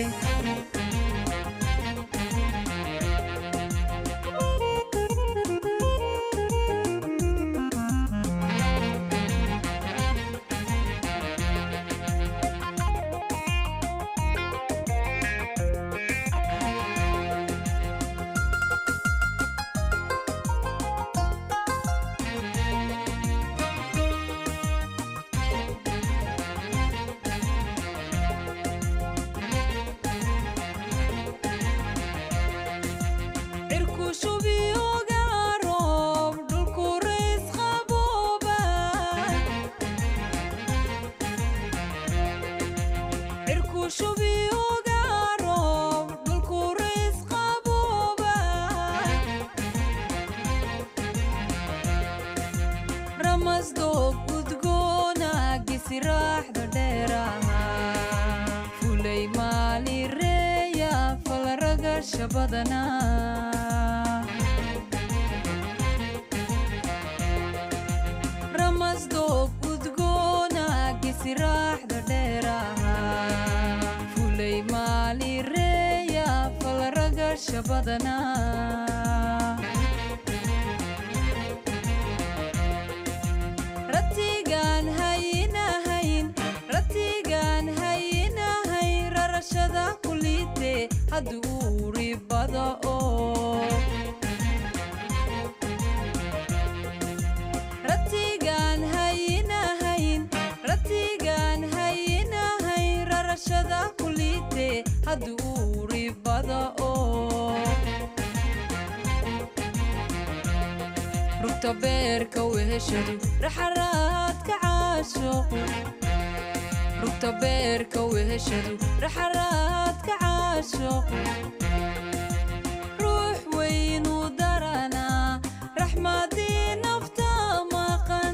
cirku shubiyoga roob dhulku rays qabooba cirku shubiyoga roob dhulku rays qabooba ramasdoog udgoona gisiraaxda dheeraha fulay maali reeya falaragasha badanaa ramasdoog udgoona gisiraaxda dheeraha fulay maali reeya falaragasha badanaa ratigaan hayinahayn ratigaan hayinahayn rarashada kulite hadduu ribada oo ratigaan hayinahayn ratigaan hayinahayn rarashada kulite hadduu ribada oo rugta beerka weheshadu raxaraadka caashuqu rugta beerka weheshadu raxaraadka caashuqu ruux weynu daranaa raxmadii nafta maqan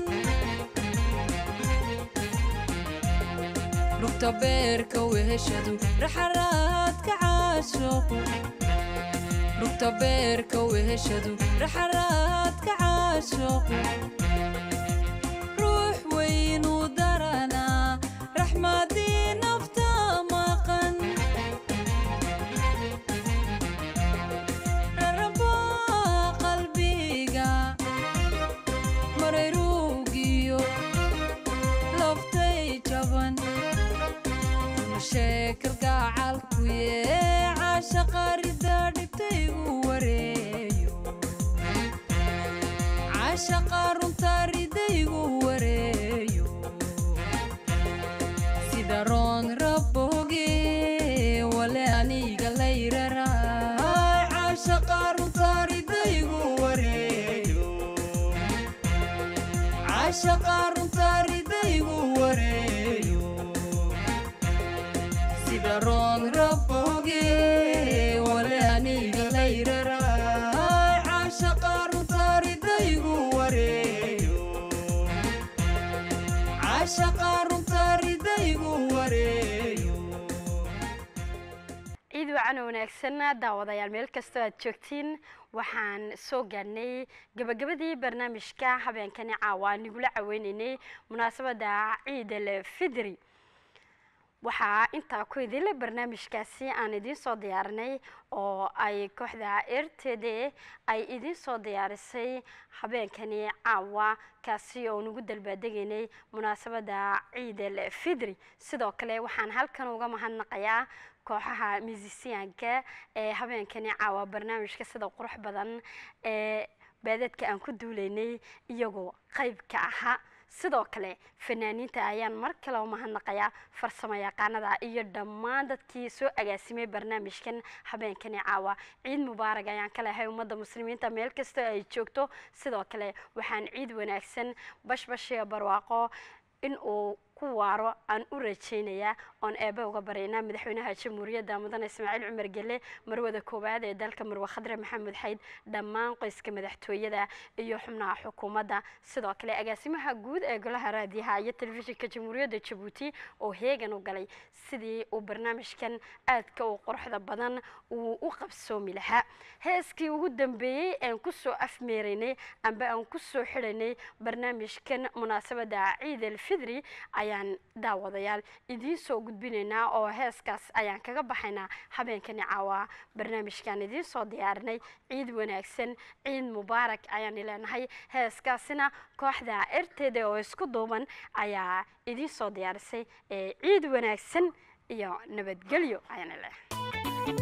rugta beerka weheshadu raxaraadka caashuqu rugta beerka weheshadu raxaraadka caashuqu ruux weynu daranaa raxmadii nafta maqan raraba qalbiga maray ruugiyo laftay jaban caashaqa runta ridaygu wareeyo sida roon rabboge wale aniga layrara caashaqa runta ridaygu wareeyo caashaqa runta ridaygu wareeyo sida roon rabboge wale aniga layrara caashaqa runta ridaygu wareeyo caashaqa runta ridaygu wareeyo ciid wacan wanaagsan daawadayaal meel kastoo aad joogtiin waxaan soo gaadhnay gabagabadii barnaamijka habeenkani caawa nigula caweynaynay munaasabada ciid al-fidri waxaa intaa ku idinle barnaamijkaasi aan idiin soo diyaarinay oo ay kooxda r t d ay idiin soo diyaarisay habeenkani caawa kaasi oo nugu dalbaadegaynay munaasabada ciid al-fidri sidoo kale waxaan halkan uga mahadnaqayaa kooxaha musicianka ee habeenkani caawa barnaamijka sida qurux badan ee baadadka aan ku duulaynay iyagoo qayb ka ahaa sidoo kale fanaaniinta ayaan mar kale u mahadnaqayaa farsamo yaqaanada iyo dhammaan dadkii soo agaasimay barnaamijkan habeenkani caawa ciid mubaarag ayaan ka lehay ummadda muslimiinta meel kasta ay joogto sidoo kale waxaan ciid wanaagsan bashbash iyo barwaaqo in uu ku waaro aan u rajaynayaa oon eebe uga baraynaa madaxweynaha jamhuuriyadda mudane ismaaciil cumar gelle marwada koowaad ee dalka marwe khadre maxamed xayd dhammaan qoyska madaxtooyada iyo xubnaha xukuumadda sidoo kale agaasimaha guud ee golaha raadiyaha iyo telefishinka jamhuuriyadda jabuuti oo heegan u galay sidii uu barnaamijkan aadka u quruxda badan uu u qabsoomi lahaa heeskii ugu dambeeyey aan kusoo afmeeraynay amba aan kusoo xidhaynay barnaamijkan munaasabada ciid al-fidri ayaan daawadayaal idiin soo gudbinaynaa oo heeskaas ayaan kaga baxaynaa habeenkani caawa barnaamijkan idiin soo diyaarinay ciid wanaagsan ciid mubaarak ayaan leenahay heeskaasina kooxda r t d oo isku duuban ayaa idiin soo diyaarisay ee ciid wanaagsan iyo nabadgelyo ayaan leenahay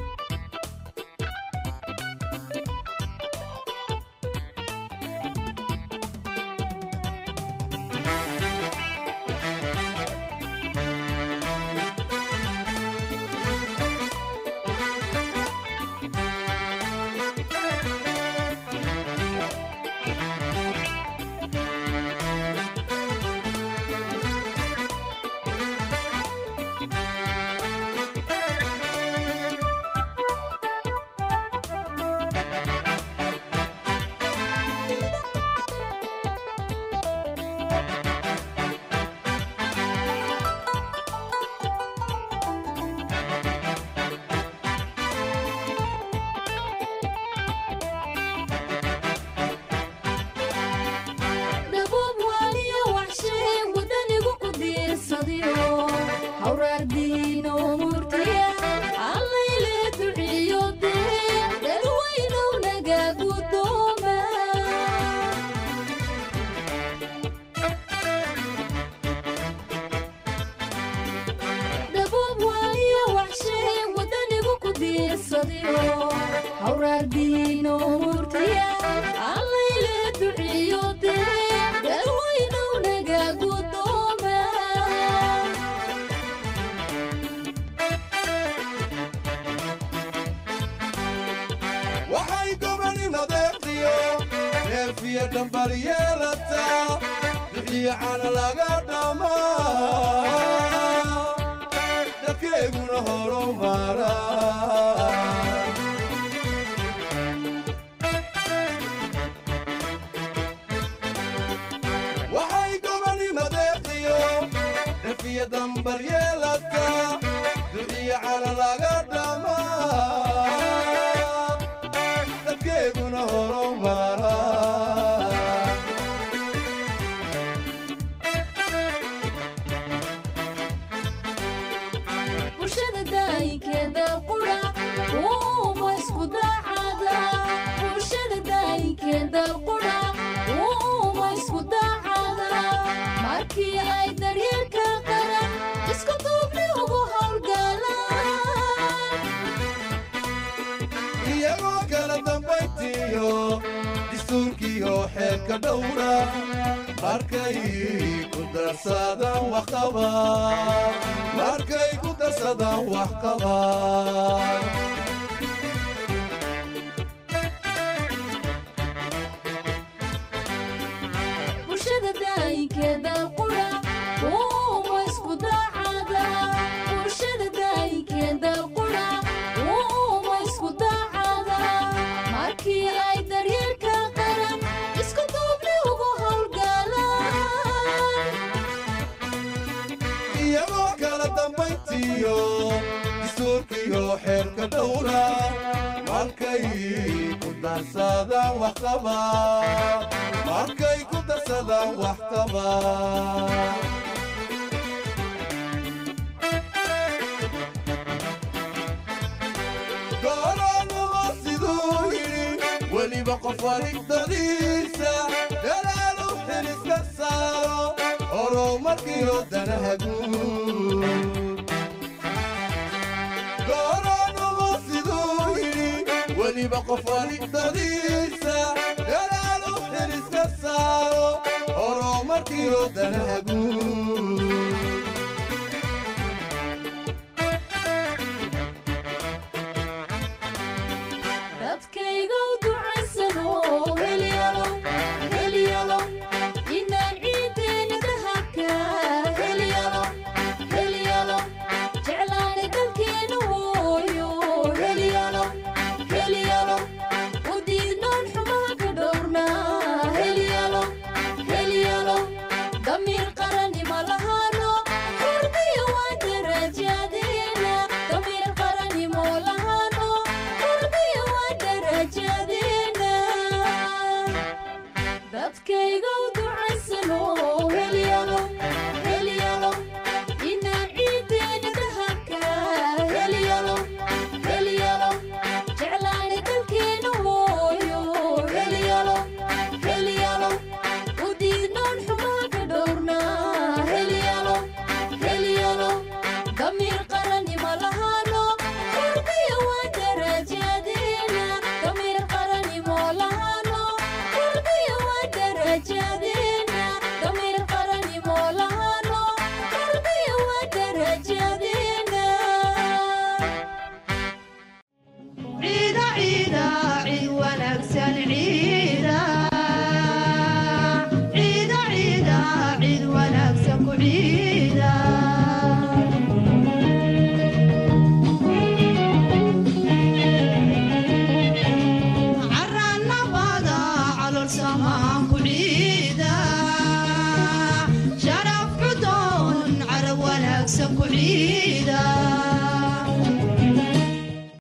dastuurkiyo xeer xeerka dhowra markay ku darsadaan wax qaba markay ku darsadaan wax qaba bulshada daayinkeeda qura uma isku daacada bulshada daayinkeeda qura uma isku daacada markii ay daryeelka qaran isku duubni ugu howlgalaan iyagoo kala dambayntiyo dastuurkiyo xeerka dhowra markay ku darsadaan wax qaba markay ku darsadaan wax qaba gooraanuba siduu yidhi weliba qof arigdadiisa dalaalu xiliska saaro horumarkiyo danaha guud gooraanuba siduu yidhi weliba qof arigdadiisa dalaalu xiliska saaro horumarkiyo danaha guud dadkayga u ducaysano helyalo helyalo inaan ciideena dahabka helyalo helyalo jeclaana dalkeena hooyo helyalo helyalo u diidnoon xumaha ka dhowrna helyalo helyalo damiir qaranima lahaano xurmiya waa darajaadeena damiir qaranimo lahaano xurmiya waa darajaadeena dadka